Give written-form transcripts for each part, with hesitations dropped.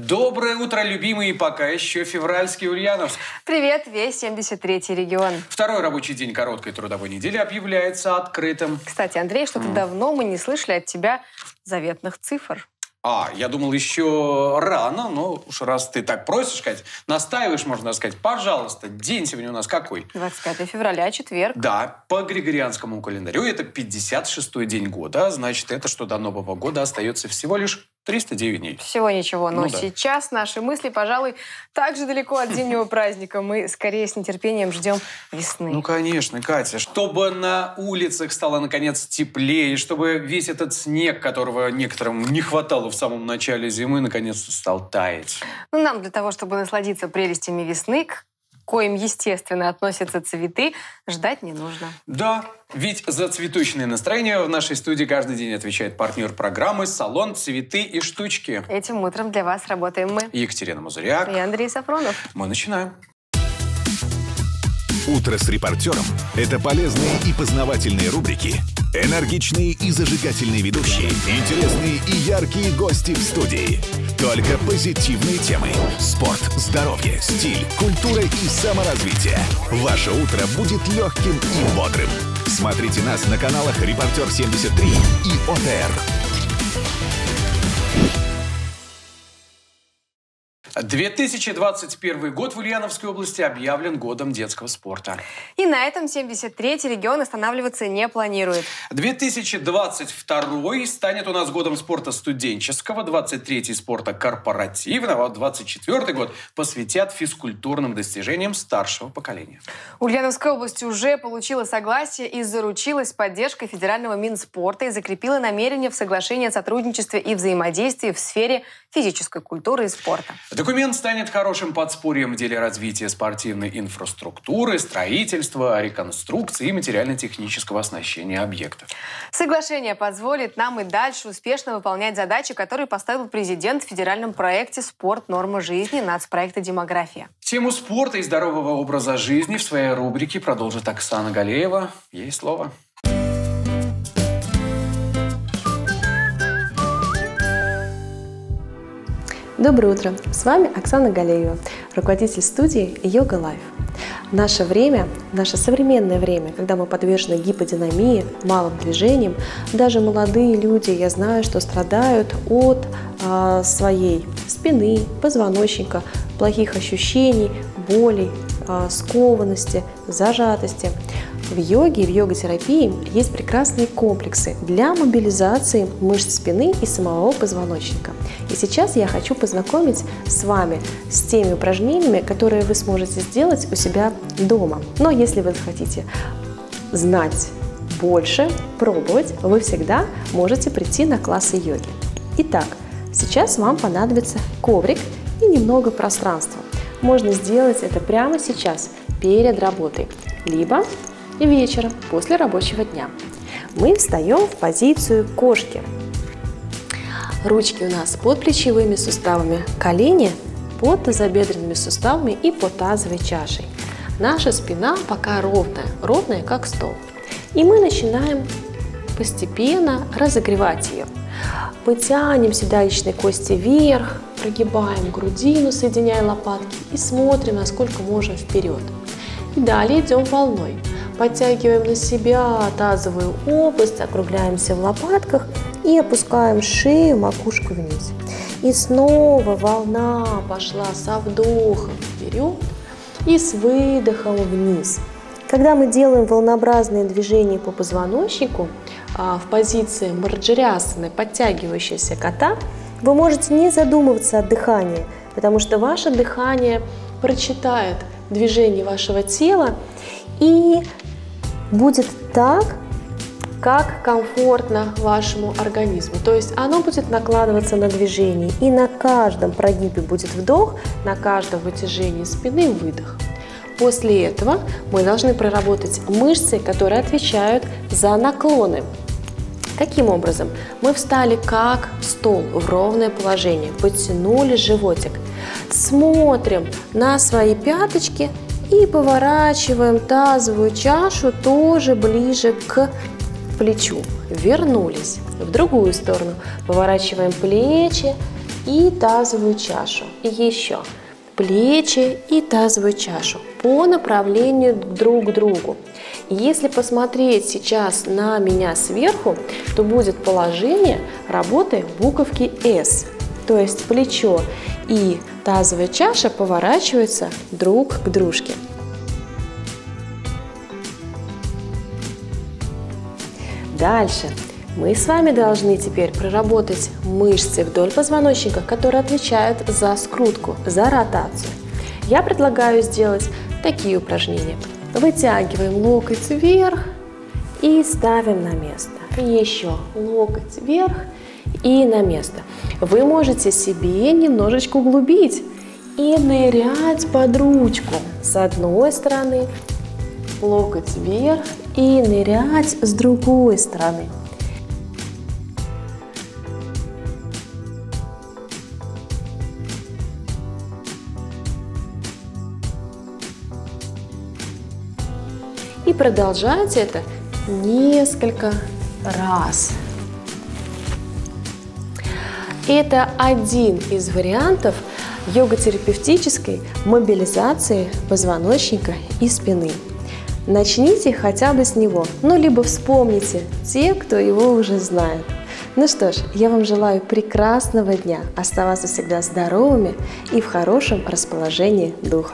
Доброе утро, любимые, пока еще февральский Ульяновск. Привет, весь 73-й регион. Второй рабочий день короткой трудовой недели объявляется открытым. Кстати, Андрей, что-то давно мы не слышали от тебя заветных цифр. Я думал, еще рано, но уж раз ты так просишь, Кать, настаиваешь, можно сказать, пожалуйста, день сегодня у нас какой? 25 февраля, четверг. Да, по григорианскому календарю это 56-й день года, значит, это что до Нового года остается всего лишь 309 дней. Всего ничего, но да. сейчас наши мысли, пожалуй, так же далеко от зимнего праздника. Мы скорее с нетерпением ждем весны. Ну, конечно, Катя, чтобы на улицах стало, наконец, теплее, чтобы весь этот снег, которого некоторым не хватало в самом начале зимы, наконец-то стал таять. Ну, нам для того, чтобы насладиться прелестями весны, к коим, естественно, относятся цветы, ждать не нужно. Да, ведь за цветочное настроение в нашей студии каждый день отвечает партнер программы «Салон Цветы и штучки». Этим утром для вас работаем мы. Екатерина Мазуряк. И Андрей Сафронов. Мы начинаем. «Утро с репортером» – это полезные и познавательные рубрики, энергичные и зажигательные ведущие, интересные и яркие гости в студии. Только позитивные темы. Спорт, здоровье, стиль, культура и саморазвитие. Ваше утро будет легким и бодрым. Смотрите нас на каналах «Репортер 73» и ОТР. 2021 год в Ульяновской области объявлен годом детского спорта. И на этом 73-й регион останавливаться не планирует. 2022 станет у нас годом спорта студенческого, 23-й спорта корпоративного, 24-й год посвятят физкультурным достижениям старшего поколения. Ульяновская область уже получила согласие и заручилась поддержкой федерального Минспорта и закрепила намерение в соглашении о сотрудничестве и взаимодействии в сфере физической культуры и спорта. Документ станет хорошим подспорьем в деле развития спортивной инфраструктуры, строительства, реконструкции и материально-технического оснащения объектов. Соглашение позволит нам и дальше успешно выполнять задачи, которые поставил президент в федеральном проекте «Спорт. Норма жизни» нацпроекта «Демография». Тему спорта и здорового образа жизни в своей рубрике продолжит Оксана Галеева. Ей слово. Доброе утро! С вами Оксана Галеева, руководитель студии Yoga Life. Наше время, наше современное время, когда мы подвержены гиподинамии, малым движениям, даже молодые люди, я знаю, что страдают от своей спины, позвоночника, плохих ощущений, болей, скованности, зажатости. В йоге и в йога-терапии есть прекрасные комплексы для мобилизации мышц спины и самого позвоночника. И сейчас я хочу познакомить с вами с теми упражнениями, которые вы сможете сделать у себя дома. Но если вы захотите знать больше, пробовать, вы всегда можете прийти на классы йоги. Итак, сейчас вам понадобится коврик и немного пространства. Можно сделать это прямо сейчас, перед работой, либо вечером, после рабочего дня. Мы встаем в позицию кошки. Ручки у нас под плечевыми суставами, колени под тазобедренными суставами и под тазовой чашей. Наша спина пока ровная, как стол. И мы начинаем постепенно разогревать ее. Мы тянем седалищные кости вверх, прогибаем грудину, соединяя лопатки и смотрим, насколько можем вперед. И далее идем волной. Подтягиваем на себя тазовую область, округляемся в лопатках и опускаем шею, макушку вниз. И снова волна пошла со вдохом вперед и с выдохом вниз. Когда мы делаем волнообразные движения по позвоночнику в позиции марджариасаны, подтягивающегося кота, вы можете не задумываться о дыхании, потому что ваше дыхание прочитает движение вашего тела и будет так, как комфортно вашему организму. То есть оно будет накладываться на движение, и на каждом прогибе будет вдох, на каждом вытяжении спины выдох. После этого мы должны проработать мышцы, которые отвечают за наклоны. Каким образом? Мы встали как стол в ровное положение, подтянули животик, смотрим на свои пяточки и поворачиваем тазовую чашу тоже ближе к плечу. Вернулись в другую сторону, поворачиваем плечи и тазовую чашу. И еще плечи и тазовую чашу по направлению друг к другу. Если посмотреть сейчас на меня сверху, то будет положение работы буковки S. То есть плечо и тазовая чаша поворачиваются друг к дружке. Дальше мы с вами должны теперь проработать мышцы вдоль позвоночника, которые отвечают за скрутку, за ротацию. Я предлагаю сделать такие упражнения. Вытягиваем локоть вверх и ставим на место. Еще локоть вверх и на место. Вы можете себе немножечко углубить и нырять под ручку. С одной стороны локоть вверх и нырять с другой стороны. И продолжайте это несколько раз. Это один из вариантов йога-терапевтической мобилизации позвоночника и спины. Начните хотя бы с него, либо вспомните те, кто его уже знает. Ну что ж, я вам желаю прекрасного дня, оставаться всегда здоровыми и в хорошем расположении духа.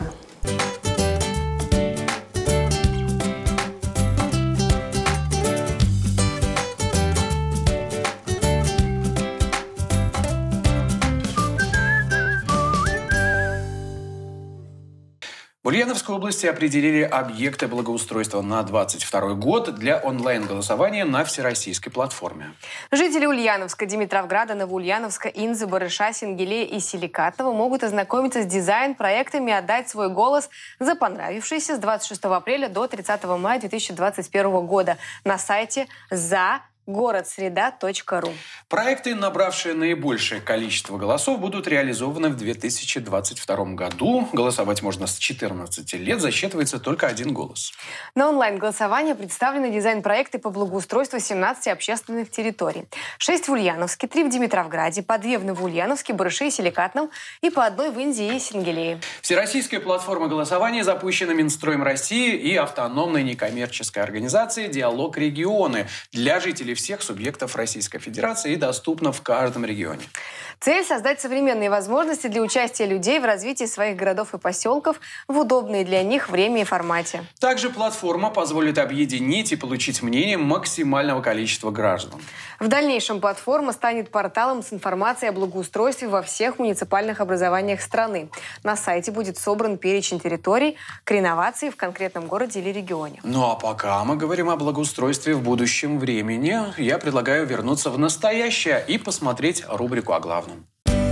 В Ульяновской области определили объекты благоустройства на 2022 год для онлайн-голосования на всероссийской платформе. Жители Ульяновска, Димитровграда, Новоульяновска, Инзы, Барыша, Сенгелея и Силикатного могут ознакомиться с дизайн-проектами и отдать свой голос за понравившиеся с 26 апреля до 30 мая 2021 года на сайте городсреда.ру. Проекты, набравшие наибольшее количество голосов, будут реализованы в 2022 году. Голосовать можно с 14 лет, засчитывается только 1 голос. На онлайн-голосование представлены дизайн-проекты по благоустройству 17 общественных территорий. 6 в Ульяновске, 3 в Димитровграде, по 2 в Новоульяновске, Барыше и Силикатном и по 1 в Инзе и Сенгелее. Всероссийская платформа голосования запущена Минстроем России и автономной некоммерческой организацией «Диалог регионы» для жителей всех субъектов Российской Федерации и доступна в каждом регионе. Цель – создать современные возможности для участия людей в развитии своих городов и поселков в удобные для них время и формате. Также платформа позволит объединить и получить мнение максимального количества граждан. В дальнейшем платформа станет порталом с информацией о благоустройстве во всех муниципальных образованиях страны. На сайте будет собран перечень территорий к реновации в конкретном городе или регионе. Ну а пока мы говорим о благоустройстве в будущем времени, я предлагаю вернуться в настоящее и посмотреть рубрику о главном.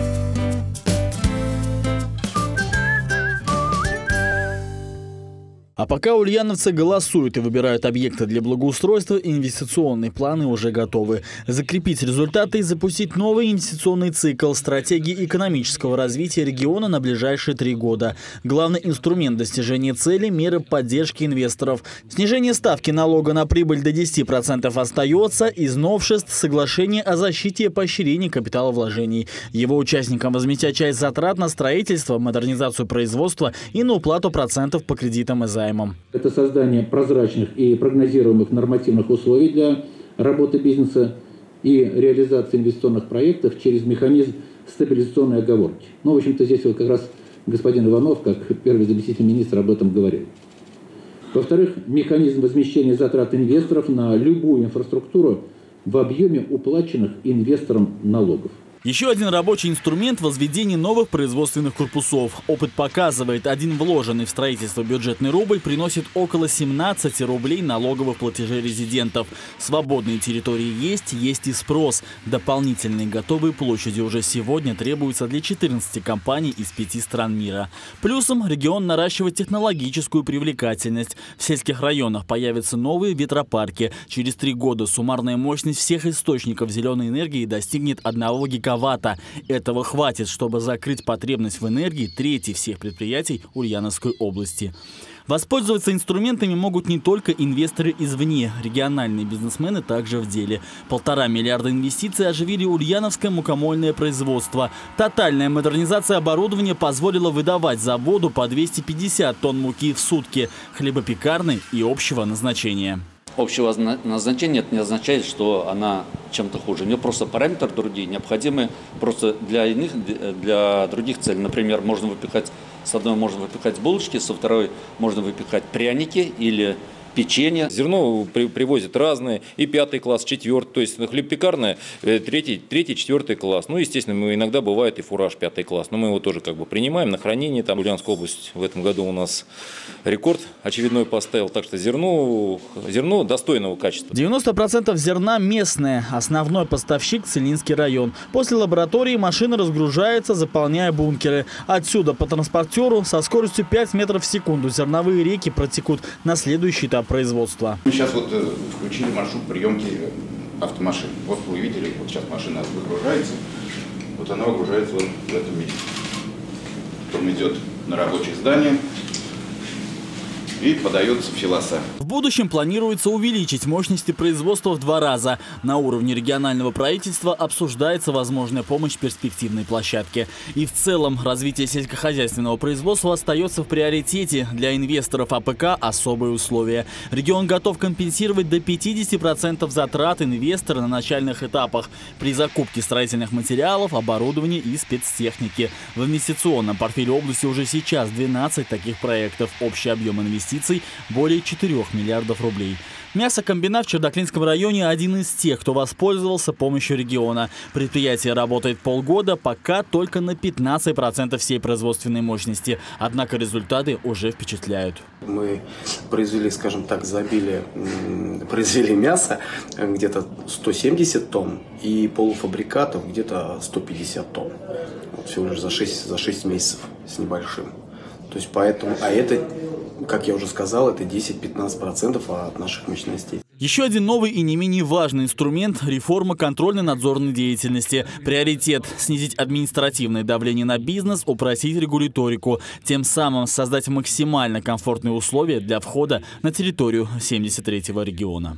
А пока ульяновцы голосуют и выбирают объекты для благоустройства, инвестиционные планы уже готовы. Закрепить результаты и запустить новый инвестиционный цикл стратегии экономического развития региона на ближайшие 3 года. Главный инструмент достижения цели – меры поддержки инвесторов. Снижение ставки налога на прибыль до 10% остается. Из новшеств – соглашение о защите и поощрении капиталовложений. Его участникам возместят часть затрат на строительство, модернизацию производства и на уплату процентов по кредитам и займам. Это создание прозрачных и прогнозируемых нормативных условий для работы бизнеса и реализации инвестиционных проектов через механизм стабилизационной оговорки. В общем-то, здесь вот как раз господин Иванов, как первый заместитель министра, об этом говорил. Во-вторых, механизм возмещения затрат инвесторов на любую инфраструктуру в объеме уплаченных инвесторам налогов. Еще один рабочий инструмент – возведение новых производственных корпусов. Опыт показывает, один вложенный в строительство бюджетный рубль приносит около 17 рублей налоговых платежей резидентов. Свободные территории есть и спрос. Дополнительные готовые площади уже сегодня требуются для 14 компаний из 5 стран мира. Плюсом регион наращивает технологическую привлекательность. В сельских районах появятся новые ветропарки. Через 3 года суммарная мощность всех источников зеленой энергии достигнет 1 гигаватта. Этого хватит, чтобы закрыть потребность в энергии трети всех предприятий Ульяновской области. Воспользоваться инструментами могут не только инвесторы извне. Региональные бизнесмены также в деле. 1,5 миллиарда инвестиций оживили ульяновское мукомольное производство. Тотальная модернизация оборудования позволила выдавать заводу по 250 тонн муки в сутки, хлебопекарной и общего назначения. Общего назначения это не означает, что она чем-то хуже. У нее просто параметры другие, необходимые просто для других целей. Например, с одной можно выпекать булочки, со второй можно выпекать пряники или печенье. Зерно привозят разные, и 5 класс, 4, то есть хлебопекарная 3, 4 класс. Ну, естественно, иногда бывает и фураж 5 класс, но мы его тоже принимаем на хранение. Там Ульяновская область в этом году у нас рекорд очередной поставил, так что зерно достойного качества. 90% зерна местное, основной поставщик Целинский район. После лаборатории машина разгружается, заполняя бункеры. Отсюда по транспортеру со скоростью 5 метров в секунду зерновые реки протекут на следующий этап производства. Мы сейчас включили маршрут приемки автомашин. Вот вы видели, вот сейчас машина выгружается, вот она выгружается вот в этом месте. Потом идет на рабочее здание и подается в силоса. В будущем планируется увеличить мощности производства в 2 раза. На уровне регионального правительства обсуждается возможная помощь перспективной площадке. И в целом развитие сельскохозяйственного производства остается в приоритете. Для инвесторов АПК особые условия. Регион готов компенсировать до 50% затрат инвестора на начальных этапах при закупке строительных материалов, оборудования и спецтехники. В инвестиционном портфеле области уже сейчас 12 таких проектов. Общий объем инвестиций более 4 миллиардов рублей. Мясокомбинат в Чердаклинском районе один из тех, кто воспользовался помощью региона. Предприятие работает полгода, пока только на 15% всей производственной мощности. Однако результаты уже впечатляют. Мы произвели, скажем так, произвели мясо где-то 170 тонн и полуфабрикатов где-то 150 тонн. Вот всего лишь за 6 месяцев с небольшим. То есть поэтому, это, как я уже сказал, это 10-15% от наших мощностей. Еще один новый и не менее важный инструмент – реформа контрольно-надзорной деятельности. Приоритет – снизить административное давление на бизнес, упростить регуляторику, тем самым создать максимально комфортные условия для входа на территорию 73-го региона.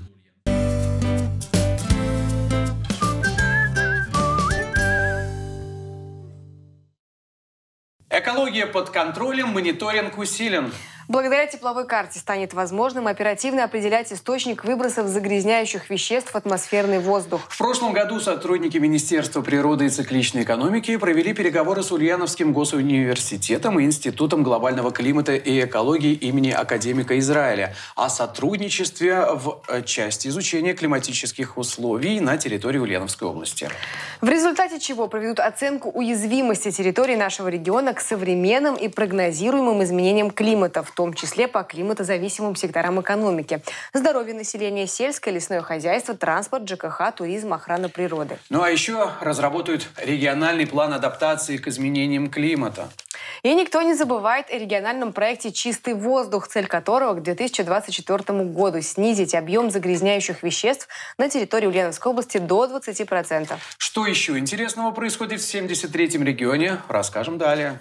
Экология под контролем, мониторинг усилен. Благодаря тепловой карте станет возможным оперативно определять источник выбросов загрязняющих веществ в атмосферный воздух. В прошлом году сотрудники Министерства природы и цикличной экономики провели переговоры с Ульяновским госуниверситетом и Институтом глобального климата и экологии имени академика Израиля о сотрудничестве в части изучения климатических условий на территории Ульяновской области. В результате чего проведут оценку уязвимости территории нашего региона к современным и прогнозируемым изменениям климата, в том числе по климатозависимым секторам экономики. Здоровье населения, сельское, лесное хозяйство, транспорт, ЖКХ, туризм, охрана природы. Ну а еще разработают региональный план адаптации к изменениям климата. И никто не забывает о региональном проекте «Чистый воздух», цель которого к 2024 году снизить объем загрязняющих веществ на территории Ульяновской области до 20%. Что еще интересного происходит в 73-м регионе, расскажем далее.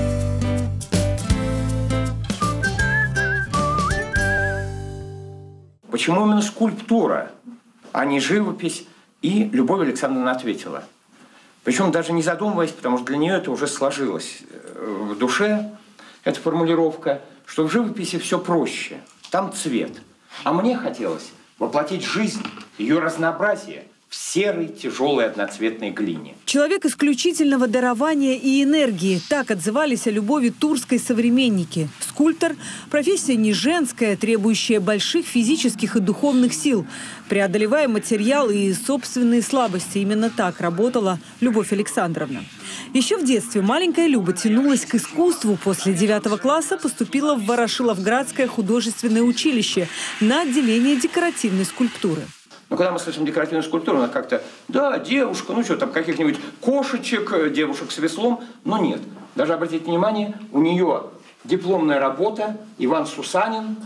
Почему именно скульптура, а не живопись? И Любовь Александровна ответила. Причем даже не задумываясь, потому что для нее это уже сложилось в душе, эта формулировка, что в живописи все проще. Там цвет. А мне хотелось воплотить жизнь, ее разнообразие в серой, тяжелой, одноцветной глине. Человек исключительного дарования и энергии. Так отзывались о Любови Турской современники. Скульптор – профессия не женская, требующая больших физических и духовных сил, преодолевая материал и собственные слабости. Именно так работала Любовь Александровна. Еще в детстве маленькая Люба тянулась к искусству. После 9 класса поступила в Ворошиловградское художественное училище на отделение декоративной скульптуры. Но когда мы слышим декоративную скульптуру, она как-то, да, девушка, ну что там, каких-нибудь кошечек, девушек с веслом, но нет. Даже обратите внимание, у нее дипломная работа, Иван Сусанин,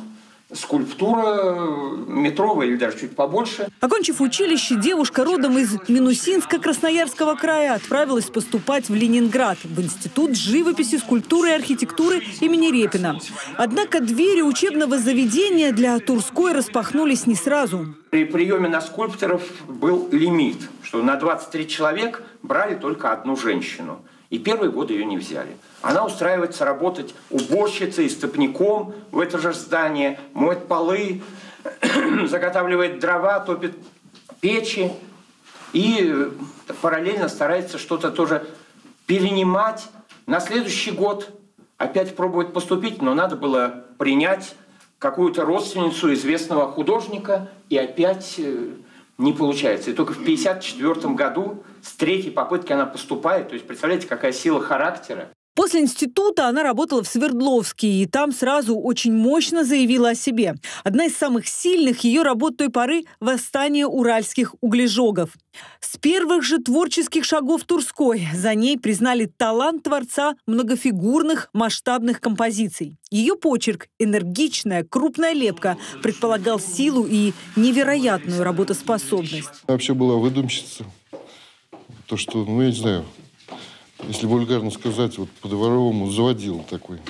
скульптура метровая или даже чуть побольше. Окончив училище, девушка родом из Минусинска Красноярского края отправилась поступать в Ленинград в Институт живописи, скульптуры и архитектуры имени Репина. Однако двери учебного заведения для Турской распахнулись не сразу. При приеме на скульпторов был лимит, что на 23 человек брали только одну женщину. И первые годы ее не взяли. Она устраивается работать уборщицей, истопником в это же здание, моет полы, заготавливает дрова, топит печи. И параллельно старается что-то тоже перенимать. На следующий год опять пробует поступить, но надо было принять какую-то родственницу известного художника, и опять не получается. И только в 1954 году с третьей попытки она поступает. То есть представляете, какая сила характера. После института она работала в Свердловске и там сразу очень мощно заявила о себе. Одна из самых сильных ее работ той поры – «Восстание уральских углежогов». С первых же творческих шагов Турской за ней признали талант творца многофигурных масштабных композиций. Ее почерк, энергичная, крупная лепка, предполагал силу и невероятную работоспособность. Вообще была выдумщица. То, что, я не знаю, если вульгарно сказать, вот по-дворовому заводила такой.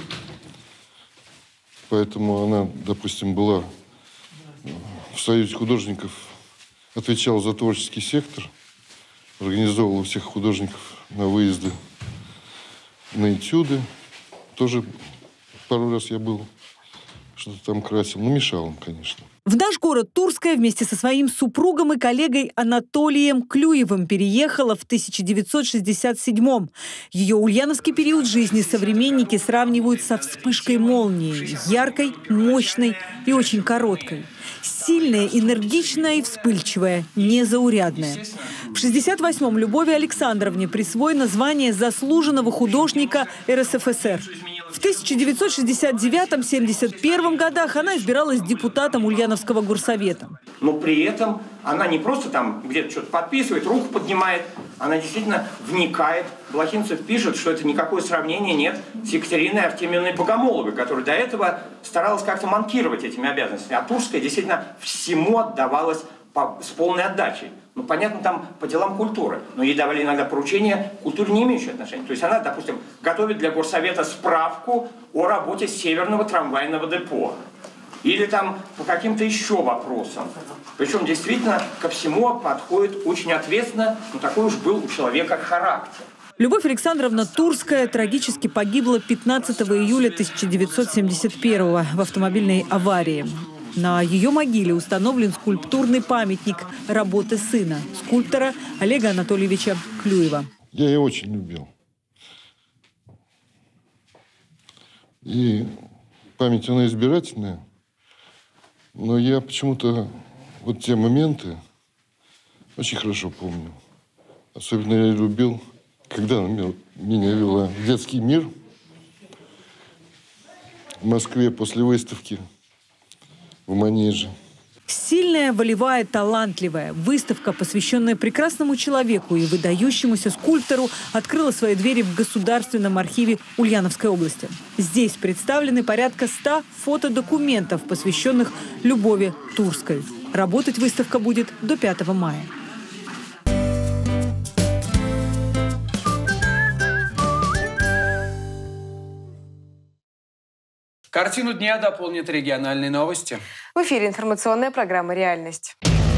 Поэтому она, допустим, была в Союзе художников, отвечала за творческий сектор, организовывала всех художников на выезды, на этюды. Тоже пару раз я был, что-то там красил. Мешал он, конечно. В наш город Турская вместе со своим супругом и коллегой Анатолием Клюевым переехала в 1967-м. Ее ульяновский период жизни современники сравнивают со вспышкой молнии. Яркой, мощной и очень короткой. Сильная, энергичная и вспыльчивая, незаурядная. В 1968-м Любови Александровне присвоено звание заслуженного художника РСФСР. В 1969-71 годах она избиралась депутатом Ульяновского горсовета. Но при этом она не просто там где-то что-то подписывает, руку поднимает, она действительно вникает. Блохинцев пишет, что это никакое сравнение нет с Екатериной Артемьевной Богомоловой, которая до этого старалась как-то манкировать этими обязанностями. А Турская действительно всему отдавалась с полной отдачей. Понятно, там по делам культуры, но ей давали иногда поручения культуре не имеющие отношения. То есть она, допустим, готовит для горсовета справку о работе Северного трамвайного депо. Или там по каким-то еще вопросам. Причем действительно ко всему подходит очень ответственно, но такой уж был у человека характер. Любовь Александровна Турская трагически погибла 15 июля 1971 в автомобильной аварии. На ее могиле установлен скульптурный памятник работы сына, скульптора Олега Анатольевича Клюева. Я ее очень любил. И память она избирательная. Но я почему-то вот те моменты очень хорошо помню. Особенно я любил, когда она меня вела в детский мир в Москве после выставки в Манеже. Сильная, волевая, талантливая. Выставка, посвященная прекрасному человеку и выдающемуся скульптору, открыла свои двери в Государственном архиве Ульяновской области. Здесь представлены порядка 100 фотодокументов, посвященных Любови Турской. Работать выставка будет до 5 мая. Картину дня дополнят региональные новости. В эфире информационная программа «Реальность».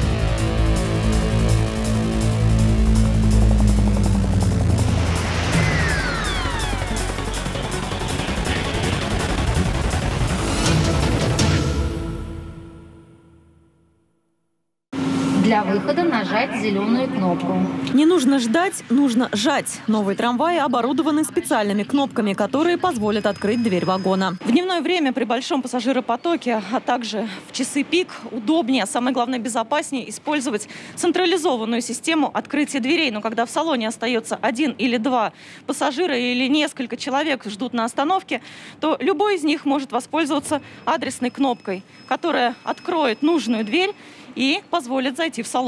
Для выхода нажать зеленую кнопку. Не нужно ждать, нужно жать. Новые трамваи оборудованы специальными кнопками, которые позволят открыть дверь вагона. В дневное время при большом пассажиропотоке, а также в часы пик удобнее, а самое главное безопаснее использовать централизованную систему открытия дверей. Но когда в салоне остается 1 или 2 пассажира или несколько человек ждут на остановке, то любой из них может воспользоваться адресной кнопкой, которая откроет нужную дверь и позволит зайти в салон.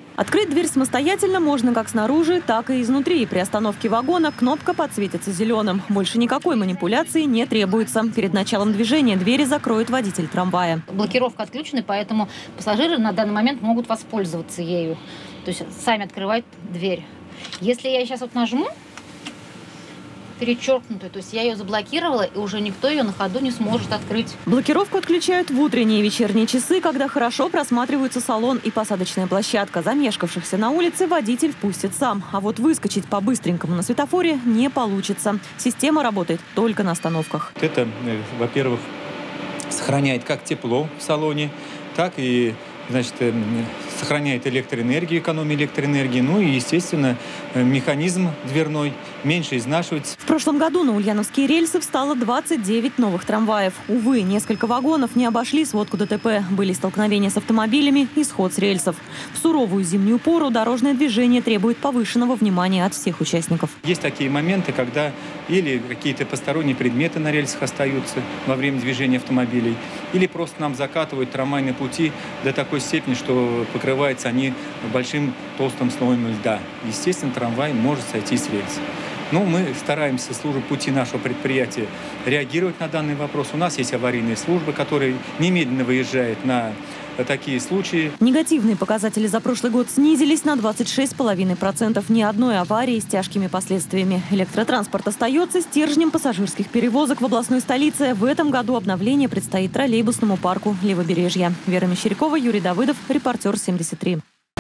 Открыть дверь самостоятельно можно как снаружи, так и изнутри. При остановке вагона кнопка подсветится зеленым. Больше никакой манипуляции не требуется. Перед началом движения двери закроет водитель трамвая. Блокировка отключена, поэтому пассажиры на данный момент могут воспользоваться ею. То есть сами открывать дверь. Если я сейчас вот нажму, перечеркнутую, то есть я ее заблокировала, и уже никто ее на ходу не сможет открыть. Блокировку отключают в утренние и вечерние часы, когда хорошо просматриваются салон и посадочная площадка. Замешкавшихся на улице водитель впустит сам. А вот выскочить по-быстренькому на светофоре не получится. Система работает только на остановках. Это, во-первых, сохраняет как тепло в салоне, так и, значит, сохраняет электроэнергию, экономию электроэнергии. Ну и, естественно, механизм дверной меньше изнашивается. В прошлом году на ульяновские рельсы встало 29 новых трамваев. Увы, несколько вагонов не обошли сводку ДТП. Были столкновения с автомобилями и сход с рельсов. В суровую зимнюю пору дорожное движение требует повышенного внимания от всех участников. Есть такие моменты, когда или какие-то посторонние предметы на рельсах остаются во время движения автомобилей, или просто нам закатывают трамвайные пути до такой степени, что покрываются они большим толстым слоем льда. Естественно, трамвай может сойти с рельс. Но мы стараемся, службы пути нашего предприятия, реагировать на данный вопрос. У нас есть аварийные службы, которые немедленно выезжают на такие случаи. Негативные показатели за прошлый год снизились на 26,5%. Ни одной аварии с тяжкими последствиями. Электротранспорт остается стержнем пассажирских перевозок в областной столице. В этом году обновление предстоит троллейбусному парку Левобережья. Вера Мещерякова, Юрий Давыдов, репортер 73.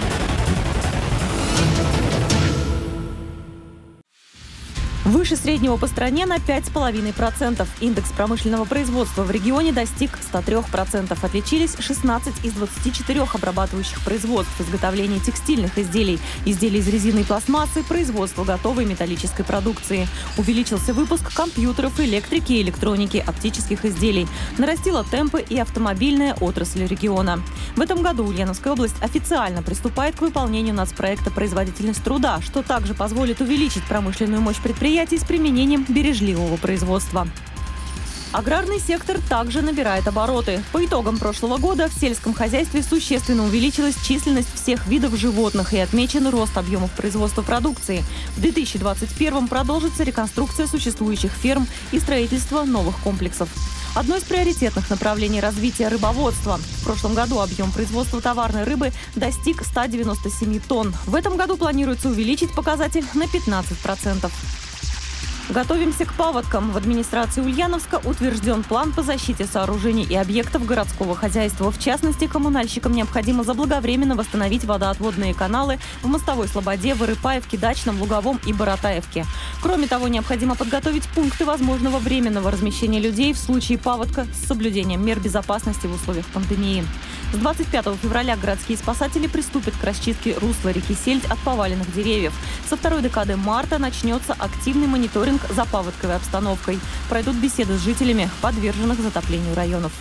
Выше среднего по стране на 5,5%. Индекс промышленного производства в регионе достиг 103%. Отличились 16 из 24 обрабатывающих производств: изготовление текстильных изделий, изделий из резины и пластмассы, производство готовой металлической продукции. Увеличился выпуск компьютеров, электрики и электроники, оптических изделий. Нарастила темпы и автомобильная отрасль региона. В этом году Ульяновская область официально приступает к выполнению нацпроекта «Производительность труда», что также позволит увеличить промышленную мощь предприятий с применением бережливого производства. Аграрный сектор также набирает обороты. По итогам прошлого года в сельском хозяйстве существенно увеличилась численность всех видов животных и отмечен рост объемов производства продукции. В 2021 продолжится реконструкция существующих ферм и строительство новых комплексов. Одно из приоритетных направлений развития рыбоводства. В прошлом году объем производства товарной рыбы достиг 197 тонн. В этом году планируется увеличить показатель на 15%. Готовимся к паводкам. В администрации Ульяновска утвержден план по защите сооружений и объектов городского хозяйства. В частности, коммунальщикам необходимо заблаговременно восстановить водоотводные каналы в Мостовой Слободе, Вырыпаевке, Дачном, Луговом и Баратаевке. Кроме того, необходимо подготовить пункты возможного временного размещения людей в случае паводка с соблюдением мер безопасности в условиях пандемии. С 25 февраля городские спасатели приступят к расчистке русла реки Сельдь от поваленных деревьев. Со второй декады марта начнется активный мониторинг за паводковой обстановкой. Пройдут беседы с жителями подверженных затоплению районов.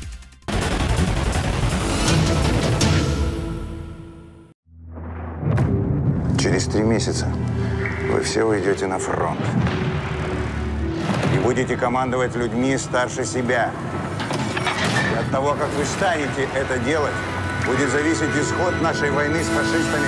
Через 3 месяца вы все уйдете на фронт. И будете командовать людьми старше себя. И от того, как вы станете это делать, будет зависеть исход нашей войны с фашистами.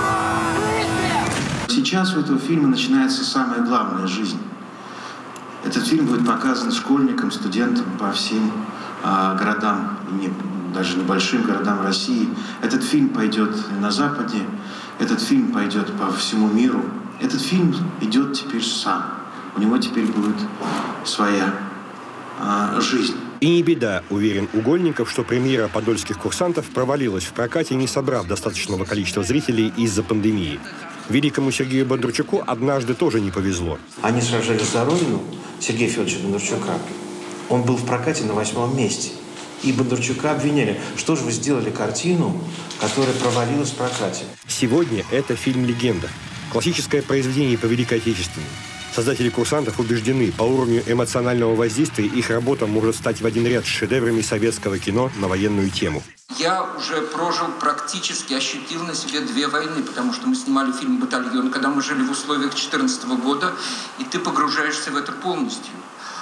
Сейчас у этого фильма начинается самое главное – жизнь. Этот фильм будет показан школьникам, студентам по всем городам, даже небольшим городам России. Этот фильм пойдет на Западе, этот фильм пойдет по всему миру. Этот фильм идет теперь сам. У него теперь будет своя жизнь. И не беда, уверен Угольников, что премьера «Подольских курсантов» провалилась в прокате, не собрав достаточного количества зрителей из-за пандемии. Великому Сергею Бондарчуку однажды тоже не повезло. Они сражались за Родину Сергея Федоровича Бондарчука. Он был в прокате на 8-м месте. И Бондарчука обвиняли, что же вы сделали картину, которая провалилась в прокате. Сегодня это фильм «Легенда». Классическое произведение по Великой Отечественной. Создатели «Курсантов» убеждены, по уровню эмоционального воздействия их работа может стать в один ряд с шедеврами советского кино на военную тему. Я уже прожил практически, ощутил на себе 2 войны, потому что мы снимали фильм «Батальон», когда мы жили в условиях 2014 года, и ты погружаешься в это полностью.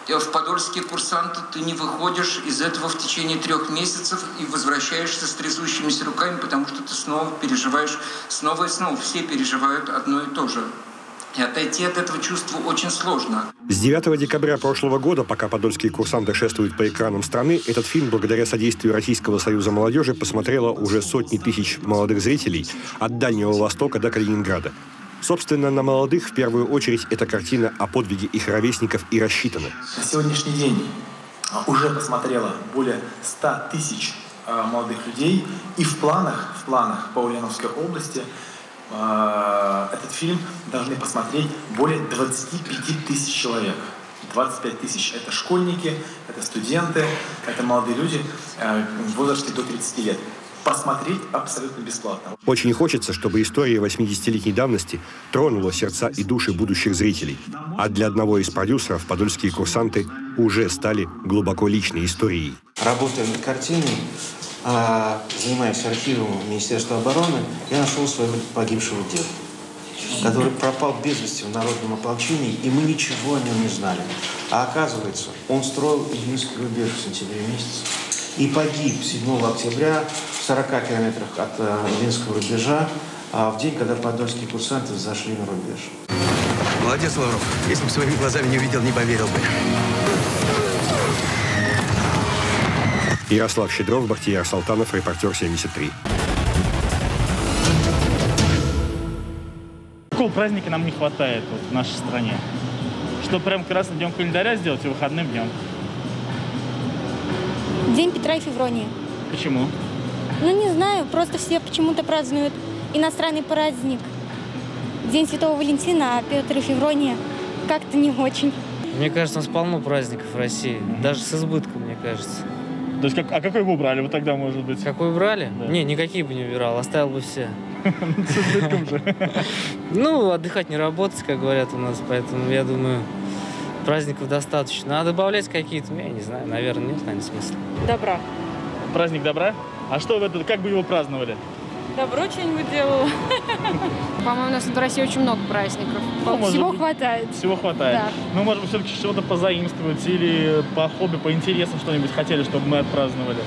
в Подольске курсанты, ты не выходишь из этого в течение 3 месяцев и возвращаешься с трясущимися руками, потому что ты снова переживаешь, снова и снова. Все переживают одно и то же. И отойти от этого чувства очень сложно. С 9 декабря прошлого года, пока подольские курсанты шествуют по экранам страны, этот фильм, благодаря содействию Российского союза молодежи, посмотрело уже сотни тысяч молодых зрителей от Дальнего Востока до Калининграда. Собственно, на молодых в первую очередь эта картина о подвиге их ровесников и рассчитана. На сегодняшний день уже посмотрело более 100 тысяч молодых людей. И в планах по Ульяновской области этот фильм должны посмотреть более 25 тысяч человек. 25 тысяч – это школьники, это студенты, это молодые люди в возрасте до 30 лет. Посмотреть абсолютно бесплатно. Очень хочется, чтобы история 80-летней давности тронула сердца и души будущих зрителей. А для одного из продюсеров подольские курсанты уже стали глубоко личной историей. Работая над картиной, занимаясь архивом Министерства обороны, я нашел своего погибшего деда, который пропал без вести в народном ополчении, и мы ничего о нем не знали. А оказывается, он строил Ильинский рубеж в сентябре месяце и погиб 7 октября в 40 километрах от Ильинского рубежа, в день, когда подольские курсанты зашли на рубеж. Молодец, Лавров. Если бы своими глазами не увидел, не поверил бы. Ярослав Щедров, Бахтияр Салтанов, репортер 73. Какого праздника нам не хватает в нашей стране? Что прям красным днем календаря сделать и выходным днем? День Петра и Февронии. Почему? Ну, не знаю, просто все почему-то празднуют иностранный праздник. День Святого Валентина, а Петр и Феврония как-то не очень. Мне кажется, у нас полно праздников в России, даже с избытком, мне кажется. То есть, а какой бы убрали вы тогда, может быть? Какой убрали? Да. Не, никакие бы не убирал, оставил бы все. С избытком же. Ну, отдыхать не работать, как говорят у нас, поэтому, я думаю, праздников достаточно. А добавлять какие-то, я не знаю, наверное, нет, наверное, смысла. Добра. Праздник добра? А что вы как бы его праздновали? Добро что-нибудь делала. По-моему, у нас в России очень много праздников. Всего хватает. Всего хватает. Да. Ну, может быть, все-таки что-то позаимствовать или по хобби, по интересам что-нибудь хотели, чтобы мы отпраздновали?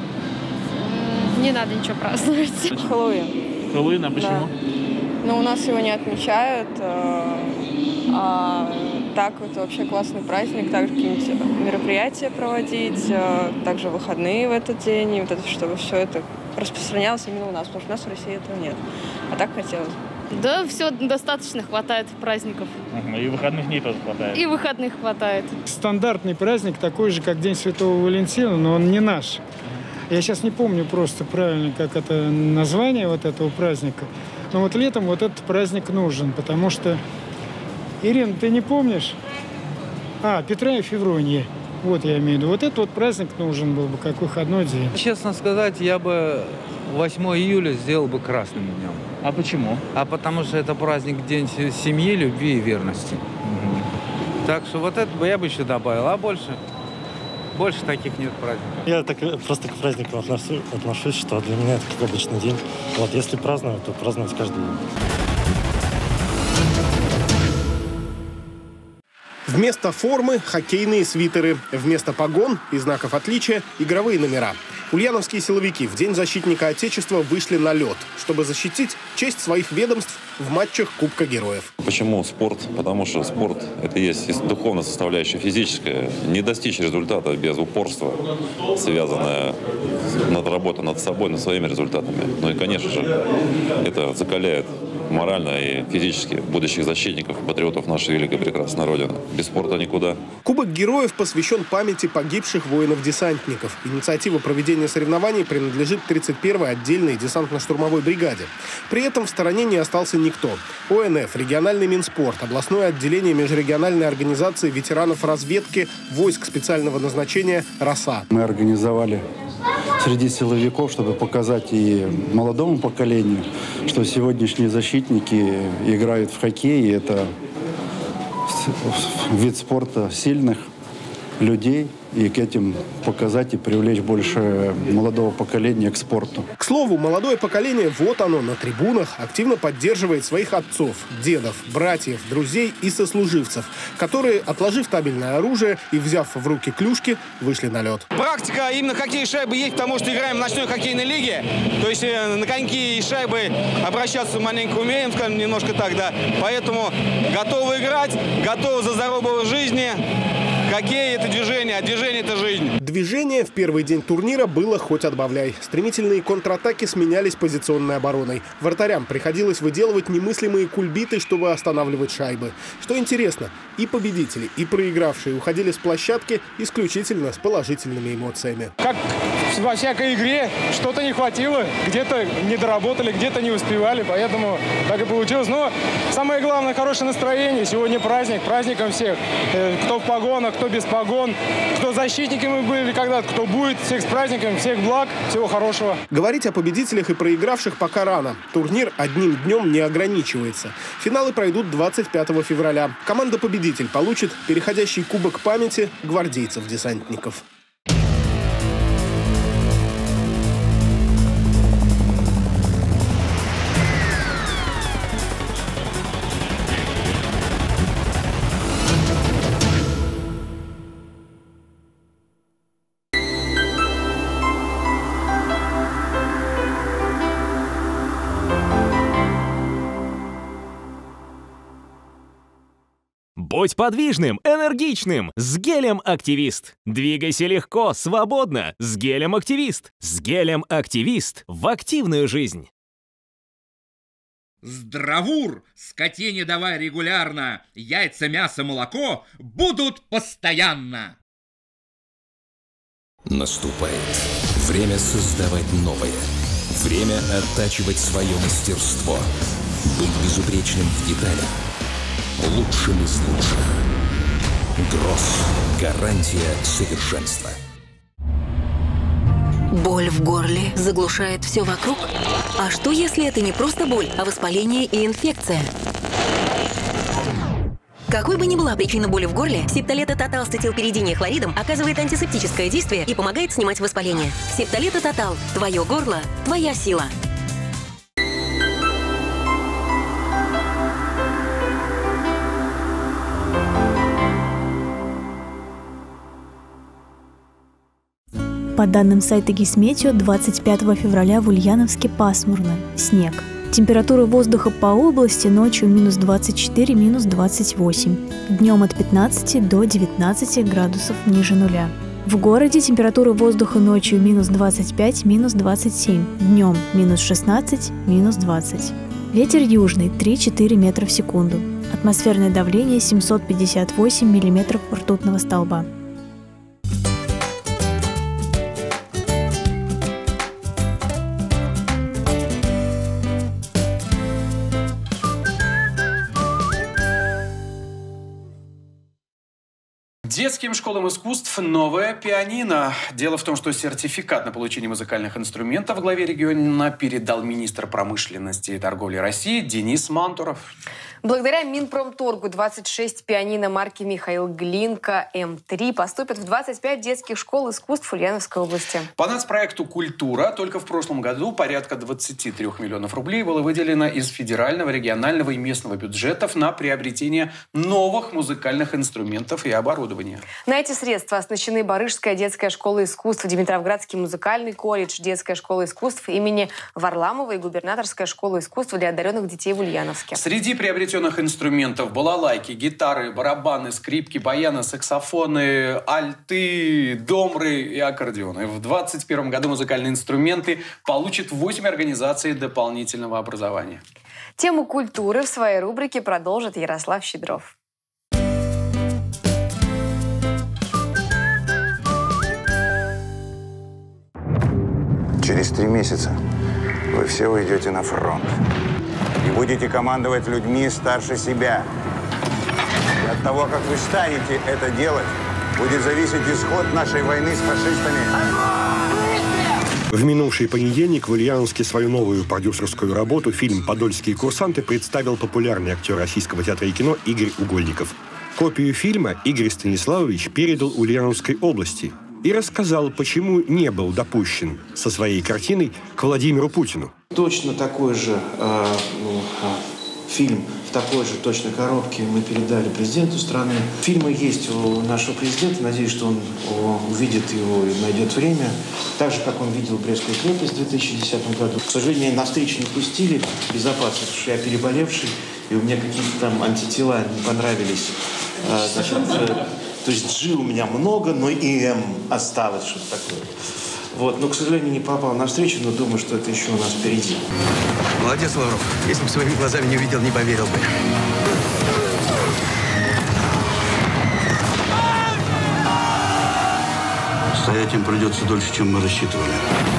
Не надо ничего праздновать. Хэллоуин. Хэллоуин, а почему? Да. Ну, у нас его не отмечают. Так, это вообще классный праздник. Также какие-нибудь мероприятия проводить, также выходные в этот день, и вот это, чтобы все это распространялось именно у нас, потому что у нас в России этого нет. А так хотелось. Да, все достаточно хватает праздников. И выходных дней тоже хватает. И выходных хватает. Стандартный праздник такой же, как День Святого Валентина, но он не наш. Я сейчас не помню просто правильно, как это название вот этого праздника. Но вот летом вот этот праздник нужен, потому что... Ирина, ты не помнишь? Петра и Февронии. Вот я имею в виду. Вот этот вот праздник нужен был бы, как выходной день. Честно сказать, я бы 8 июля сделал бы красным днем. А почему? А потому что это праздник День семьи, любви и верности. Так что вот это бы я бы еще добавил, а больше таких нет праздников. Я так просто к празднику отношусь, что для меня это как обычный день. Вот если праздновать, то праздновать каждый день. Вместо формы – хоккейные свитеры. Вместо погон и знаков отличия – игровые номера. Ульяновские силовики в День защитника Отечества вышли на лед, чтобы защитить честь своих ведомств в матчах Кубка Героев. Почему спорт? Потому что спорт – это есть духовная составляющая, физическая. Не достичь результата без упорства, связанная работа над собой, над своими результатами. Ну и, конечно же, это закаляет морально и физически будущих защитников, патриотов нашей великой прекрасной Родины. Без спорта никуда. Кубок Героев посвящен памяти погибших воинов-десантников. Инициатива проведения соревнований принадлежит 31-й отдельной десантно-штурмовой бригаде. При этом в стороне не остался никто. ОНФ, региональный Минспорт, областное отделение межрегиональной организации ветеранов разведки, войск специального назначения «Роса». Мы организовали среди силовиков, чтобы показать и молодому поколению, что сегодняшние защитники играют в хоккей, и это вид спорта сильных, людей и к этим показать и привлечь больше молодого поколения к спорту. К слову, молодое поколение, вот оно, на трибунах, активно поддерживает своих отцов, дедов, братьев, друзей и сослуживцев, которые, отложив табельное оружие и взяв в руки клюшки, вышли на лед. Практика именно хоккей и шайбы есть, потому что играем в ночной хоккейной лиге. То есть на коньки и шайбы обращаться маленько умеем, скажем, немножко так, да. Поэтому готовы играть, готовы за здоровый образ жизни. Хоккей – это движение, а движение – это жизнь. Движение в первый день турнира было хоть отбавляй. Стремительные контратаки сменялись позиционной обороной. Вратарям приходилось выделывать немыслимые кульбиты, чтобы останавливать шайбы. Что интересно, и победители, и проигравшие уходили с площадки исключительно с положительными эмоциями. Как во всякой игре, что-то не хватило, где-то не доработали, где-то не успевали, поэтому так и получилось. Но самое главное – хорошее настроение. Сегодня праздник, праздником всех. Кто в погонах, кто без погон, кто защитниками были когда-то, кто будет. Всех с праздником, всех благ, всего хорошего. Говорить о победителях и проигравших пока рано. Турнир одним днем не ограничивается. Финалы пройдут 25 февраля. Команда-победитель получит переходящий кубок памяти гвардейцев-десантников. Будь подвижным, энергичным с гелем «Активист». Двигайся легко, свободно с гелем «Активист». С гелем «Активист» в активную жизнь. Здравур, скотине давай регулярно, яйца, мясо, молоко будут постоянно. Наступает время создавать новое. Время оттачивать свое мастерство. Быть безупречным в деталях. Лучшим из лучших. Гросс. Гарантия совершенства. Боль в горле заглушает все вокруг? А что, если это не просто боль, а воспаление и инфекция? Какой бы ни была причина боли в горле, Септолето Тотал с ацетилпиридине и хлоридом оказывает антисептическое действие и помогает снимать воспаление. Септолето Тотал. Твое горло, твоя сила. По данным сайта Гисметео, 25 февраля в Ульяновске пасмурно, снег. Температура воздуха по области ночью минус 24, минус 28. Днем от 15 до 19 градусов ниже нуля. В городе температура воздуха ночью минус 25, минус 27. Днем минус 16, минус 20. Ветер южный 3-4 метра в секунду. Атмосферное давление 758 миллиметров ртутного столба. Детским школам искусств новое пианино. Дело в том, что сертификат на получение музыкальных инструментов главе региона передал министр промышленности и торговли России Денис Мантуров. Благодаря Минпромторгу 26 пианино марки Михаил Глинка М3 поступят в 25 детских школ искусств Ульяновской области. По нацпроекту «Культура» только в прошлом году порядка 23 миллионов рублей было выделено из федерального, регионального и местного бюджетов на приобретение новых музыкальных инструментов и оборудования. На эти средства оснащены Барышская детская школа искусств, Димитровградский музыкальный колледж, детская школа искусств имени Варламова и губернаторская школа искусств для одаренных детей в Ульяновске. Среди приобретенных инструментов: балалайки, гитары, барабаны, скрипки, баяны, саксофоны, альты, домры и аккордеоны. В 2021 году музыкальные инструменты получат 8 организаций дополнительного образования. Тему культуры в своей рубрике продолжит Ярослав Щедров. Через 3 месяца вы все уйдете на фронт. И будете командовать людьми старше себя. И от того, как вы станете это делать, будет зависеть исход нашей войны с фашистами. В минувший понедельник в Ульяновске свою новую продюсерскую работу, фильм «Подольские курсанты», представил популярный актер Российского театра и кино Игорь Угольников. Копию фильма Игорь Станиславович передал Ульяновской области и рассказал, почему не был допущен со своей картиной к Владимиру Путину. Точно такой же фильм в такой же точной коробке мы передали президенту страны. Фильмы есть у нашего президента. Надеюсь, что он увидит его и найдет время. Так же, как он видел Брестскую крепость в 2010 году. К сожалению, на встречу не пустили безопасно, потому что я переболевший, и у меня какие-то там антитела не понравились. То есть G у меня много, но и M осталось, что-то такое. Вот. Но, к сожалению, не попал на встречу, но думаю, что это еще у нас впереди. Молодец, Лавров. Если бы своими глазами не увидел, не поверил бы. Стоять им придется дольше, чем мы рассчитывали.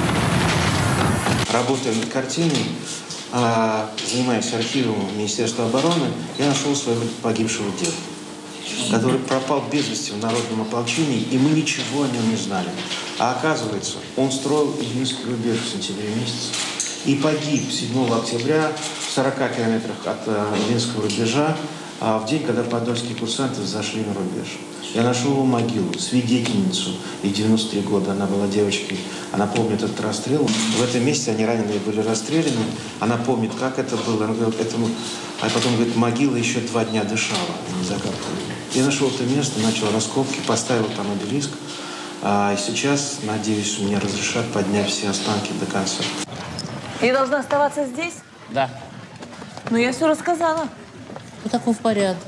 Работая над картиной, занимаясь архивом Министерства обороны, я нашел своего погибшего деда, который пропал без вести в народном ополчении, и мы ничего о нем не знали. А оказывается, он строил Ильинский рубеж в сентябре месяце и погиб 7 октября в 40 километрах от Ильинского рубежа, в день, когда подольские курсанты зашли на рубеж. Я нашел его могилу, свидетельницу, ей 93 года, она была девочкой, она помнит этот расстрел. В этом месте они раненые были расстреляны, она помнит, как это было, она говорит, а потом говорит, могила еще 2 дня дышала, не закапывала. Я нашел это место, начал раскопки, поставил там обелиск, и сейчас, надеюсь, мне разрешат поднять все останки до конца. Я должна оставаться здесь? Да. Ну, я все рассказала. Ну, таков порядок.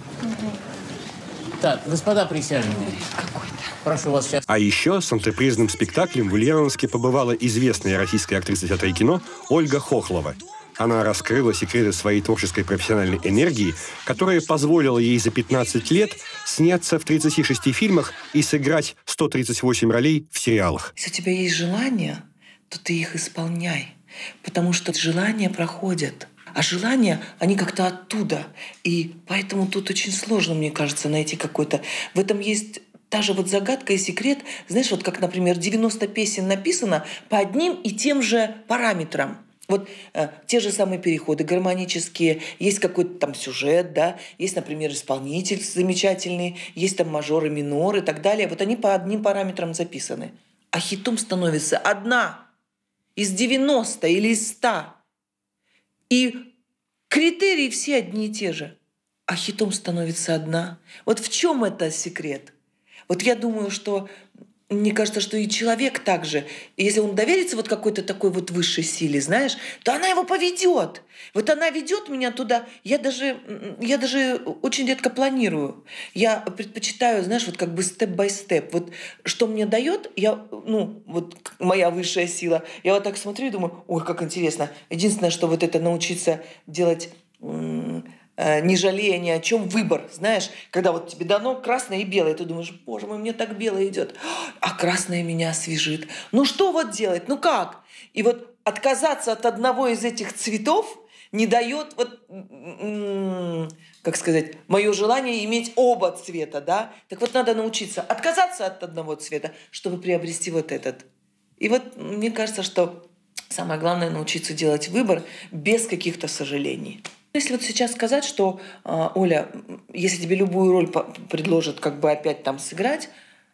Так, господа присяжные, прошу вас сейчас... А еще с антрепризным спектаклем в Ульяновске побывала известная российская актриса театра и кино Ольга Хохлова. Она раскрыла секреты своей творческой профессиональной энергии, которая позволила ей за 15 лет сняться в 36 фильмах и сыграть 138 ролей в сериалах. Если у тебя есть желания, то ты их исполняй, потому что желания проходят. А желания, они как-то оттуда. И поэтому тут очень сложно, мне кажется, найти какой-то... В этом есть та же вот загадка и секрет. Знаешь, вот как, например, 90 песен написано по одним и тем же параметрам. Вот те же самые переходы гармонические, есть какой-то там сюжет, да, есть, например, исполнитель замечательный, есть там мажоры, миноры и так далее. Вот они по одним параметрам записаны. А хитом становится одна из 90 или из 100. И критерии все одни и те же. А хитом становится одна. Вот в чем это секрет? Вот я думаю, что... Мне кажется, что и человек также, если он доверится вот какой-то такой вот высшей силе, знаешь, то она его поведет. Вот она ведет меня туда. Я даже очень редко планирую. Я предпочитаю, знаешь, вот как бы степ-бай-степ. Вот что мне дает, вот моя высшая сила. Я вот так смотрю и думаю, ой, как интересно. Единственное, что вот это научиться делать... не жалея ни о чем, выбор, знаешь, когда вот тебе дано красное и белое, ты думаешь, боже мой, мне так белое идет, а красное меня освежит. Ну что вот делать, ну как? И вот отказаться от одного из этих цветов не дает, вот, как сказать, мое желание иметь оба цвета, да? Так вот надо научиться отказаться от одного цвета, чтобы приобрести вот этот. И вот мне кажется, что самое главное научиться делать выбор без каких-то сожалений. Если вот сейчас сказать, что, Оля, если тебе любую роль предложат как бы опять там сыграть,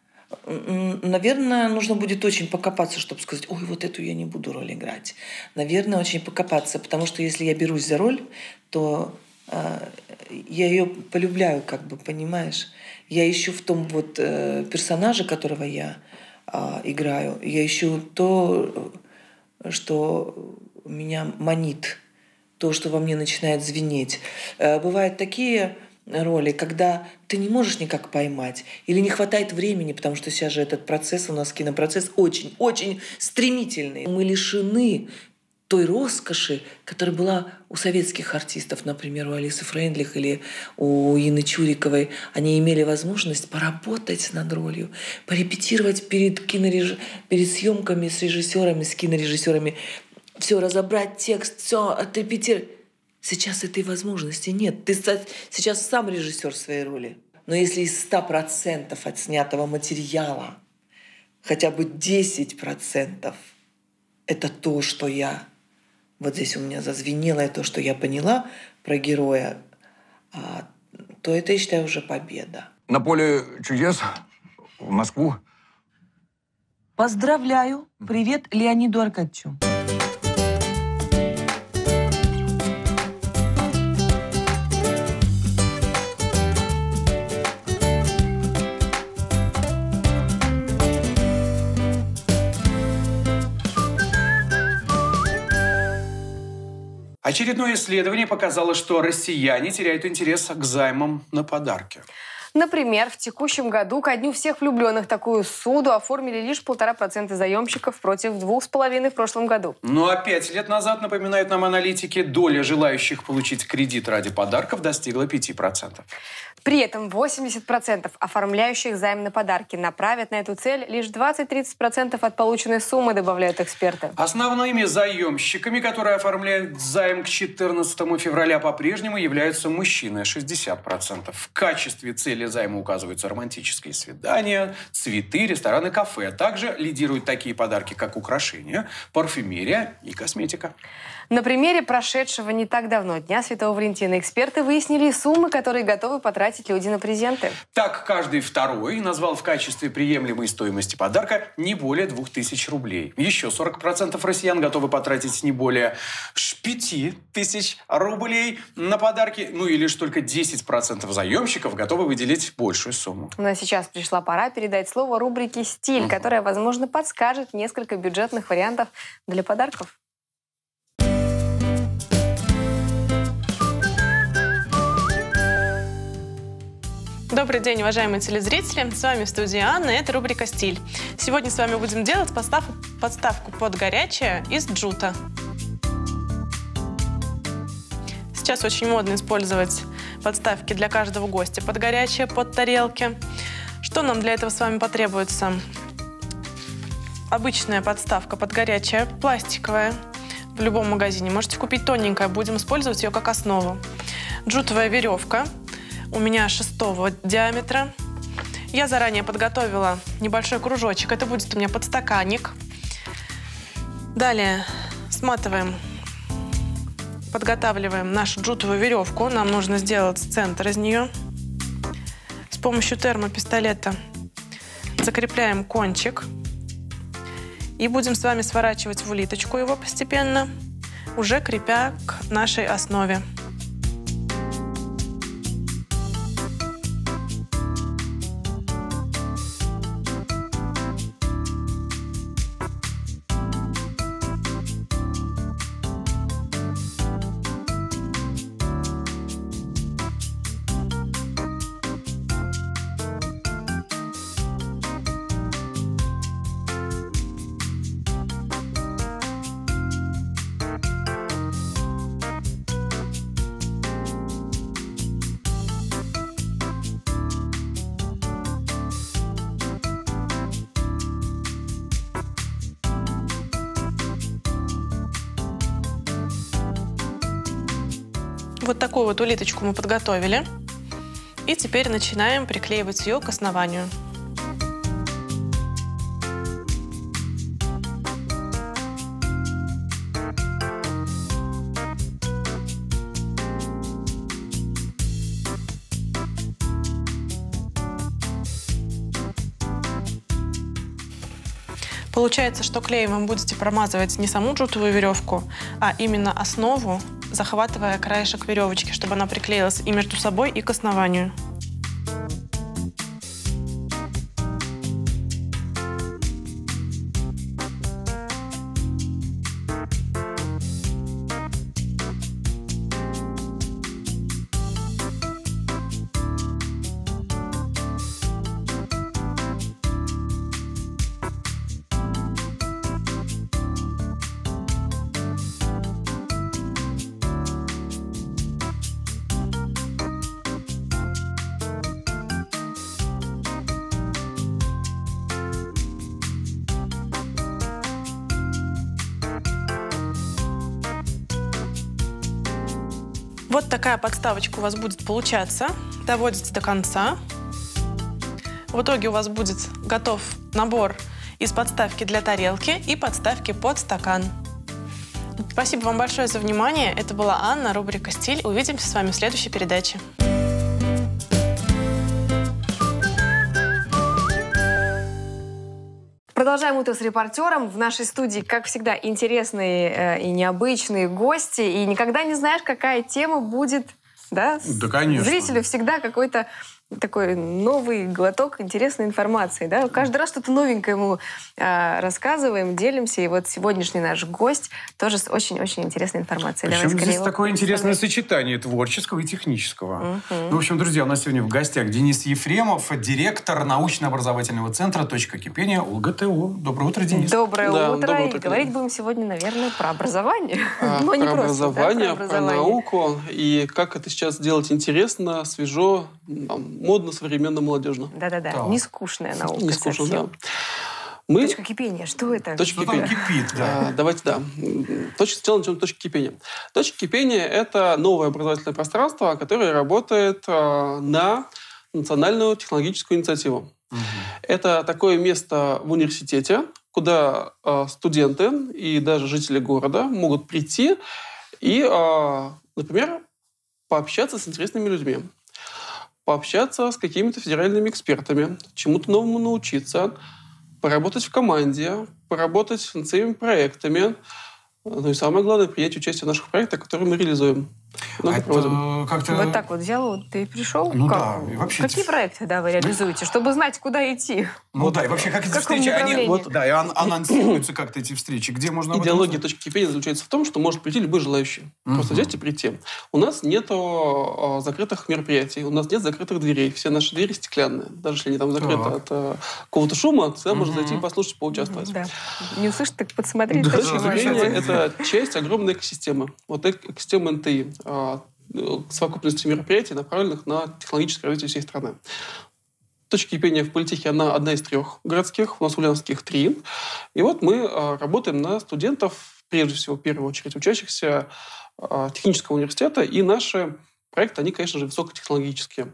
наверное, нужно будет очень покопаться, чтобы сказать, ой, вот эту я не буду роль играть. Наверное, очень покопаться, потому что если я берусь за роль, то я ее полюбляю, как бы, понимаешь? Я ищу в том вот персонаже, которого я играю, я ищу то, что меня манит, то, что во мне начинает звенеть. Бывают такие роли, когда ты не можешь никак поймать или не хватает времени, потому что сейчас же этот процесс, у нас кинопроцесс очень-очень стремительный. Мы лишены той роскоши, которая была у советских артистов, например, у Алисы Фрейндлих или у Инны Чуриковой. Они имели возможность поработать над ролью, порепетировать перед съемками с режиссерами, с кинорежиссерами, все разобрать текст, все отрепетировать. Сейчас этой возможности нет. Ты сейчас сам режиссер своей роли. Но если из 100% отснятого материала хотя бы 10% это то, что я... Вот здесь у меня зазвенело, то, что я поняла про героя, то это, я считаю, уже победа. На поле чудес в Москву. Поздравляю! Привет Леониду Аркадьевичу. Очередное исследование показало, что россияне теряют интерес к займам на подарки. Например, в текущем году ко дню всех влюбленных такую суду оформили лишь 1,5% заемщиков против 2,5% в прошлом году. Ну а 5 лет назад, напоминают нам аналитики, доля желающих получить кредит ради подарков достигла 5%. При этом 80% оформляющих займ на подарки направят на эту цель лишь 20-30% от полученной суммы, добавляют эксперты. Основными заемщиками, которые оформляют займ к 14 февраля, по-прежнему являются мужчины – 60%. В качестве цели займа указываются романтические свидания, цветы, рестораны, кафе. Также лидируют такие подарки, как украшения, парфюмерия и косметика. На примере прошедшего не так давно Дня Святого Валентина эксперты выяснили суммы, которые готовы потратить люди на презенты. Так, каждый второй назвал в качестве приемлемой стоимости подарка не более 2000 рублей. Еще 40% россиян готовы потратить не более 5000 рублей на подарки. Ну и лишь только 10% заемщиков готовы выделить большую сумму. Ну а сейчас пришла пора передать слово рубрике «Стиль», которая, возможно, подскажет несколько бюджетных вариантов для подарков. Добрый день, уважаемые телезрители. С вами в студии Анна, это рубрика «Стиль». Сегодня с вами будем делать подставку под горячее из джута. Сейчас очень модно использовать подставки для каждого гостя под горячее, под тарелки. Что нам для этого с вами потребуется? Обычная подставка под горячее, пластиковая, в любом магазине. Можете купить тоненькая, будем использовать ее как основу. Джутовая веревка. У меня 6-го диаметра. Я заранее подготовила небольшой кружочек. Это будет у меня подстаканник. Далее сматываем, подготавливаем нашу джутовую веревку. Нам нужно сделать центр из нее. С помощью термопистолета закрепляем кончик. И будем с вами сворачивать в улиточку его постепенно, уже крепя к нашей основе. Вот такую вот улиточку мы подготовили. И теперь начинаем приклеивать ее к основанию. Получается, что клеем вы будете промазывать не саму джутовую веревку, а именно основу, захватывая краешек веревочки, чтобы она приклеилась и между собой, и к основанию. Вот такая подставочка у вас будет получаться. Доводите до конца. В итоге у вас будет готов набор из подставки для тарелки и подставки под стакан. Спасибо вам большое за внимание. Это была Анна, рубрика «Стиль». Увидимся с вами в следующей передаче. Продолжаем утро с репортером. В нашей студии, как всегда, интересные и необычные гости. И никогда не знаешь, какая тема будет, да? Да, конечно. Зрителю всегда какой-то такой новый глоток интересной информации. Да? Каждый раз что-то новенькое ему рассказываем, делимся. И вот сегодняшний наш гость тоже с очень-очень интересной информацией. Причем здесь такое интересное сочетание творческого и технического. Ну, в общем, друзья, у нас сегодня в гостях Денис Ефремов, директор научно-образовательного центра «Точка кипения» УЛГТУ. Доброе утро, Денис. Доброе утро. И говорить будем сегодня, наверное, про образование. Но не про просто, образование, да, про науку. И как это сейчас делать интересно, свежо, модно, современно, молодежно. Да-да-да. Не скучная наука. Не скучно, совсем. да. Точка кипения. Что это? Точка кипения. Кипит, да. Давайте, да. Сначала начнем с точки кипения. Точка кипения – это новое образовательное пространство, которое работает на национальную технологическую инициативу. Это такое место в университете, куда студенты и даже жители города могут прийти и, например, пообщаться с интересными людьми, пообщаться с какими-то федеральными экспертами, чему-то новому научиться, поработать в команде, поработать над своими проектами. Ну и самое главное, принять участие в наших проектах, которые мы реализуем. Вот так вот взял, вот ты и пришел? Ну как? Да. И вообще какие проекты, да, вы реализуете, чтобы знать, куда идти? Ну да, и вообще как эти встречи, они анонсируются как-то эти встречи, где можно... Идеология точки кипения заключается в том, что может прийти любой желающий. Просто взять и прийти. У нас нету закрытых мероприятий, у нас нет закрытых дверей. Все наши двери стеклянные. Даже если они там закрыты от какого-то шума, всегда можно зайти, послушать, поучаствовать. Да. Не услышать, так подсмотреть. Точка кипения – это часть огромной экосистемы. Вот экосистема НТИ. Совокупности мероприятий, направленных на технологическое развитие всей страны. Точка кипения в политехе, она одна из 3 городских, у нас в Ульяновске 3. И вот мы работаем на студентов, прежде всего, в первую очередь, учащихся технического университета, и наши проекты, они, конечно же, высокотехнологические.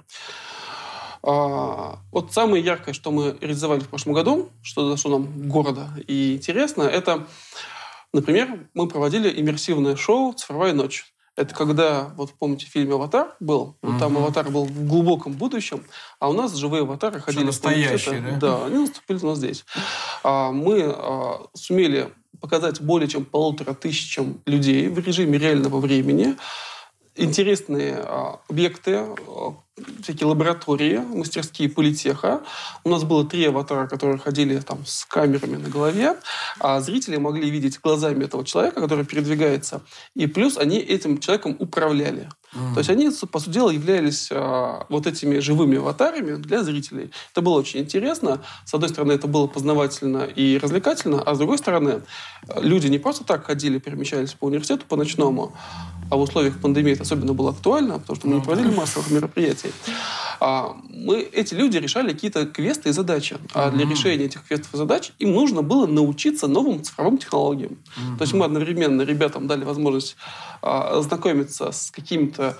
Вот самое яркое, что мы реализовали в прошлом году, что нам города и интересно, это, например, мы проводили иммерсивное шоу «Цифровая ночь». Это когда, вот помните, в фильме «Аватар» был, вот там «Аватар» был в глубоком будущем, а у нас живые аватары ходили по университету. Да? Да, они наступили у нас здесь. Мы сумели показать более чем 1500 людей в режиме реального времени, интересные объекты, всякие лаборатории, мастерские политеха. У нас было 3 аватара, которые ходили там с камерами на голове, а зрители могли видеть глазами этого человека, который передвигается, и плюс они этим человеком управляли. То есть они, по сути дела, являлись вот этими живыми аватарами для зрителей. Это было очень интересно. С одной стороны, это было познавательно и развлекательно, а с другой стороны, люди не просто так ходили, перемещались по университету по ночному, а в условиях пандемии это особенно было актуально, потому что мы не проводили массовых мероприятий. Эти люди решали какие-то квесты и задачи. А для решения этих квестов и задач им нужно было научиться новым цифровым технологиям. То есть мы одновременно ребятам дали возможность ознакомиться с какими-то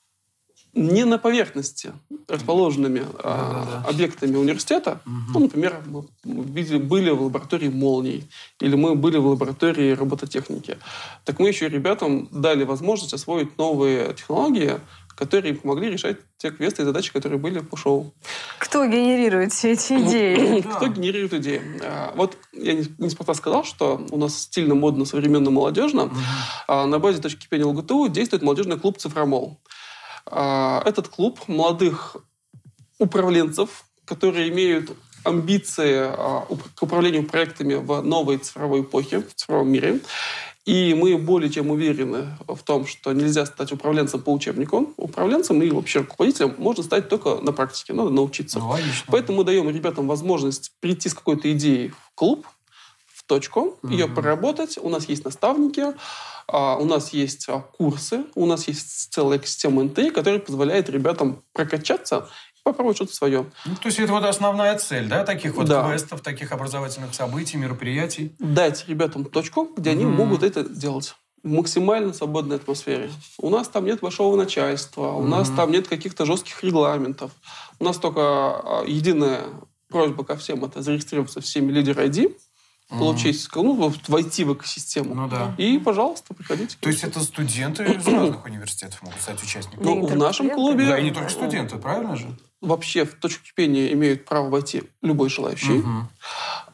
не на поверхности расположенными объектами университета. Ну, например, мы были в лаборатории молний, или мы были в лаборатории робототехники. Так мы еще ребятам дали возможность освоить новые технологии, которые им помогли решать те квесты и задачи, которые были по шоу. Кто генерирует все эти идеи? Кто генерирует идеи? Вот я неспроста сказал, что у нас стильно, модно, современно, молодежно. На базе точки кипения ЛГТУ действует молодежный клуб «Цифромол». Этот клуб молодых управленцев, которые имеют амбиции к управлению проектами в новой цифровой эпохе, в цифровом мире. И мы более чем уверены в том, что нельзя стать управленцем по учебнику. Управленцем и вообще руководителем можно стать только на практике, надо научиться. Поэтому мы даем ребятам возможность прийти с какой-то идеей в клуб, в точку, ее проработать. У нас есть наставники, у нас есть курсы, у нас есть целая экосистема НТИ, которая позволяет ребятам прокачаться, попробовать что-то свое. Ну, то есть это вот основная цель, да, таких вот квестов, таких образовательных событий, мероприятий? Дать ребятам точку, где они могут это делать в максимально свободной атмосфере. У нас там нет большого начальства, у нас там нет каких-то жестких регламентов. У нас только единая просьба ко всем — это зарегистрироваться всеми лидер ID, получить, войти в экосистему. И, пожалуйста, приходите. То есть это студенты из разных университетов могут стать участниками? Ну, в нашем клубе... Да, и не только студенты, правильно же? Вообще в точку кипения имеют право войти любой желающий.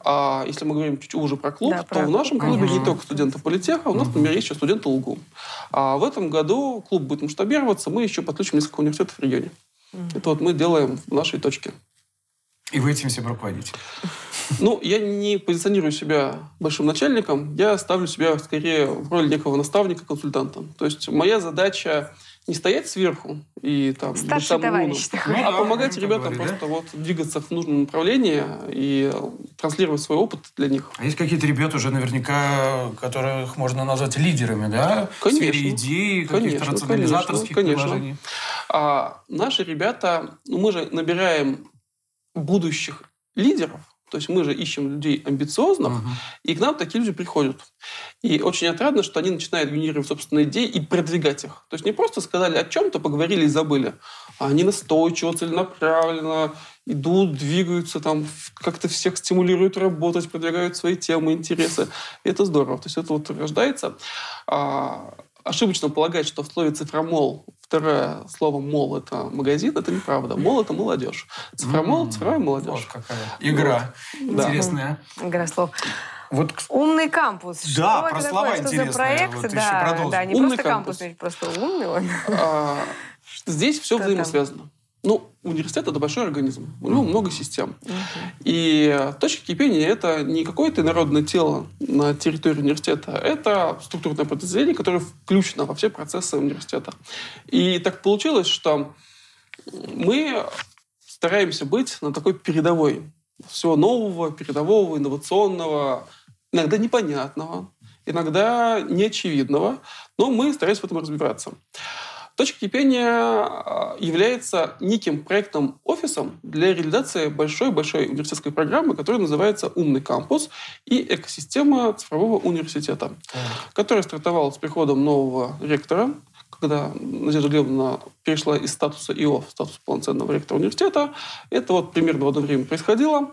А если мы говорим чуть уже про клуб, Да, то про в нашем клуб, клубе не конечно. только студенты политеха, у нас, например, есть еще студенты ЛГУ. А в этом году клуб будет масштабироваться, мы еще подключим несколько университетов в регионе. Это вот мы делаем в нашей точке. И вы этим всем руководите? Ну, я не позиционирую себя большим начальником, я ставлю себя скорее в роль некого наставника, консультанта. То есть моя задача не стоять сверху и там, быть Старший самым товарищ умным, такой. а помогать ребятам говорили, просто вот двигаться в нужном направлении и транслировать свой опыт для них. А есть какие-то ребята уже наверняка, которых можно назвать лидерами, да? Конечно. В сфере идей, каких-то рационализаторских предложений. А наши ребята, мы же набираем будущих лидеров, то есть мы же ищем людей амбициозных, и к нам такие люди приходят. И очень отрадно, что они начинают генерировать собственные идеи и продвигать их. То есть не просто сказали о чем-то, поговорили и забыли, а они настойчиво, целенаправленно идут, двигаются, там, как-то всех стимулируют работать, продвигают свои темы, интересы. И это здорово. То есть это вот рождается. Ошибочно полагать, что в слове «цифромол» второе слово «мол» — это магазин, это неправда. «Мол» — это молодежь. «Цифромол» — цифровая молодежь. Вот какая игра интересная. Игра слов. Вот... Умный кампус. Да, что про это слова такое? Что за интересные. проект? Вот еще Да, продолжим. да, не Умный просто кампус, ведь просто умный он. Здесь все Что взаимосвязано. Ну, университет — это большой организм. У него много систем. И точка кипения — это не какое-то народное тело на территории университета. Это структурное подразделение, которое включено во все процессы университета. И так получилось, что мы стараемся быть на такой передовой. Всего нового, передового, инновационного, иногда непонятного, иногда неочевидного. Но мы стараемся в этом разбираться. Точка кипения является неким проектом-офисом для реализации большой-большой университетской программы, которая называется «Умный кампус» и экосистема цифрового университета, которая стартовала с приходом нового ректора, когда Надежда Глебовна перешла из статуса ИО в статус полноценного ректора университета. Это вот примерно в одно время происходило.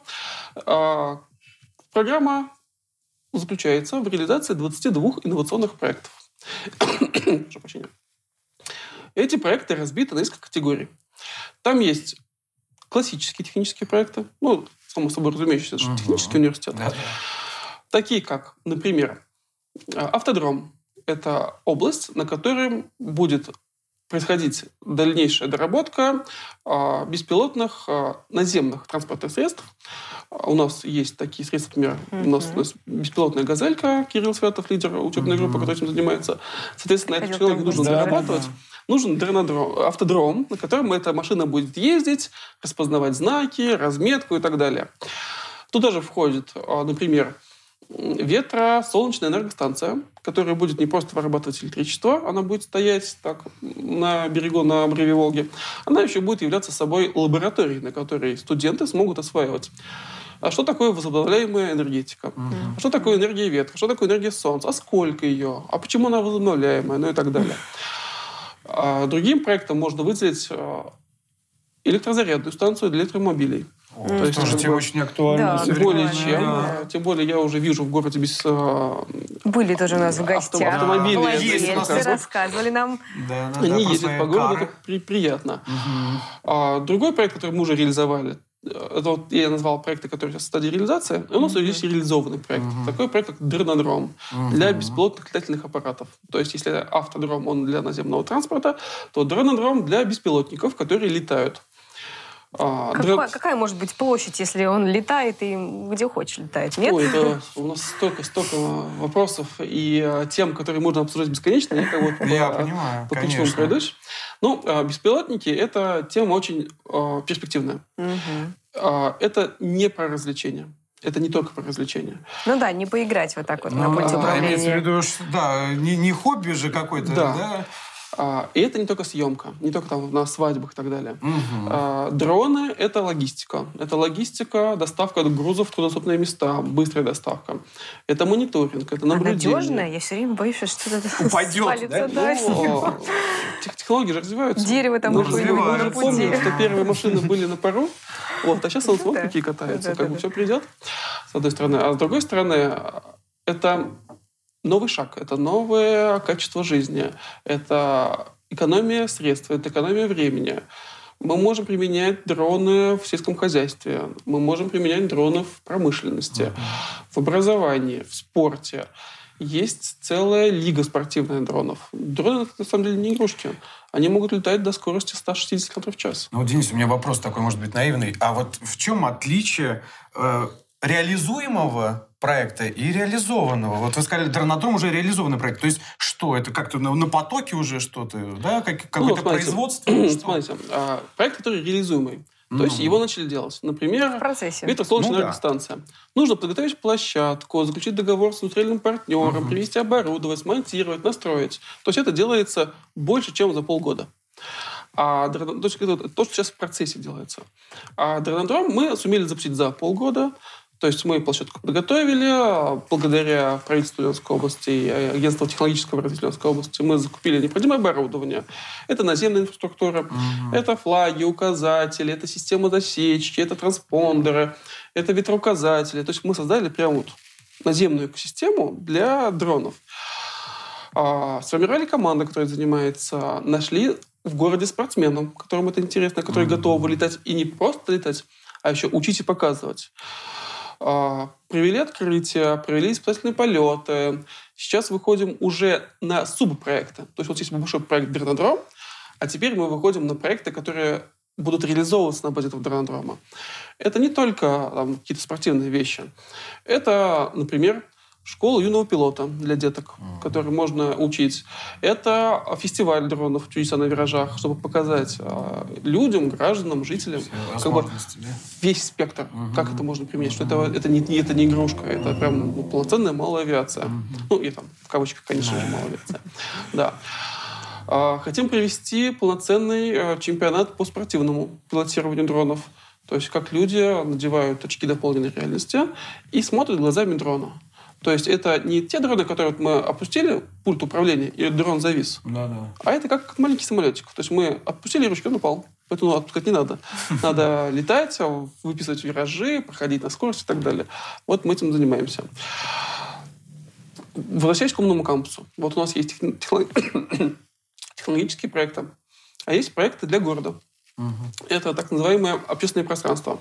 Программа заключается в реализации 22 инновационных проектов. Прошу прощения. Эти проекты разбиты на несколько категорий. Там есть классические технические проекты, ну, само собой разумеющийся, это же технический университет. Такие как, например, автодром. Это область, на которой будет происходить дальнейшая доработка беспилотных наземных транспортных средств. У нас есть такие средства, например, у нас беспилотная «Газелька», Кирилл Святов, лидер учебной группы, который этим занимается. Соответственно, эту технологию нужно дорабатывать. Нужен автодром, на котором эта машина будет ездить, распознавать знаки, разметку и так далее. Туда же входит, например, ветро-солнечная энергостанция, которая будет не просто вырабатывать электричество, она будет стоять так на берегу, на обрыве Волги, она еще будет являться собой лабораторией, на которой студенты смогут осваивать. А что такое возобновляемая энергетика? А что такое энергия ветра? Что такое энергия солнца? А сколько ее? А почему она возобновляемая? Ну и так далее. Другим проектом можно выделить электрозарядную станцию для электромобилей. То есть тоже тебе очень актуально. Да, более чем. Да. Тем более я уже вижу в городе без были тоже у нас в гостях. Автомобили. Владельцы рассказывали нам. Они ездят по городу, это приятно. Другой проект, который мы уже реализовали, это вот я назвал проекты, которые сейчас в стадии реализации. И у нас есть реализованный проект. Такой проект, как дронодром для беспилотных летательных аппаратов. То есть, если автодром, он для наземного транспорта, то дронодром для беспилотников, которые летают. Какая может быть площадь, если он летает и где хочешь летает? Нет? Ой, да, у нас столько вопросов и тем, которые можно обсуждать бесконечно. Я как бы по ключевым пройдусь. Ну, беспилотники — это тема очень перспективная. Это не про развлечения. Это не только про развлечения. Ну да, не поиграть вот так вот на пульте управления. Имеется в виду, что да, не хобби же какой-то, да? И это не только съемка, не только там на свадьбах и так далее. Дроны — это логистика. Это логистика, доставка грузов в труднодоступные места, быстрая доставка. Это мониторинг, это наблюдение. Надежная? Я все время боюсь, что что-то упадет, да? Технологии же развиваются. Дерево там мы же помним, что первые машины были на пару, а сейчас он смотрит, какие катаются. Как бы все придет, с одной стороны. А с другой стороны, это новый шаг, это новое качество жизни, это экономия средств, это экономия времени. Мы можем применять дроны в сельском хозяйстве. Мы можем применять дроны в промышленности, в образовании, в спорте. Есть целая лига спортивных дронов. Дроны, на самом деле, не игрушки. Они могут летать до скорости 160 км в час. Ну, Денис, у меня вопрос такой, может быть, наивный. А вот в чем отличие реализуемого проекта и реализованного? Вот вы сказали, дронодром уже реализованный проект. То есть что? Это как-то на потоке уже что-то? Да? Какое-то производство? Смотрите, проект, который реализуемый. То есть его начали делать. Например, ветросолнечная электростанция. Нужно подготовить площадку, заключить договор с индустриальным партнером, привезти оборудовать, смонтировать, настроить. То есть это делается больше, чем за полгода. То, что сейчас в процессе делается. А дронодром мы сумели запустить за полгода. То есть мы площадку подготовили, благодаря правительству Ленской области и агентству технологического развития Ленской области мы закупили необходимое оборудование. Это наземная инфраструктура, это флаги, указатели, это система засечки, это транспондеры, это ветроуказатели. То есть мы создали прям вот наземную экосистему для дронов. Сформировали команду, которая занимается, нашли в городе спортсменов, которым это интересно, которые готовы летать и не просто летать, а еще учить и показывать. Провели открытия, провели испытательные полеты. Сейчас выходим уже на субпроекты. То есть вот есть большой проект «Дронодром», а теперь мы выходим на проекты, которые будут реализовываться на базе этого дронодрома. Это не только какие-то спортивные вещи. Это, например, школа юного пилота для деток, которые можно учить. Это фестиваль дронов «Чудеса на виражах», чтобы показать людям, гражданам, жителям весь спектр, как это можно применять. Что это не игрушка, это прям полноценная малая авиация. Ну, и там, в кавычках, конечно же, малая авиация. Да. Хотим провести полноценный чемпионат по спортивному пилотированию дронов. То есть как люди надевают очки дополненной реальности и смотрят глазами дрона. То есть это не те дроны, которые мы опустили, пульт управления, и дрон завис. А это как маленький самолетик. То есть мы отпустили ручки, он упал. Поэтому отпускать не надо. Надо летать, выписывать виражи, проходить на скорость и так далее. Вот мы этим занимаемся. Возвращаясь к умному кампусу. Вот у нас есть технологические проекты, а есть проекты для города. Это так называемое общественное пространство.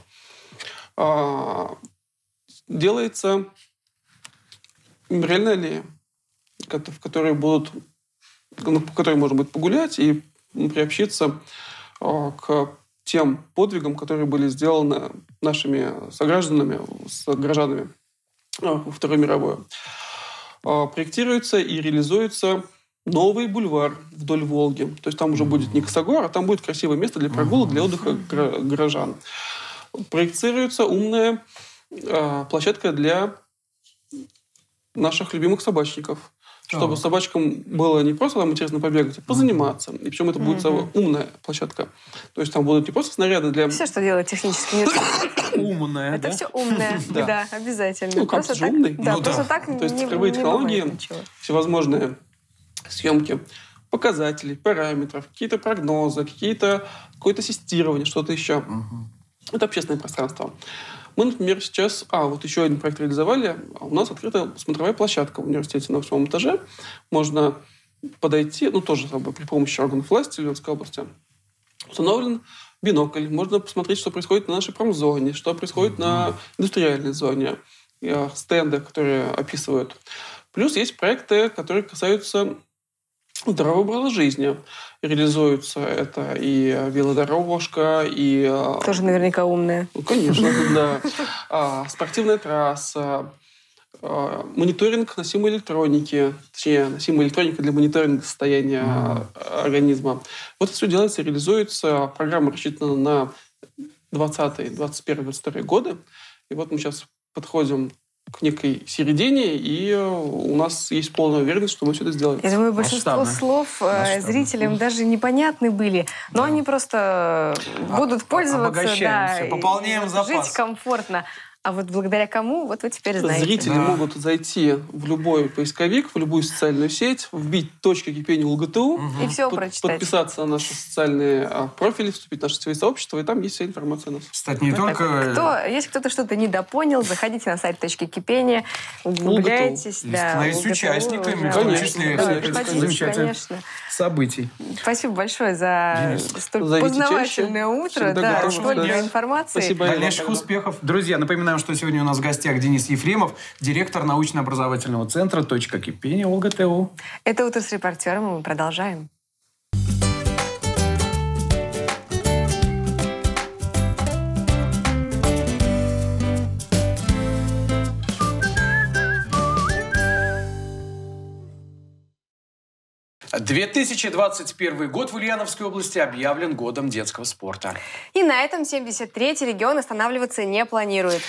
Делается мемориальная аллея, в которой по которой можно будет погулять и приобщиться к тем подвигам, которые были сделаны нашими согражданами, горожанами во Второй мировой. Проектируется и реализуется новый бульвар вдоль Волги. То есть там уже будет не косогор, а там будет красивое место для прогулок, для отдыха горожан. Проектируется умная площадка для наших любимых собачников. Чтобы собачкам было не просто там интересно побегать, а позаниматься. И причем это будет умная площадка. То есть там будут не просто снаряды для... Все, что делает технический мир. Умная, это все умное, да, обязательно. Ну, как же умный. Да, просто так не бывает. То есть цифровые технологии, всевозможные съемки показателей, параметров, какие-то прогнозы, какое-то систирование, что-то еще. Это общественное пространство. Мы, например, сейчас... вот еще один проект реализовали. У нас открыта смотровая площадка в университете на 8 этаже. Можно подойти, тоже при помощи органов власти Ленской области. Установлен бинокль. Можно посмотреть, что происходит на нашей промзоне, что происходит на индустриальной зоне. Стенды, которые описывают. Плюс есть проекты, которые касаются здорового образа жизни. Реализуются это и велодорожка, и... Тоже наверняка умная. Ну, конечно, да. Спортивная трасса, мониторинг носимой электроники, точнее, носимая электроника для мониторинга состояния организма. Вот это все делается и реализуется. Программа рассчитана на 20-й, 21-й, 22-й годы. И вот мы сейчас подходим к некой середине, и у нас есть полная уверенность, что мы все это сделаем. Я думаю, большинство слов зрителям даже непонятны были, но они просто будут пользоваться, пополняем запас. Жить комфортно. А вот благодаря кому, вот вы теперь знаете. Зрители могут зайти в любой поисковик, в любую социальную сеть, вбить «Точка кипения ЛГТУ», и все прочитать. Подписаться на наши социальные профили, вступить в наше сетевое сообщество, и там есть вся информация о нас. Кстати, не только... Если кто-то что-то недопонял, заходите на сайт «Точки кипения», углубляйтесь. И становитесь участниками, в том числе замечательных событий. Спасибо большое за столь познавательное утро, столько информации. Спасибо. Дальнейших успехов. Друзья, напоминаем, что сегодня у нас в гостях Денис Ефремов, директор научно-образовательного центра «Точка кипения» ЛГТУ. Это «Утро с репортером», и мы продолжаем. – 2021 год в Ульяновской области объявлен годом детского спорта. И на этом 73-й регион останавливаться не планирует.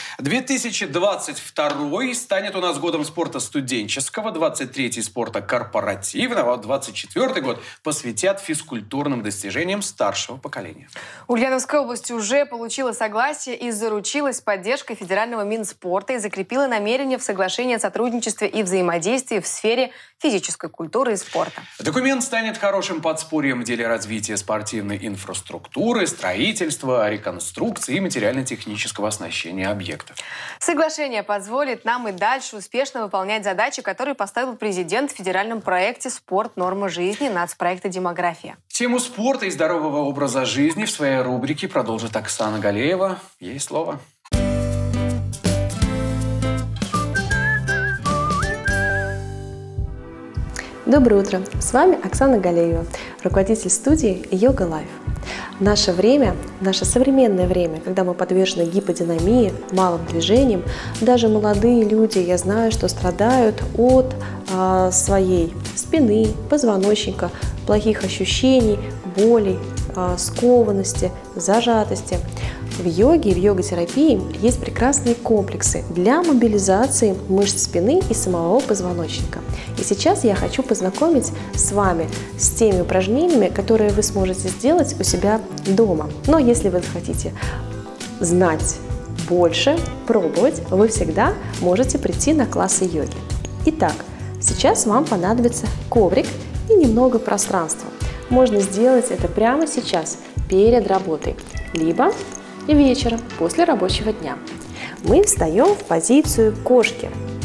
2022 станет у нас годом спорта студенческого, 23-й спорта корпоративного, 24-й год посвятят физкультурным достижениям старшего поколения. Ульяновская область уже получила согласие и заручилась поддержкой федерального Минспорта и закрепила намерение в соглашении о сотрудничестве и взаимодействии в сфере физической культуры и спорта. Документ станет хорошим подспорьем в деле развития спортивной инфраструктуры, строительства, реконструкции и материально-технического оснащения объектов. Соглашение позволит нам и дальше успешно выполнять задачи, которые поставил президент в федеральном проекте «Спорт. Норма жизни» нацпроекта «Демография». Тему спорта и здорового образа жизни в своей рубрике продолжит Оксана Галеева. Ей слово. Доброе утро! С вами Оксана Галеева, руководитель студии Yoga Life. Наше время, наше современное время, когда мы подвержены гиподинамии, малым движениям, даже молодые люди, я знаю, что страдают от своей спины, позвоночника, плохих ощущений, болей, скованности, зажатости. В йоге и в йога-терапии есть прекрасные комплексы для мобилизации мышц спины и самого позвоночника. И сейчас я хочу познакомить с вами с теми упражнениями, которые вы сможете сделать у себя дома. Но если вы хотите знать больше, пробовать, вы всегда можете прийти на классы йоги. Итак, сейчас вам понадобится коврик и немного пространства. Можно сделать это прямо сейчас, перед работой, либо вечером, после рабочего дня. Мы встаем в позицию кошки.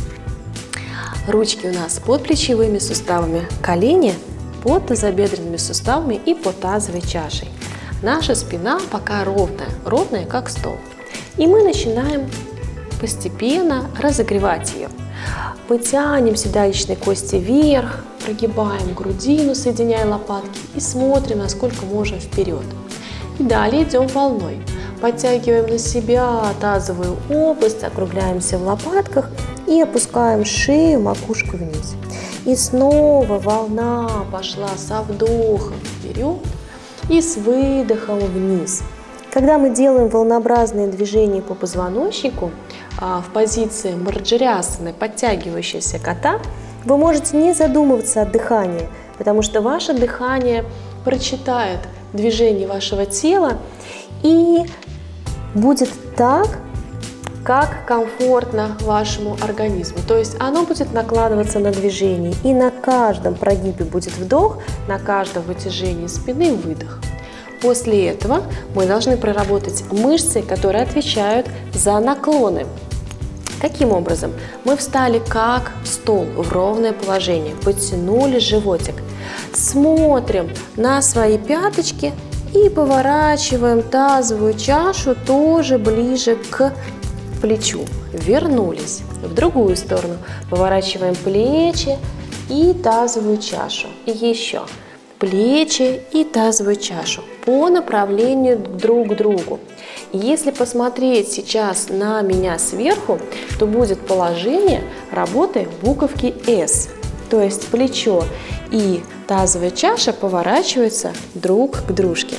Ручки у нас под плечевыми суставами, колени под тазобедренными суставами и под тазовой чашей. Наша спина пока ровная как стол. И мы начинаем постепенно разогревать ее. Мы тянем седалищные кости вверх, прогибаем грудину, соединяя лопатки и смотрим, насколько можем вперед. И далее идем волной. Подтягиваем на себя тазовую область, округляемся в лопатках и опускаем шею, макушку вниз. И снова волна пошла со вдохом вперед и с выдохом вниз. Когда мы делаем волнообразные движения по позвоночнику в позиции марджариасаны, подтягивающегося кота, вы можете не задумываться о дыхании, потому что ваше дыхание прочитает движение вашего тела и будет так, как комфортно вашему организму. То есть оно будет накладываться на движение, и на каждом прогибе будет вдох, на каждом вытяжении спины выдох. После этого мы должны проработать мышцы, которые отвечают за наклоны. Каким образом? Мы встали как стол в ровное положение, подтянули животик, смотрим на свои пяточки и поворачиваем тазовую чашу тоже ближе к плечу. Вернулись в другую сторону, поворачиваем плечи и тазовую чашу. И еще плечи и тазовую чашу по направлению друг к другу. Если посмотреть сейчас на меня сверху, то будет положение работы буковки S. То есть плечо и тазовая чаша поворачиваются друг к дружке.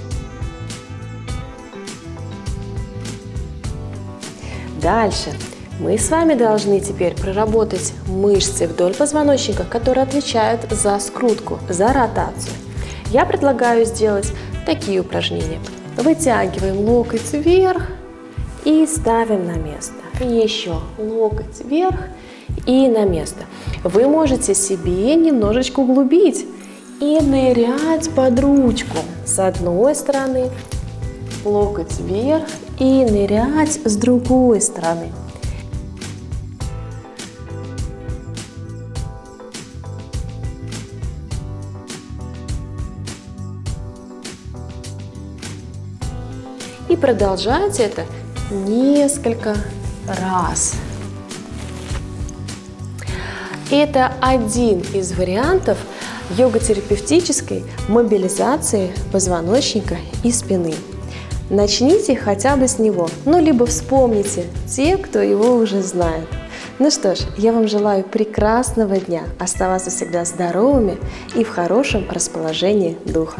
Дальше мы с вами должны теперь проработать мышцы вдоль позвоночника, которые отвечают за скрутку, за ротацию. Я предлагаю сделать такие упражнения. Вытягиваем локоть вверх и ставим на место. Еще локоть вверх и на место. Вы можете себе немножечко углубить и нырять под ручку. С одной стороны, локоть вверх и нырять с другой стороны. И продолжать это несколько раз. Это один из вариантов йога-терапевтической мобилизации позвоночника и спины. Начните хотя бы с него, ну либо вспомните те, кто его уже знает. Ну что ж, я вам желаю прекрасного дня, оставаться всегда здоровыми и в хорошем расположении духа.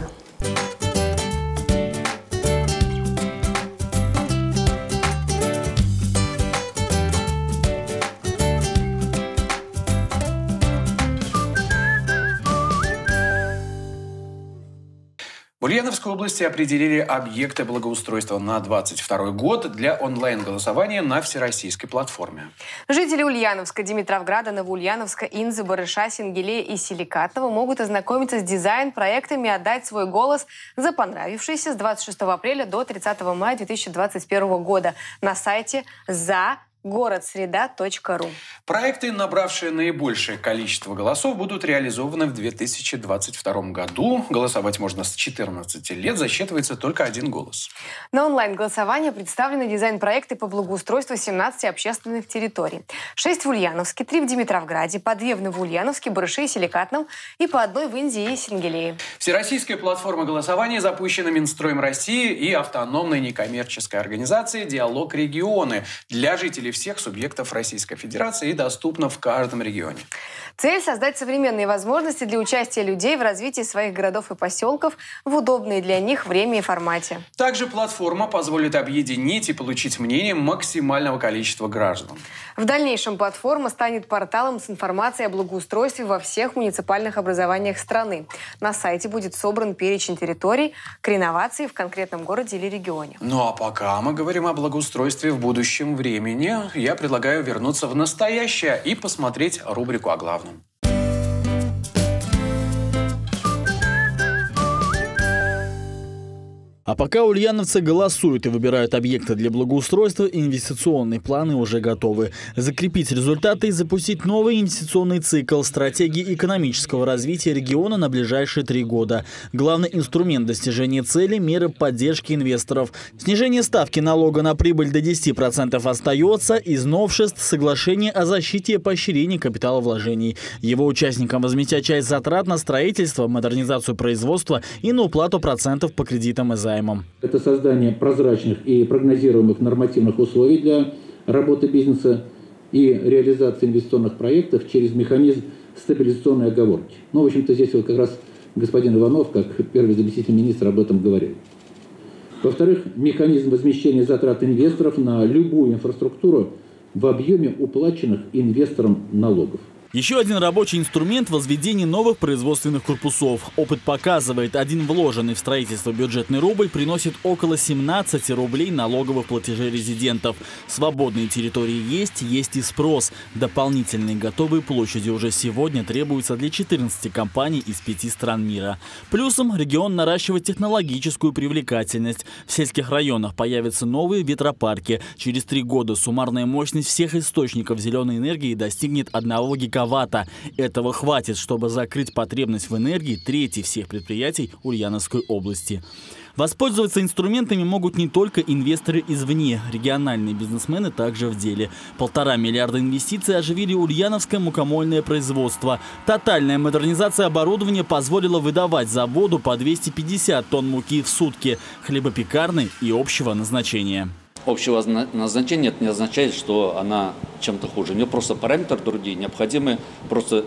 В Ульяновской области определили объекты благоустройства на 2022 год для онлайн-голосования на всероссийской платформе. Жители Ульяновска, Димитровграда, Новоульяновска, Инзы, Барыша, Сенгелея и Силикатова могут ознакомиться с дизайн-проектами и отдать свой голос за понравившиеся с 26 апреля до 30 мая 2021 года на сайте городсреда.ру. Проекты, набравшие наибольшее количество голосов, будут реализованы в 2022 году. Голосовать можно с 14 лет, засчитывается только один голос. На онлайн-голосование представлены дизайн-проекты по благоустройству 17 общественных территорий. 6 в Ульяновске, 3 в Димитровграде, по 2 в Новоульяновске, Барыше и Силикатном и по 1 в Инзе и Сенгелее. Всероссийская платформа голосования запущена Минстроем России и автономной некоммерческой организацией «Диалог регионы» для жителей всех субъектов Российской Федерации и доступна в каждом регионе. Цель – создать современные возможности для участия людей в развитии своих городов и поселков в удобное для них время и формате. Также платформа позволит объединить и получить мнение максимального количества граждан. В дальнейшем платформа станет порталом с информацией о благоустройстве во всех муниципальных образованиях страны. На сайте будет собран перечень территорий к реновации в конкретном городе или регионе. Ну а пока мы говорим о благоустройстве в будущем времени, я предлагаю вернуться в настоящее и посмотреть рубрику о главном. А пока ульяновцы голосуют и выбирают объекты для благоустройства, инвестиционные планы уже готовы. Закрепить результаты и запустить новый инвестиционный цикл стратегии экономического развития региона на ближайшие 3 года. Главный инструмент достижения цели – меры поддержки инвесторов. Снижение ставки налога на прибыль до 10% остается. Из новшеств – соглашение о защите и поощрении капиталовложений. Его участникам возместят часть затрат на строительство, модернизацию производства и на уплату процентов по кредитам и займам. Это создание прозрачных и прогнозируемых нормативных условий для работы бизнеса и реализации инвестиционных проектов через механизм стабилизационной оговорки. Ну, в общем-то, здесь вот как раз господин Иванов, как первый заместитель министра, об этом говорил. Во-вторых, механизм возмещения затрат инвесторов на любую инфраструктуру в объеме уплаченных инвесторам налогов. Еще один рабочий инструмент – возведение новых производственных корпусов. Опыт показывает, один вложенный в строительство бюджетный рубль приносит около 17 рублей налоговых платежей резидентов. Свободные территории есть и спрос. Дополнительные готовые площади уже сегодня требуются для 14 компаний из 5 стран мира. Плюсом регион наращивает технологическую привлекательность. В сельских районах появятся новые ветропарки. Через 3 года суммарная мощность всех источников зеленой энергии достигнет 1 гигаватта. Этого хватит, чтобы закрыть потребность в энергии трети всех предприятий Ульяновской области. Воспользоваться инструментами могут не только инвесторы извне. Региональные бизнесмены также в деле. 1,5 миллиарда инвестиций оживили ульяновское мукомольное производство. Тотальная модернизация оборудования позволила выдавать заводу по 250 тонн муки в сутки, хлебопекарной и общего назначения. Общего назначения это не означает, что она чем-то хуже. У нее просто параметры другие, необходимые просто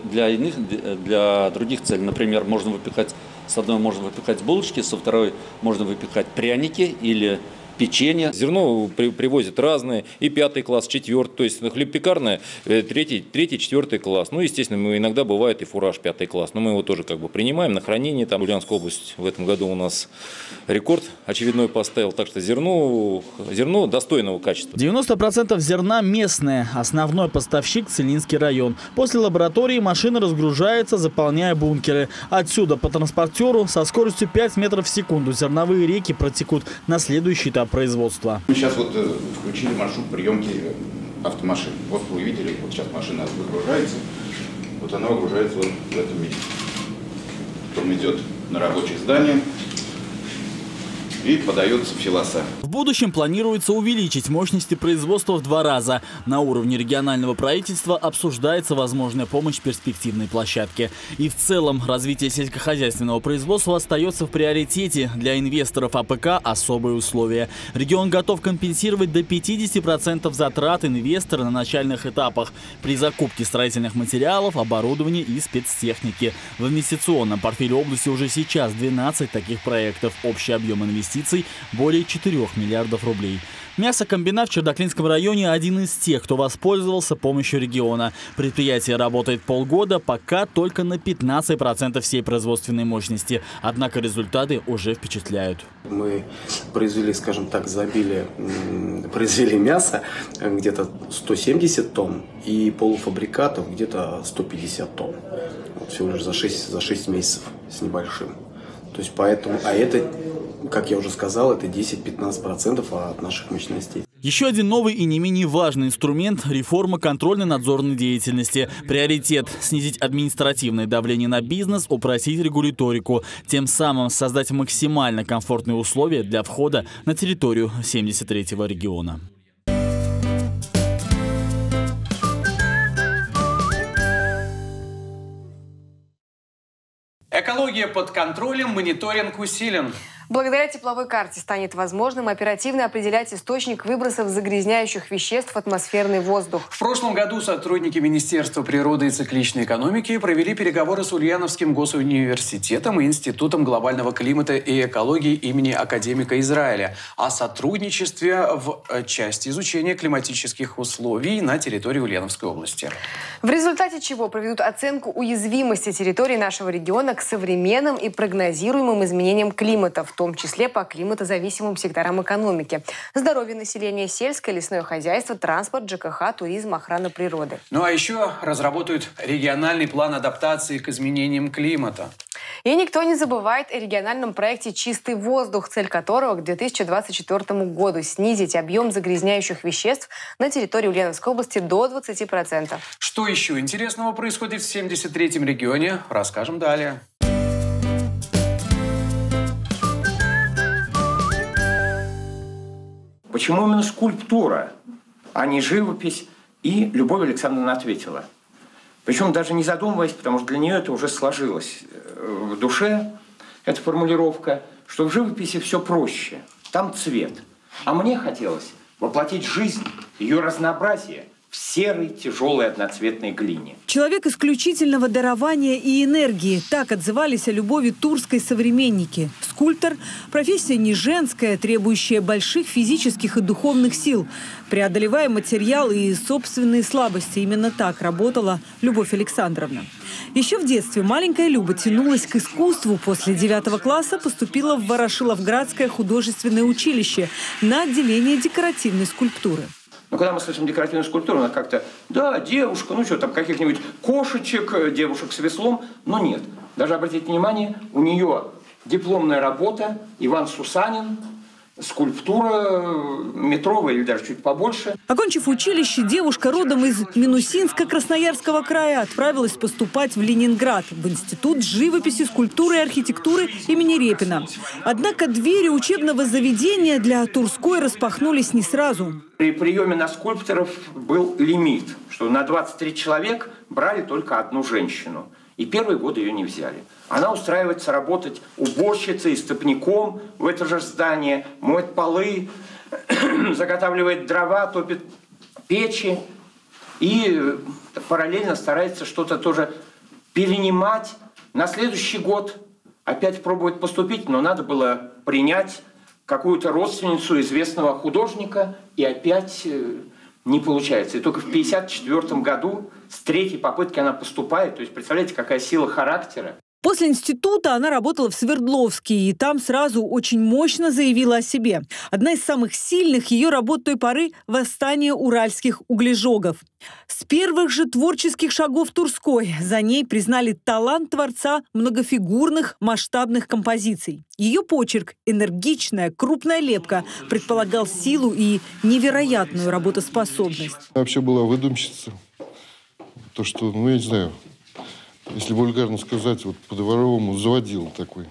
для других целей. Например, с одной можно выпекать булочки, со второй можно выпекать пряники или печенье. Зерно привозят разное, и 5 класс, 4, то есть хлебопекарное, 3, 4 класс. Ну, естественно, иногда бывает и фураж 5 класс, но мы его тоже как бы принимаем на хранение. Там Ульяновская область в этом году у нас рекорд очередной поставил, так что зерно достойного качества. 90% зерна местное, основной поставщик Целинский район. После лаборатории машина разгружается, заполняя бункеры. Отсюда по транспортеру со скоростью 5 метров в секунду зерновые реки протекут на следующий этап производства. Мы сейчас вот включили маршрут приемки автомашин. Вот вы видели, вот сейчас машина выгружается, вот она выгружается вот в этом месте. Потом идет на рабочее здание и подается в силоса. В будущем планируется увеличить мощности производства в 2 раза. На уровне регионального правительства обсуждается возможная помощь перспективной площадке. И в целом развитие сельскохозяйственного производства остается в приоритете. Для инвесторов АПК особые условия. Регион готов компенсировать до 50% затрат инвестора на начальных этапах при закупке строительных материалов, оборудования и спецтехники. В инвестиционном портфеле области уже сейчас 12 таких проектов. Общий объем инвестиций более 4 миллиардов рублей. Мясокомбинат в Чердаклинском районе один из тех, кто воспользовался помощью региона. Предприятие работает полгода, пока только на 15% всей производственной мощности. Однако результаты уже впечатляют. Мы произвели, скажем так, произвели мясо где-то 170 тонн и полуфабрикатов где-то 150 тонн. Вот всего лишь за 6 месяцев с небольшим. То есть поэтому, это, как я уже сказал, это 10-15% от наших мощностей. Еще один новый и не менее важный инструмент – реформа контрольно-надзорной деятельности. Приоритет – снизить административное давление на бизнес, упростить регуляторику, тем самым создать максимально комфортные условия для входа на территорию 73-го региона. Экология под контролем, мониторинг усилен. Благодаря тепловой карте станет возможным оперативно определять источник выбросов загрязняющих веществ в атмосферный воздух. В прошлом году сотрудники Министерства природы и цикличной экономики провели переговоры с Ульяновским госуниверситетом и Институтом глобального климата и экологии имени академика Израиля о сотрудничестве в части изучения климатических условий на территории Ульяновской области. В результате чего проведут оценку уязвимости территории нашего региона к современным и прогнозируемым изменениям климата, в том числе по климатозависимым секторам экономики: здоровье населения, сельское, лесное хозяйство, транспорт, ЖКХ, туризм, охрана природы. Ну а еще разработают региональный план адаптации к изменениям климата. И никто не забывает о региональном проекте «Чистый воздух», цель которого к 2024 году снизить объем загрязняющих веществ на территории Ульяновской области до 20%. Что еще интересного происходит в 73-м регионе, расскажем далее. Почему именно скульптура, а не живопись? И Любовь Александровна ответила. Причем даже не задумываясь, потому что для нее это уже сложилось в душе, эта формулировка, что в живописи все проще. Там цвет. А мне хотелось воплотить жизнь, ее разнообразие в серой, тяжелой, одноцветной глине. Человек исключительного дарования и энергии. Так отзывались о Любови Турской современники. Скульптор – профессия не женская, требующая больших физических и духовных сил, преодолевая материал и собственные слабости. Именно так работала Любовь Александровна. Еще в детстве маленькая Люба тянулась к искусству. После 9 класса поступила в Ворошиловградское художественное училище на отделение декоративной скульптуры. Но когда мы слышим декоративную скульптуру, она как-то, да, девушка, ну что там, каких-нибудь кошечек, девушек с веслом, но нет. Даже, обратите внимание, у нее дипломная работа Иван Сусанин, скульптура метровая или даже чуть побольше. Окончив училище, девушка родом из Минусинска Красноярского края отправилась поступать в Ленинград, в Институт живописи, скульптуры и архитектуры имени Репина. Однако двери учебного заведения для Турской распахнулись не сразу. При приеме на скульпторов был лимит, что на 23 человек брали только одну женщину. И первые годы ее не взяли. Она устраивается работать уборщицей, истопником в это же здание, моет полы, заготавливает дрова, топит печи. И параллельно старается что-то тоже перенимать. На следующий год опять пробует поступить, но надо было принять какую-то родственницу известного художника, и опять не получается. И только в 1954 году с 3-й попытки она поступает. То есть, представляете, какая сила характера. После института она работала в Свердловске и там сразу очень мощно заявила о себе. Одна из самых сильных ее работ той поры – «Восстание уральских углежогов». С первых же творческих шагов Турской за ней признали талант творца многофигурных масштабных композиций. Ее почерк, энергичная, крупная лепка, предполагал силу и невероятную работоспособность. Вообще была выдумщица. То, что, я не знаю, если вульгарно сказать, вот по-дворовому заводил такой.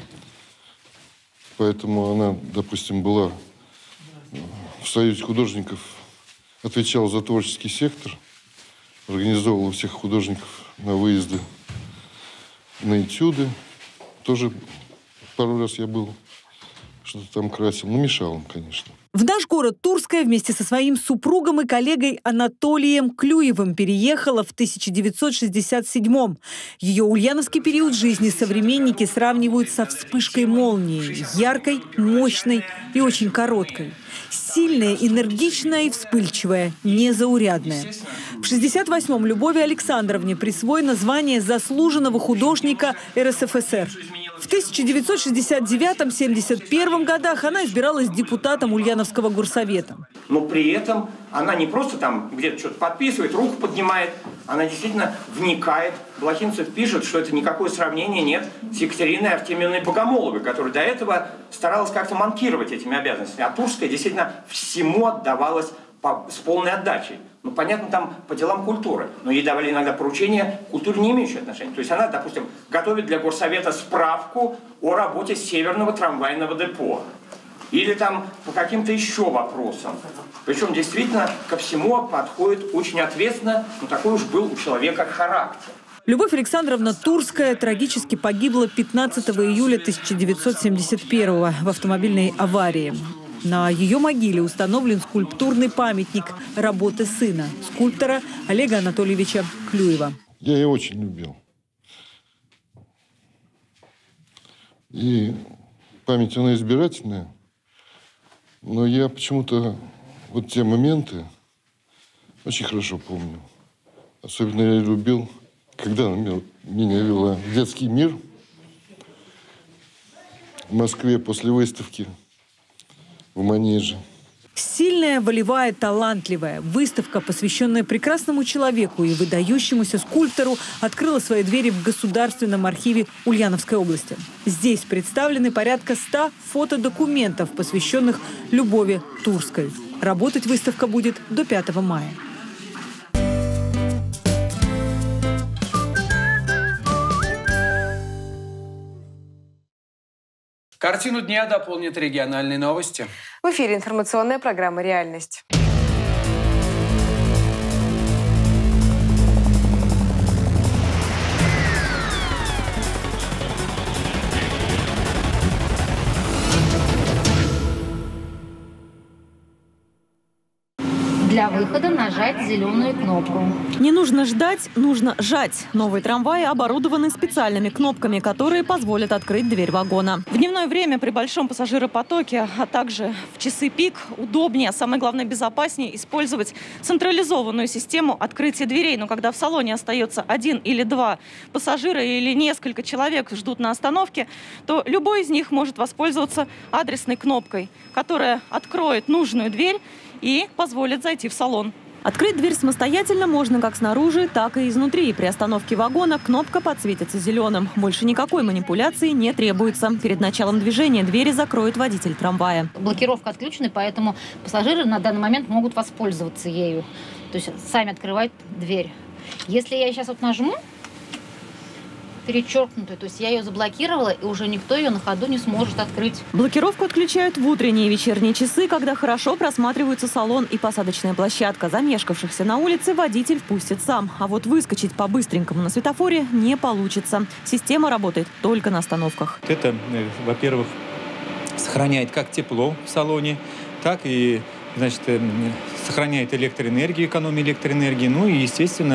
Поэтому она, допустим, была в Союзе художников, отвечала за творческий сектор, организовывала всех художников на выезды, на этюды. Тоже пару раз я был, что-то там красил. Мешал им, конечно. В наш город Турская вместе со своим супругом и коллегой Анатолием Клюевым переехала в 1967-м. Ее ульяновский период жизни современники сравнивают со вспышкой молнии. Яркой, мощной и очень короткой. Сильная, энергичная и вспыльчивая, незаурядная. В 1968-м Любови Александровне присвоено звание заслуженного художника РСФСР. В 1969-71 годах она избиралась депутатом Ульяновского горсовета. Но при этом она не просто там где-то что-то подписывает, руку поднимает, она действительно вникает. Блохинцев пишет, что это никакое сравнение нет с Екатериной Артемьевной Богомоловой, которая до этого старалась как-то манкировать этими обязанностями. А Турская действительно всему отдавалась с полной отдачей. Понятно, там по делам культуры, но ей давали иногда поручения культуре не имеющие отношения. То есть она, допустим, готовит для горсовета справку о работе Северного трамвайного депо. Или там по каким-то еще вопросам. Причем действительно ко всему подходит очень ответственно, но такой уж был у человека характер. Любовь Александровна Турская трагически погибла 15 июля 1971 в автомобильной аварии. На ее могиле установлен скульптурный памятник работы сына, скульптора Олега Анатольевича Клюева. Я ее очень любил. И память, она избирательная. Но я почему-то вот те моменты очень хорошо помню. Особенно я любил, когда она меня вела в детский мир в Москве после выставки в Манеже. Сильная, волевая, талантливая. Выставка, посвященная прекрасному человеку и выдающемуся скульптору, открыла свои двери в Государственном архиве Ульяновской области. Здесь представлены порядка 100 фотодокументов, посвященных Любови Турской. Работать выставка будет до 5 мая. Картину дня дополнят региональные новости. В эфире информационная программа «Реальность». Для выхода нажать зеленую кнопку. Не нужно ждать, нужно жать. Новые трамваи оборудованы специальными кнопками, которые позволят открыть дверь вагона. В дневное время при большом пассажиропотоке, а также в часы пик удобнее, а самое главное безопаснее использовать централизованную систему открытия дверей. Но когда в салоне остается 1 или 2 пассажира или несколько человек ждут на остановке, то любой из них может воспользоваться адресной кнопкой, которая откроет нужную дверь и позволит зайти в салон. Открыть дверь самостоятельно можно как снаружи, так и изнутри. При остановке вагона кнопка подсветится зеленым. Больше никакой манипуляции не требуется. Перед началом движения двери закроет водитель трамвая. Блокировка отключена, поэтому пассажиры на данный момент могут воспользоваться ею. То есть сами открывать дверь. Если я сейчас вот нажму, перечеркнутую, то есть я ее заблокировала, и уже никто ее на ходу не сможет открыть. Блокировку отключают в утренние и вечерние часы, когда хорошо просматриваются салон и посадочная площадка. Замешкавшихся на улице водитель впустит сам. А вот выскочить по-быстренькому на светофоре не получится. Система работает только на остановках. Это, во-первых, сохраняет как тепло в салоне, так и, значит, сохраняет электроэнергию, экономию электроэнергии. Ну и, естественно,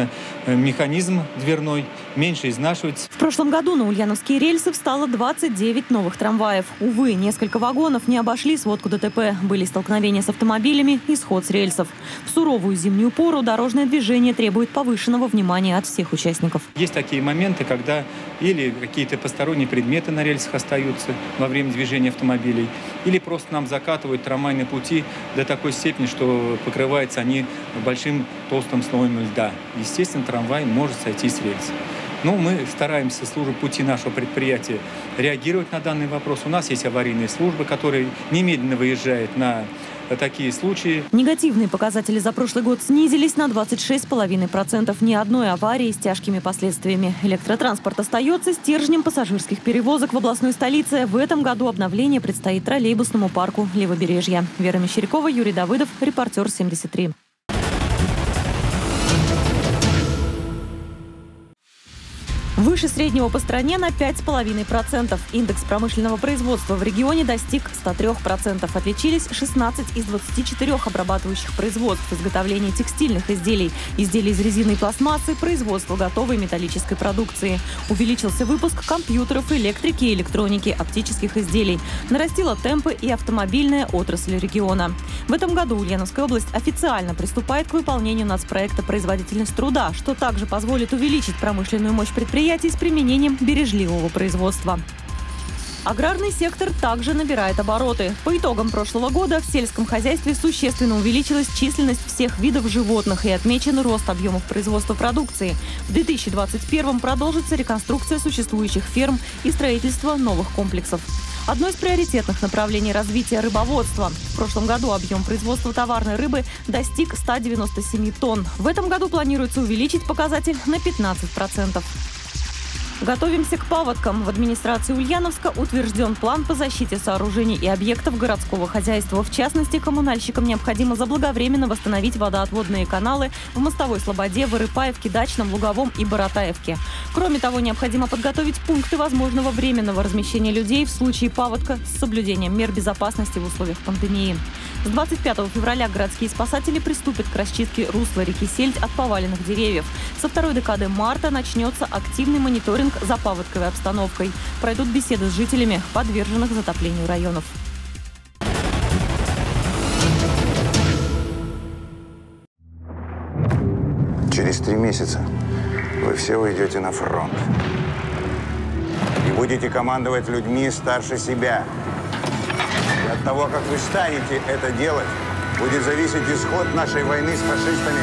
механизм дверной, меньше изнашивается. В прошлом году на ульяновские рельсы встало 29 новых трамваев. Увы, несколько вагонов не обошли сводку ДТП. Были столкновения с автомобилями и сход с рельсов. В суровую зимнюю пору дорожное движение требует повышенного внимания от всех участников. Есть такие моменты, когда или какие-то посторонние предметы на рельсах остаются во время движения автомобилей, или просто нам закатывают трамвайные пути до такой степени, что покрываются они большим толстым слоем льда. Естественно, трамвай может сойти с рельс. Но мы стараемся, служба пути нашего предприятия, реагировать на данный вопрос. У нас есть аварийные службы, которые немедленно выезжают на такие случаи. Негативные показатели за прошлый год снизились на 26,5%. Ни одной аварии с тяжкими последствиями. Электротранспорт остается стержнем пассажирских перевозок в областной столице. В этом году обновление предстоит троллейбусному парку Левобережья. Вера Мещерякова, Юрий Давыдов, репортер 73. Выше среднего по стране на 5,5%. Индекс промышленного производства в регионе достиг 103%. Отличились 16 из 24 обрабатывающих производств: изготовление текстильных изделий, изделий из резины и пластмассы, производство готовой металлической продукции. Увеличился выпуск компьютеров, электрики и электроники, оптических изделий. Нарастила темпы и автомобильная отрасль региона. В этом году Ульяновская область официально приступает к выполнению нацпроекта «Производительность труда», что также позволит увеличить промышленную мощь предприятий с применением бережливого производства. Аграрный сектор также набирает обороты. По итогам прошлого года в сельском хозяйстве существенно увеличилась численность всех видов животных и отмечен рост объемов производства продукции. В 2021 продолжится реконструкция существующих ферм и строительство новых комплексов. Одно из приоритетных направлений развития рыбоводства. В прошлом году объем производства товарной рыбы достиг 197 тонн. В этом году планируется увеличить показатель на 15%. Готовимся к паводкам. В администрации Ульяновска утвержден план по защите сооружений и объектов городского хозяйства. В частности, коммунальщикам необходимо заблаговременно восстановить водоотводные каналы в Мостовой Слободе, Вырыпаевке, Дачном, Луговом и Боротаевке. Кроме того, необходимо подготовить пункты возможного временного размещения людей в случае паводка с соблюдением мер безопасности в условиях пандемии. С 25 февраля городские спасатели приступят к расчистке русла реки Сельдь от поваленных деревьев. Со второй декады марта начнется активный мониторинг за паводковой обстановкой. Пройдут беседы с жителями подверженных затоплению районов. Через 3 месяца вы все уйдете на фронт. И будете командовать людьми старше себя. И от того, как вы станете это делать, будет зависеть исход нашей войны с фашистами.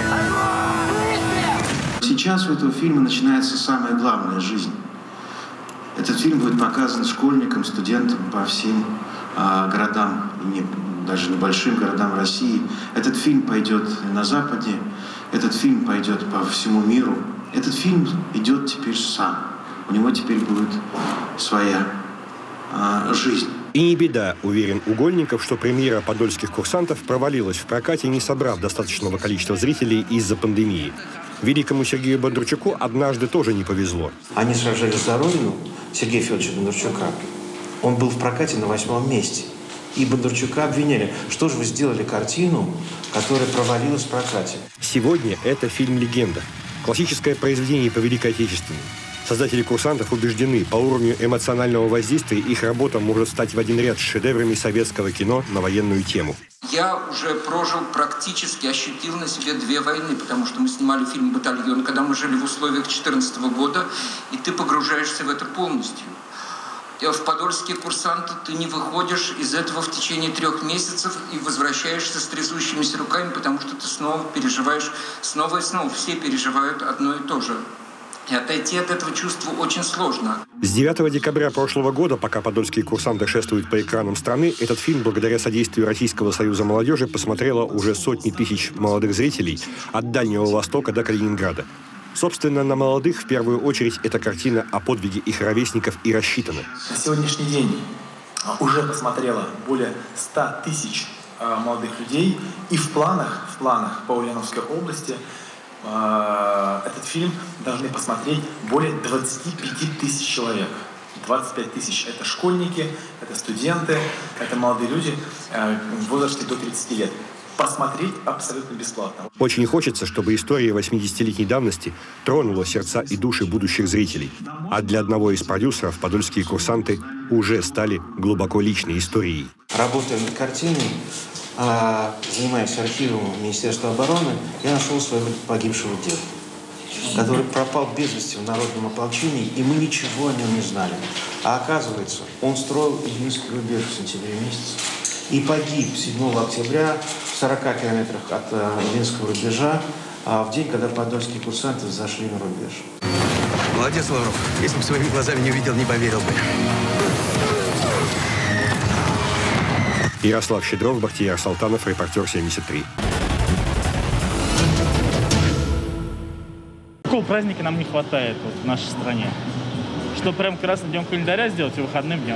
Сейчас у этого фильма начинается самое главное – жизнь. Этот фильм будет показан школьникам, студентам по всем городам, даже небольшим городам России. Этот фильм пойдет на Западе, этот фильм пойдет по всему миру. Этот фильм идет теперь сам. У него теперь будет своя жизнь. И не беда, уверен Угольников, что премьера «Подольских курсантов» провалилась в прокате, не собрав достаточного количества зрителей из-за пандемии. Великому Сергею Бондарчуку однажды тоже не повезло. Они сражались за Родину Сергея Федоровича Бондарчука. Он был в прокате на 8-м месте. И Бондарчука обвиняли, что же вы сделали картину, которая провалилась в прокате. Сегодня это фильм «Легенда». Классическое произведение по Великой Отечественной. Создатели «Курсантов» убеждены, по уровню эмоционального воздействия их работа может стать в один ряд с шедеврами советского кино на военную тему. Я уже прожил практически, ощутил на себе 2 войны, потому что мы снимали фильм «Батальон», когда мы жили в условиях 2014 года, и ты погружаешься в это полностью. В «Подольские курсанты» ты не выходишь из этого в течение 3 месяцев и возвращаешься с трясущимися руками, потому что ты снова переживаешь, снова и снова. Все переживают одно и то же. И отойти от этого чувства очень сложно. С 9 декабря прошлого года, пока подольские курсанты шествуют по экранам страны, этот фильм, благодаря содействию Российского союза молодежи, посмотрело уже сотни тысяч молодых зрителей от Дальнего Востока до Калининграда. Собственно, на молодых в первую очередь эта картина о подвиге их ровесников и рассчитана. На сегодняшний день уже посмотрело более 100 тысяч молодых людей, и в планах по Ульяновской области этот фильм должны посмотреть более 25 тысяч человек. 25 тысяч – это школьники, это студенты, это молодые люди в возрасте до 30 лет. посмотреть абсолютно бесплатно. Очень хочется, чтобы история 80-летней давности тронула сердца и души будущих зрителей. А для одного из продюсеров подольские курсанты уже стали глубоко личной историей. Работая над картиной, занимаясь архивом Министерства обороны, я нашел своего погибшего деда, который пропал без вести в народном ополчении, и мы ничего о нем не знали. А оказывается, он строил Ильинский рубеж в сентябре месяце и погиб 7 октября в 40 километрах от Ильинского рубежа, в день, когда подольские курсанты зашли на рубеж. Молодец, Лавров. Если бы своими глазами не увидел, не поверил бы. Ярослав Щедров, Бахтияр Салтанов, «Репортер 73». Какого праздника нам не хватает вот, в нашей стране? Что прям красным днем календаря сделать и выходным днем?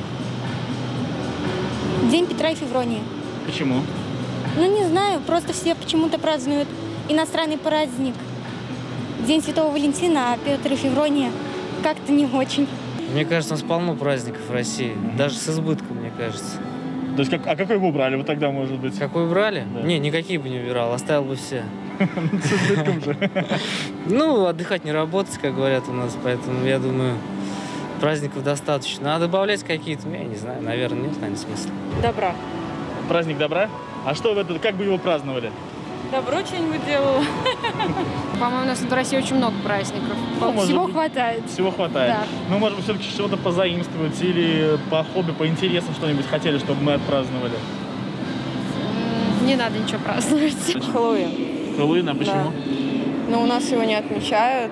День Петра и Февронии. Почему? Ну, не знаю, просто все почему-то празднуют иностранный праздник. День Святого Валентина, а Петр и Феврония как-то не очень. Мне кажется, у нас полно праздников в России. Даже с избытком, мне кажется. То есть, а какой бы убрали вы тогда, может быть? Какой убрали? Да. Не, никакие бы не убирал, оставил бы все. С избытком же. Ну, отдыхать, не работать, как говорят у нас, поэтому, я думаю, праздников достаточно. А добавлять какие-то, я не знаю, наверное, нет, наверное, смысла. Добра. Праздник добра? А что вы это, как бы его праздновали? Добро что-нибудь делала. По-моему, у нас в России очень много праздников. Всего хватает. Всего хватает. Да. Ну, может быть, все-таки что-то позаимствовать или по хобби, по интересам что-нибудь хотели, чтобы мы отпраздновали? Не надо ничего праздновать. Хэллоуин. Хэллоуин, а почему? Да. Ну, у нас его не отмечают.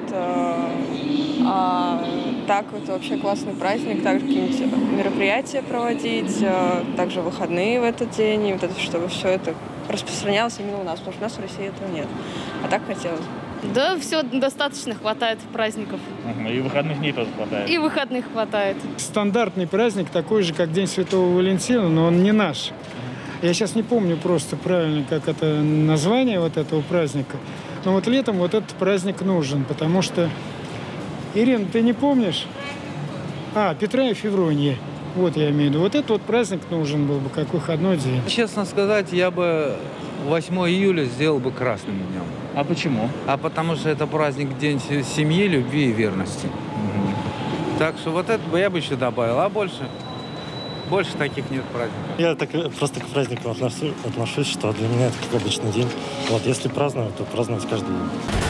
Так, это вообще классный праздник. Также какие-нибудь мероприятия проводить, также выходные в этот день. И вот это, чтобы все это распространялось именно у нас, потому что у нас в России этого нет. А так хотелось. Да, все достаточно хватает праздников. И выходных дней тоже хватает. И выходных хватает. Стандартный праздник такой же, как День Святого Валентина, но он не наш. Я сейчас не помню просто правильно, как это название вот этого праздника. Но вот летом вот этот праздник нужен, потому что... Ирина, ты не помнишь? Петра и Февронии. Вот я имею в виду. Вот этот вот праздник нужен был бы, как выходной день. Честно сказать, я бы 8 июля сделал бы красным днем. А почему? А потому что это праздник День семьи, любви и верности. Так что вот это бы я бы еще добавил, а больше таких нет праздников. Я так просто к празднику отношусь, что для меня это как обычный день. Вот если праздновать, то праздновать каждый день.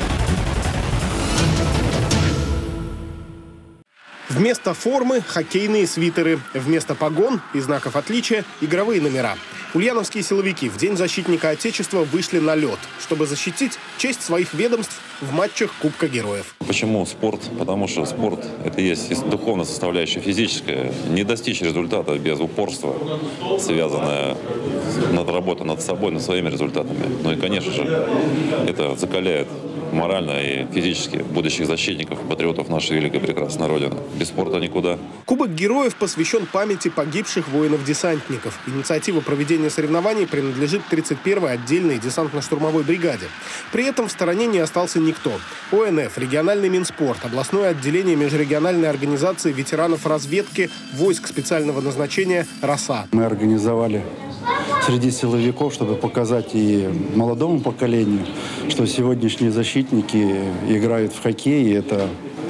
Вместо формы – хоккейные свитеры. Вместо погон и знаков отличия – игровые номера. Ульяновские силовики в День защитника Отечества вышли на лед, чтобы защитить честь своих ведомств в матчах Кубка Героев. Почему спорт? Потому что спорт – это есть духовная составляющая, физическая. Не достичь результата без упорства, связанная работа над собой, над своими результатами. Ну и, конечно же, это закаляет морально и физически будущих защитников, патриотов нашей великой прекрасной Родины. Без спорта никуда. Кубок Героев посвящен памяти погибших воинов-десантников. Инициатива проведения соревнований принадлежит 31-й отдельной десантно-штурмовой бригаде. При этом в стороне не остался никто. ОНФ, региональный Минспорт, областное отделение межрегиональной организации ветеранов разведки войск специального назначения «Роса». Мы организовали среди силовиков, чтобы показать и молодому поколению, что сегодняшние защитники играют в хоккей, и это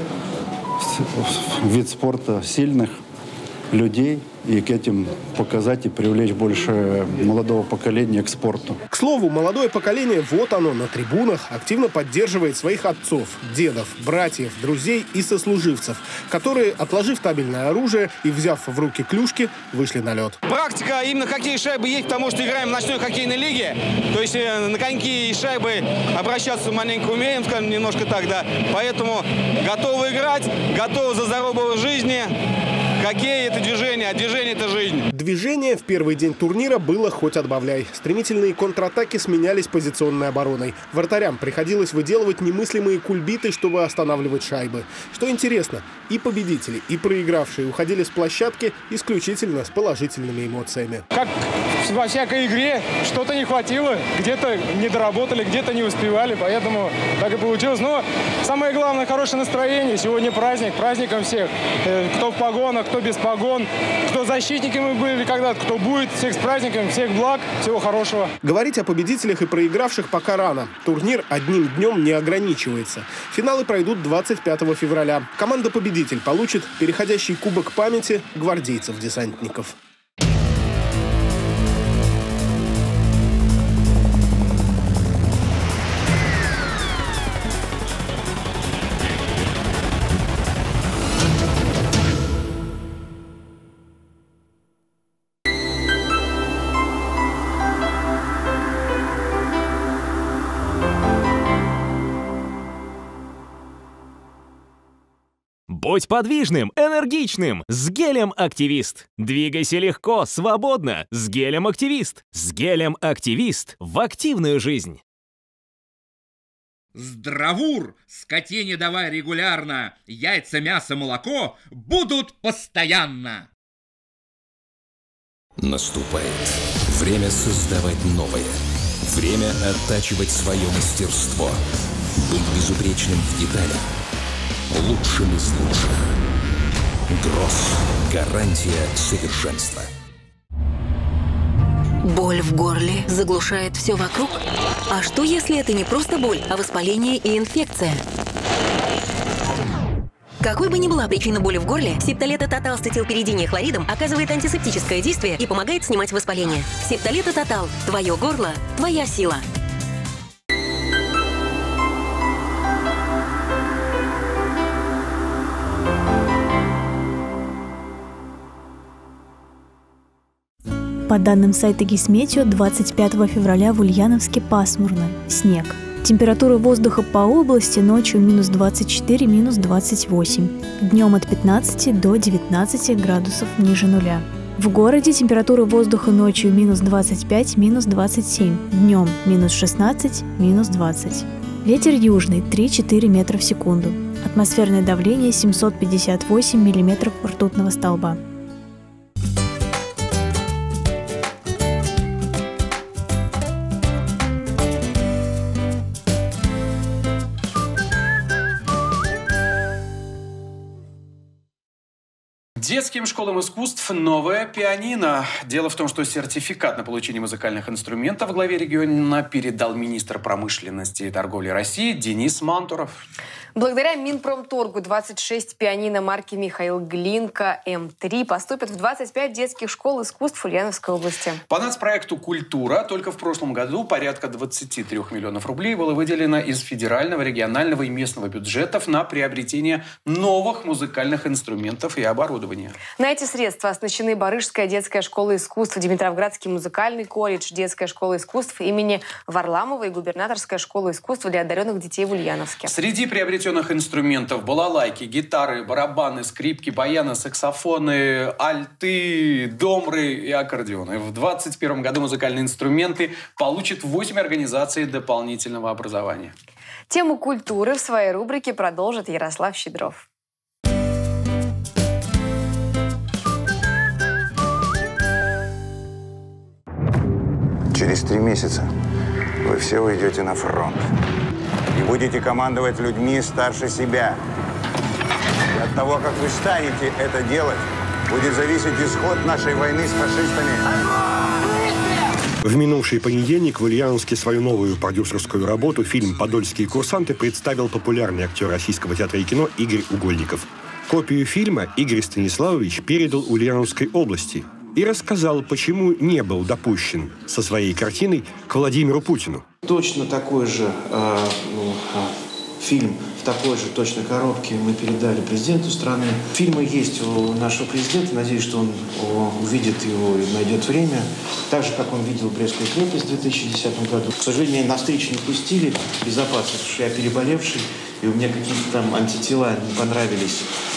вид спорта сильных людей, и к этим показать и привлечь больше молодого поколения к спорту. К слову, молодое поколение, вот оно, на трибунах, активно поддерживает своих отцов, дедов, братьев, друзей и сослуживцев, которые, отложив табельное оружие и взяв в руки клюшки, вышли на лед. Практика именно хоккей и шайбы есть, потому что играем в ночной хоккейной лиге. То есть на коньки и шайбы обращаться маленько умеем, скажем, немножко так, да. Поэтому готовы играть, готовы за здоровый образ жизни. Хоккей – это движение, а движение – это жизнь. Движение в первый день турнира было хоть отбавляй. Стремительные контратаки сменялись позиционной обороной. Вратарям приходилось выделывать немыслимые кульбиты, чтобы останавливать шайбы. Что интересно, и победители, и проигравшие уходили с площадки исключительно с положительными эмоциями. Как во всякой игре, что-то не хватило, где-то не доработали, где-то не успевали, поэтому так и получилось. Но самое главное – хорошее настроение. Сегодня праздник, праздником всех. Кто в погонах, кто без погон, кто защитниками были когда-то, кто будет. Всех с праздником, всех благ, всего хорошего. Говорить о победителях и проигравших пока рано. Турнир одним днем не ограничивается. Финалы пройдут 25 февраля. Команда-победитель получит переходящий кубок памяти гвардейцев-десантников. Будь подвижным, энергичным с гелем «Активист». Двигайся легко, свободно с гелем «Активист». С гелем «Активист» в активную жизнь. Здравур, скотине давай регулярно, яйца, мясо, молоко будут постоянно. Наступает время создавать новое. Время оттачивать свое мастерство. Быть безупречным в деталях. Лучшим из лучших. Гросс. Гарантия совершенства. Боль в горле заглушает все вокруг? А что, если это не просто боль, а воспаление и инфекция? Какой бы ни была причина боли в горле, Септолето Тотал с ацетилпиридине хлоридом оказывает антисептическое действие и помогает снимать воспаление. Септолето Тотал. Твое горло, твоя сила. По данным сайта Гисметео, 25 февраля в Ульяновске пасмурно, снег. Температура воздуха по области ночью минус 24, минус 28. Днем от 15 до 19 градусов ниже нуля. В городе температура воздуха ночью минус 25, минус 27. Днем минус 16, минус 20. Ветер южный 3-4 метра в секунду. Атмосферное давление 758 миллиметров ртутного столба. Детским школам искусств новое пианино. Дело в том, что сертификат на получение музыкальных инструментов главе региона передал министр промышленности и торговли России Денис Мантуров. Благодаря Минпромторгу 26 пианино марки Михаил Глинка М3 поступят в 25 детских школ искусств Ульяновской области. По нацпроекту «Культура» только в прошлом году порядка 23 миллионов рублей было выделено из федерального, регионального и местного бюджетов на приобретение новых музыкальных инструментов и оборудования. На эти средства оснащены Барышская детская школа искусств, Димитровградский музыкальный колледж, детская школа искусств имени Варламова и губернаторская школа искусств для одаренных детей в Ульяновске. Среди приобретенных инструментов: балалайки, гитары, барабаны, скрипки, баяны, саксофоны, альты, домры и аккордеоны. В 2021 году музыкальные инструменты получат 8 организаций дополнительного образования. Тему культуры в своей рубрике продолжит Ярослав Щедров. Через 3 месяца вы все уйдете на фронт. И будете командовать людьми старше себя. И от того, как вы станете это делать, будет зависеть исход нашей войны с фашистами. В минувший понедельник в Ульяновске свою новую продюсерскую работу, фильм «Подольские курсанты», представил популярный актер Российского театра и кино Игорь Угольников. Копию фильма Игорь Станиславович передал Ульяновской области и рассказал, почему не был допущен со своей картиной к Владимиру Путину. Точно такой же фильм в такой же точной коробке мы передали президенту страны. Фильмы есть у нашего президента. Надеюсь, что он увидит его и найдет время. Так же, как он видел Брестскую крепость в 2010 году. К сожалению, меня на встречу не пустили безопасно, потому что я переболевший, и у меня какие-то там антитела не понравились.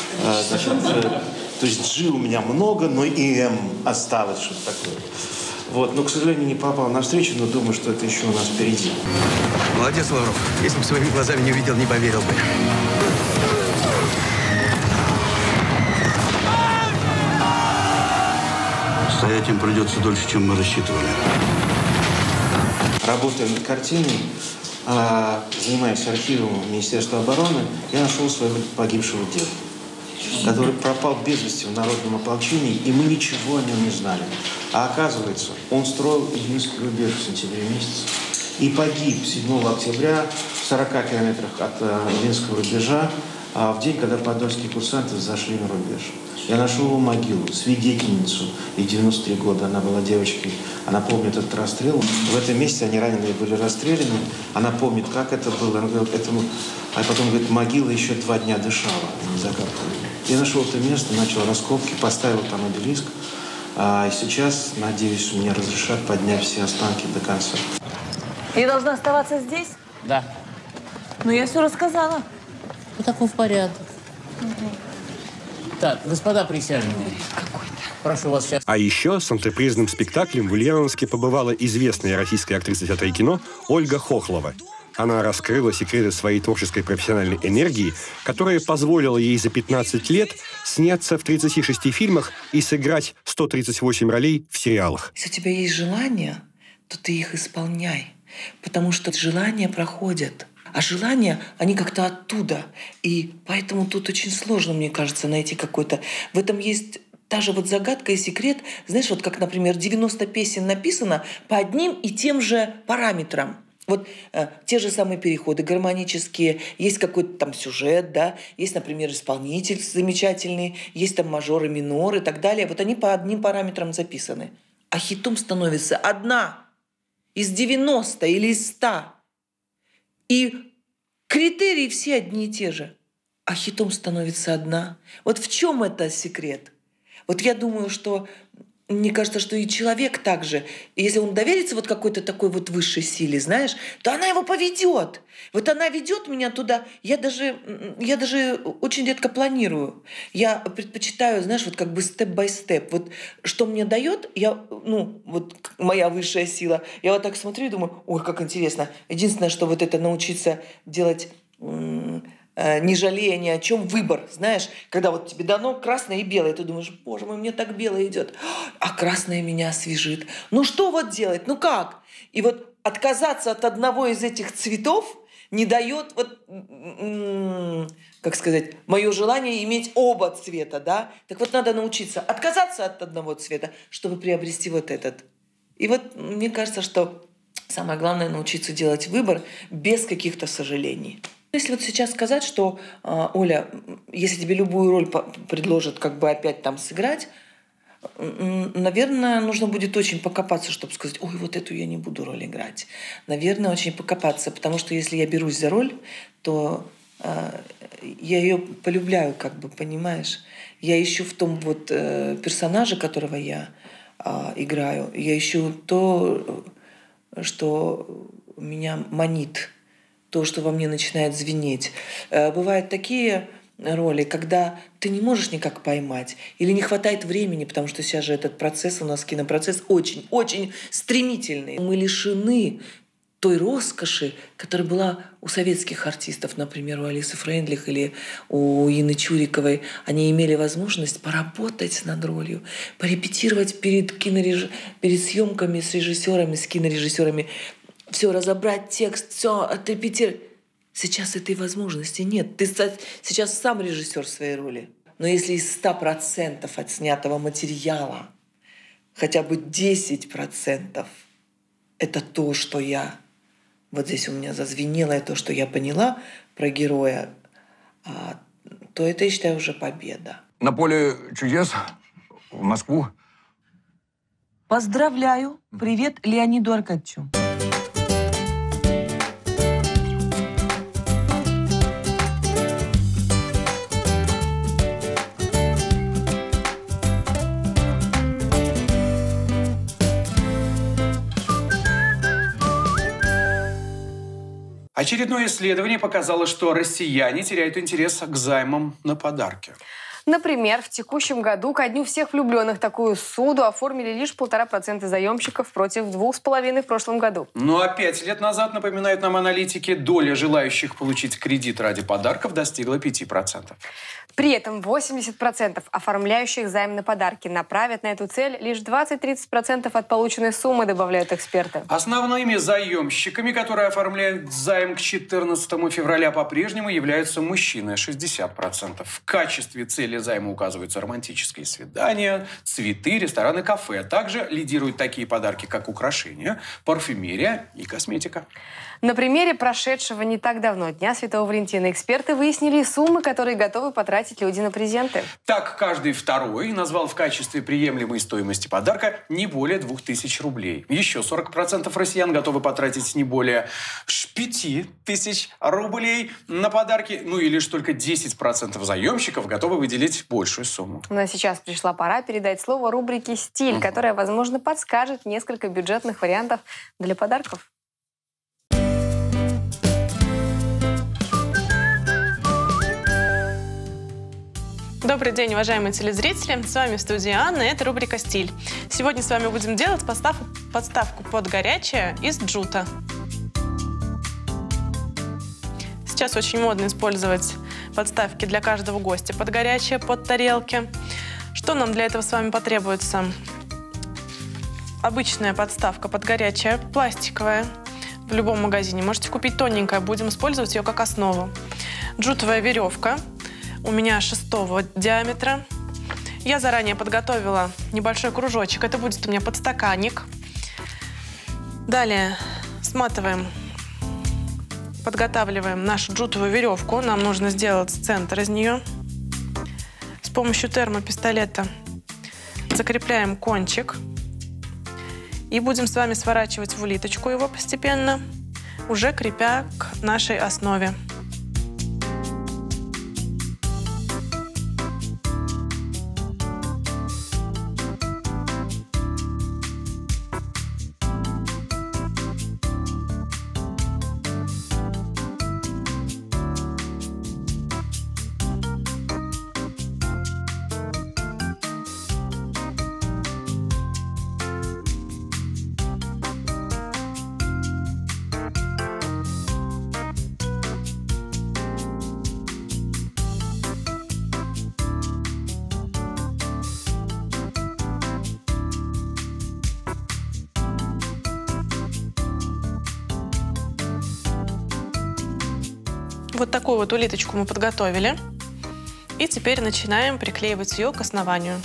То есть G у меня много, но и М осталось, что-то такое. Вот, но, к сожалению, не попал на встречу, но думаю, что это еще у нас впереди. Молодец, Лавров. Если бы своими глазами не увидел, не поверил бы. Стоять им придется дольше, чем мы рассчитывали. Работая над картиной, занимаясь архивом Министерства обороны, я нашел своего погибшего деда. который пропал без вести в народном ополчении, и мы ничего о нем не знали. А оказывается, он строил Ильинский рубеж в сентябре месяце и погиб 7 октября в 40 километрах от Ильинского рубежа, в день, когда подольские курсанты зашли на рубеж. Я нашел его могилу, свидетельницу, ей 93 года, она была девочкой, она помнит этот расстрел. В этом месте они раненые были расстреляны, она помнит, как это было, она говорит, а потом говорит, могила еще 2 дня дышала, не закапывала. Я нашел это место, начал раскопки, поставил там обелиск, и сейчас, надеюсь, мне разрешат поднять все останки до конца. Я должна оставаться здесь? Да. Но я все рассказала. Ну, таков порядок. Так, господа присяжные, прошу вас сейчас... А еще с антрепризным спектаклем в Ульяновске побывала известная российская актриса театра и кино Ольга Хохлова. Она раскрыла секреты своей творческой профессиональной энергии, которая позволила ей за 15 лет сняться в 36 фильмах и сыграть 138 ролей в сериалах. Если у тебя есть желания, то ты их исполняй, потому что желания проходят. А желания, они как-то оттуда. И поэтому тут очень сложно, мне кажется, найти какой-то... В этом есть та же вот загадка и секрет. Знаешь, вот как, например, 90 песен написано по одним и тем же параметрам. Вот те же самые переходы гармонические, есть какой-то там сюжет, да, есть, например, исполнитель замечательный, есть там мажоры, миноры и так далее. Вот они по одним параметрам записаны. А хитом становится одна из 90 или из 100. И критерии все одни и те же. А хитом становится одна. Вот в чем это секрет? Вот я думаю, что... Мне кажется, что и человек также, если он доверится вот какой-то такой вот высшей силе, знаешь, то она его поведет. Вот она ведет меня туда. Я даже очень редко планирую. Я предпочитаю, знаешь, вот как бы степ-бай-степ. Вот что мне дает, вот моя высшая сила, я вот так смотрю и думаю, ой, как интересно. Единственное, что вот это научиться делать... не жалея ни о чем, выбор, знаешь, когда вот тебе дано красное и белое, ты думаешь, боже мой, мне так белое идет, а красное меня освежит. Ну что вот делать, ну как? И вот отказаться от одного из этих цветов не дает, вот, как сказать, мое желание иметь оба цвета, да? Так вот надо научиться отказаться от одного цвета, чтобы приобрести вот этот. И вот мне кажется, что самое главное научиться делать выбор без каких-то сожалений. Если вот сейчас сказать, что, Оля, если тебе любую роль предложат как бы опять там сыграть, наверное, нужно будет очень покопаться, чтобы сказать, ой, вот эту я не буду роль играть. Наверное, очень покопаться, потому что если я берусь за роль, то я ее полюбляю, как бы, понимаешь? Я ищу в том вот персонаже, которого я играю, я ищу то, что меня манит, то, что во мне начинает звенеть. Бывают такие роли, когда ты не можешь никак поймать или не хватает времени, потому что сейчас же этот процесс у нас, кинопроцесс, очень-очень стремительный. Мы лишены той роскоши, которая была у советских артистов, например, у Алисы Фрейндлих или у Инны Чуриковой. Они имели возможность поработать над ролью, порепетировать перед съемками с режиссерами, с кинорежиссерами, все разобрать текст, все отрепетировать. Сейчас этой возможности нет. Ты сейчас сам режиссер своей роли. Но если из 100% отснятого материала хотя бы 10% это то, что я... Вот здесь у меня зазвенело, и то, что я поняла про героя, то это, я считаю, уже победа. На поле чудес в Москву. Поздравляю. Привет Леониду Аркадьевичу. Очередное исследование показало, что россияне теряют интерес к займам на подарки. Например, в текущем году ко дню всех влюбленных такую суду оформили лишь 1,5% заемщиков против 2,5% в прошлом году. Ну а 5 лет назад, напоминают нам аналитики, доля желающих получить кредит ради подарков достигла 5%. При этом 80% оформляющих займ на подарки направят на эту цель лишь 20-30% от полученной суммы, добавляют эксперты. Основными заемщиками, которые оформляют займ к 14 февраля, по-прежнему являются мужчины – 60%. В качестве цели разделе займа указываются романтические свидания, цветы, рестораны, кафе. Также лидируют такие подарки, как украшения, парфюмерия и косметика. На примере прошедшего не так давно Дня Святого Валентина эксперты выяснили суммы, которые готовы потратить люди на презенты. Так, каждый второй назвал в качестве приемлемой стоимости подарка не более 2000 рублей. Еще 40% россиян готовы потратить не более 5000 рублей на подарки. Ну и лишь только 10% заемщиков готовы выделить большую сумму. Ну а сейчас пришла пора передать слово рубрике «Стиль», которая, возможно, подскажет несколько бюджетных вариантов для подарков. Добрый день, уважаемые телезрители. С вами в студии Анна, это рубрика «Стиль». Сегодня с вами будем делать подставку под горячее из джута. Сейчас очень модно использовать подставки для каждого гостя под горячее, под тарелки. Что нам для этого с вами потребуется? Обычная подставка под горячее, пластиковая, в любом магазине. Можете купить тоненькая, будем использовать ее как основу. Джутовая веревка. У меня 6-го диаметра. Я заранее подготовила небольшой кружочек. Это будет у меня подстаканник. Далее сматываем, подготавливаем нашу джутовую веревку. Нам нужно сделать центр из нее. С помощью термопистолета закрепляем кончик. И будем с вами сворачивать в улиточку его постепенно, уже крепя к нашей основе. Вот такую вот улиточку мы подготовили. И теперь начинаем приклеивать ее к основанию.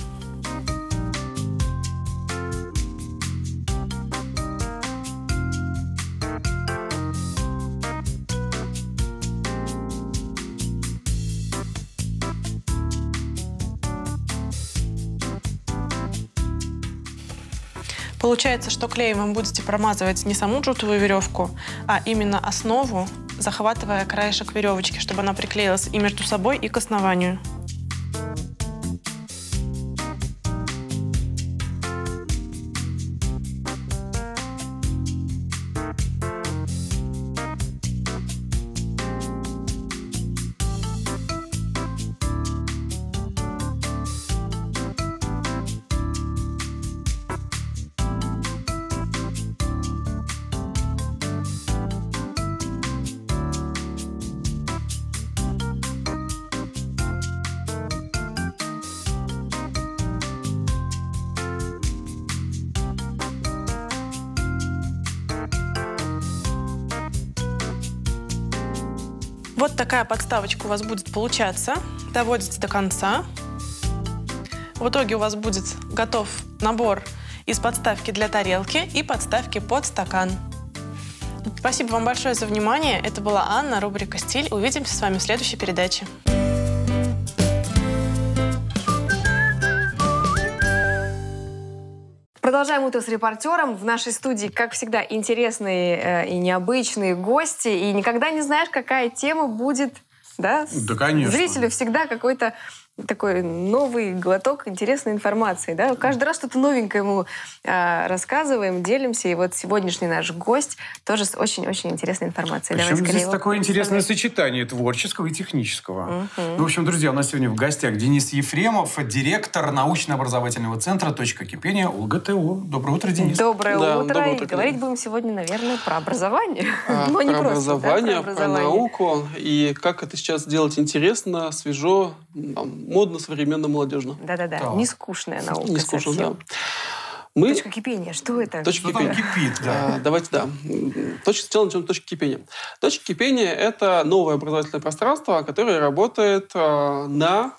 Получается, что клеем вы будете промазывать не саму джутовую веревку, а именно основу, захватывая краешек веревочки, чтобы она приклеилась и между собой, и к основанию. Вот такая подставочка у вас будет получаться. Доводите до конца. В итоге у вас будет готов набор из подставки для тарелки и подставки под стакан. Спасибо вам большое за внимание. Это была Анна, рубрика «Стиль». Увидимся с вами в следующей передаче. Продолжаем утро с репортером. В нашей студии, как всегда, интересные и необычные гости. И никогда не знаешь, какая тема будет, да? Да, конечно. Зрителю всегда какой-то такой новый глоток интересной информации. Да? Каждый раз что-то новенькое ему рассказываем, делимся. И вот сегодняшний наш гость тоже с очень-очень интересной информацией. Причем здесь такое интересное сочетание творческого и технического. Ну, в общем, друзья, у нас сегодня в гостях Денис Ефремов, директор научно-образовательного центра «Точка кипения» УлГТУ. Доброе утро, Денис. Доброе утро. И говорить будем сегодня, наверное, про образование. Про образование, про науку. И как это сейчас делать интересно, свежо, модно, современно, молодежно. Да-да-да. Не скучная наука. Не скучно, да. Точка кипения. Что это? Точка кипения. Кипит, да. Давайте, да. Сначала начнем с точки кипения. Точка кипения – это новое образовательное пространство, которое работает на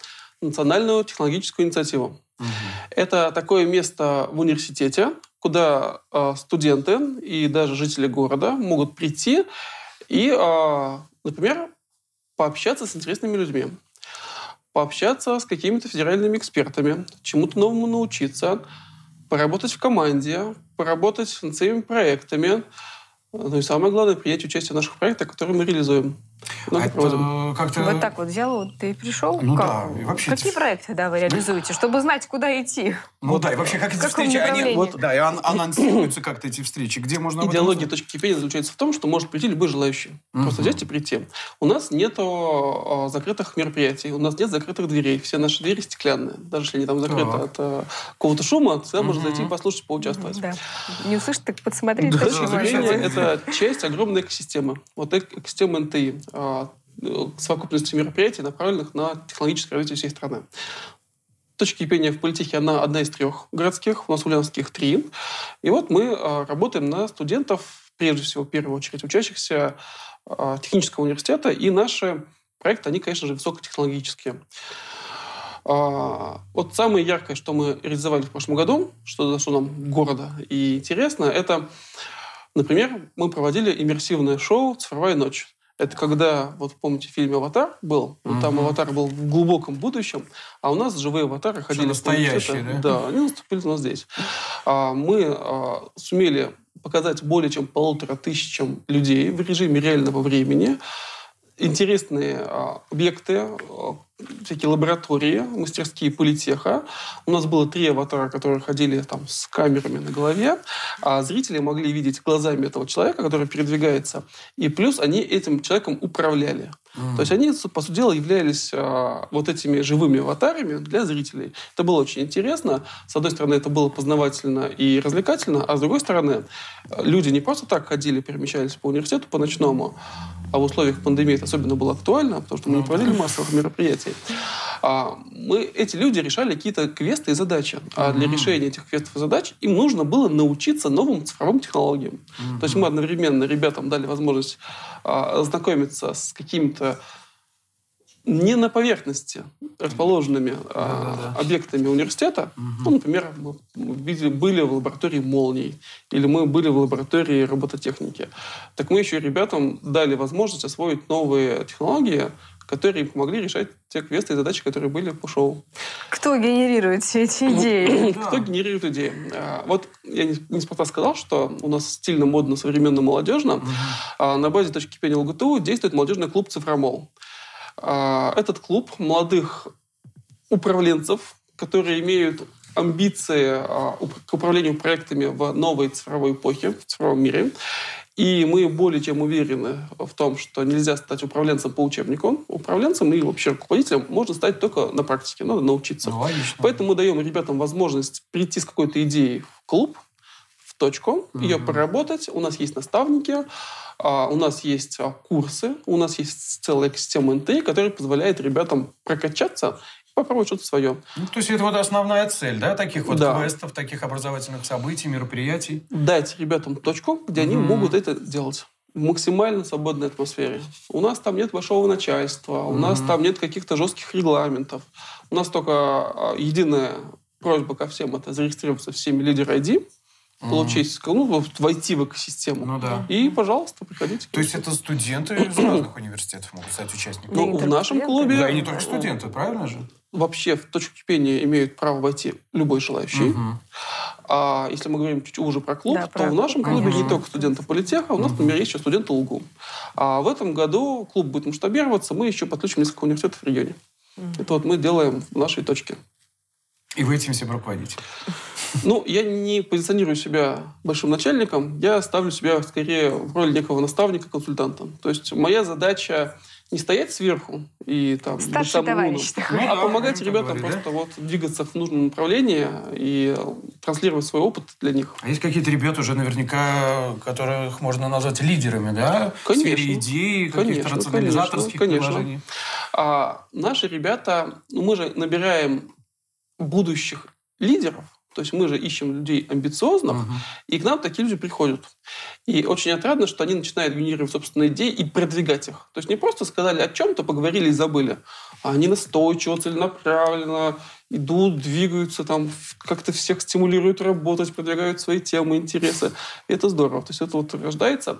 национальную технологическую инициативу. Это такое место в университете, куда студенты и даже жители города могут прийти и, например, пообщаться с интересными людьми, пообщаться с какими-то федеральными экспертами, чему-то новому научиться, поработать в команде, поработать над своими проектами. Ну и самое главное, принять участие в наших проектах, которые мы реализуем. Вот так вот взял, вот ты и пришел? Ну как? Да. И вообще Какие проекты, да, вы реализуете, чтобы знать, куда идти? Ну да, и вообще как эти встречи, они и анонсируются как-то эти встречи, где можно... Идеология точки кипения заключается в том, что может прийти любой желающий. Просто взять и прийти. У нас нет закрытых мероприятий, у нас нет закрытых дверей. Все наши двери стеклянные. Даже если они там закрыты от какого-то шума, всегда можно зайти, послушать, поучаствовать. Да. Не услышать, так подсмотреть. Да, это часть огромной экосистемы. Вот экосистема НТИ. Совокупности мероприятий, направленных на технологическое развитие всей страны. Точка кипения в политехе, она одна из 3 городских, у нас ульяновских 3. И вот мы работаем на студентов, прежде всего, в первую очередь, учащихся технического университета, и наши проекты, они, конечно же, высокотехнологические. Вот самое яркое, что мы реализовали в прошлом году, что зашло нам города и интересно, это, например, мы проводили иммерсивное шоу «Цифровая ночь». Это когда, вот помните, в фильме «Аватар» был, там «Аватар» был в глубоком будущем, а у нас живые аватары ходили... Настоящие, да? Да, они наступили у нас здесь. Мы сумели показать более чем 1500 людей в режиме реального времени, интересные объекты, всякие лаборатории, мастерские политеха. У нас было 3 аватара, которые ходили там с камерами на голове, а зрители могли видеть глазами этого человека, который передвигается, и плюс они этим человеком управляли. То есть они, по сути дела, являлись вот этими живыми аватарами для зрителей. Это было очень интересно. С одной стороны, это было познавательно и развлекательно, а с другой стороны, люди не просто так ходили, перемещались по университету по-ночному, а в условиях пандемии это особенно было актуально, потому что мы не проводили массовых мероприятий. Эти люди решали какие-то квесты и задачи. А для решения этих квестов и задач им нужно было научиться новым цифровым технологиям. То есть мы одновременно ребятам дали возможность ознакомиться с какими-то не на поверхности расположенными объектами университета. Ну, например, мы были в лаборатории молний, или мы были в лаборатории робототехники. Так мы еще ребятам дали возможность освоить новые технологии, которые им помогли решать те квесты и задачи, которые были по шоу. Кто генерирует все эти идеи? Кто генерирует идеи? Вот я неспроста сказал, что у нас стильно, модно, современно, молодежно. На базе точки кипения ЛГТУ действует молодежный клуб «Цифромол». Этот клуб молодых управленцев, которые имеют амбиции к управлению проектами в новой цифровой эпохе, в цифровом мире. И мы более чем уверены в том, что нельзя стать управленцем по учебнику. Управленцем и вообще руководителем можно стать только на практике, надо научиться. Логично. Поэтому мы даем ребятам возможность прийти с какой-то идеей в клуб, в точку, ее проработать. У нас есть наставники, у нас есть курсы, у нас есть целая экосистема НТИ, которая позволяет ребятам прокачаться и попробовать что-то свое. Ну, то есть это вот основная цель, да, таких вот квестов, таких образовательных событий, мероприятий? Дать ребятам точку, где они могут это делать в максимально свободной атмосфере. У нас там нет большого начальства, у нас там нет каких-то жестких регламентов. У нас только единая просьба ко всем — это зарегистрироваться в системе Leader ID, получить, войти в экосистему. Ну, да. И, пожалуйста, приходите. То есть это студенты из разных университетов могут стать участниками? Ну, в нашем клубе... Да, и не только студенты, правильно же? Вообще в точку кипения имеют право войти любой желающий. А если мы говорим чуть уже про клуб, то в нашем клубе не только студенты политеха, у нас, например, есть еще студенты ЛГУ. А в этом году клуб будет масштабироваться, мы еще подключим несколько университетов в регионе. Это вот мы делаем в нашей точке. И вы этим всем руководите? Ну, я не позиционирую себя большим начальником, я ставлю себя скорее в роль некого наставника, консультанта. То есть моя задача не стоять сверху и там быть самым умным, а помогать ребятам просто вот двигаться в нужном направлении и транслировать свой опыт для них. А есть какие-то ребята уже наверняка, которых можно назвать лидерами, да? Конечно. В сфере идей, каких-то рационализаторских приложений. А наши ребята, мы же набираем будущих лидеров. То есть мы же ищем людей амбициозных, и к нам такие люди приходят. И очень отрадно, что они начинают генерировать собственные идеи и продвигать их. То есть не просто сказали о чем-то, поговорили и забыли, а они настойчиво, целенаправленно идут, двигаются, там, как-то всех стимулируют работать, продвигают свои темы, интересы. И это здорово. То есть это вот рождается.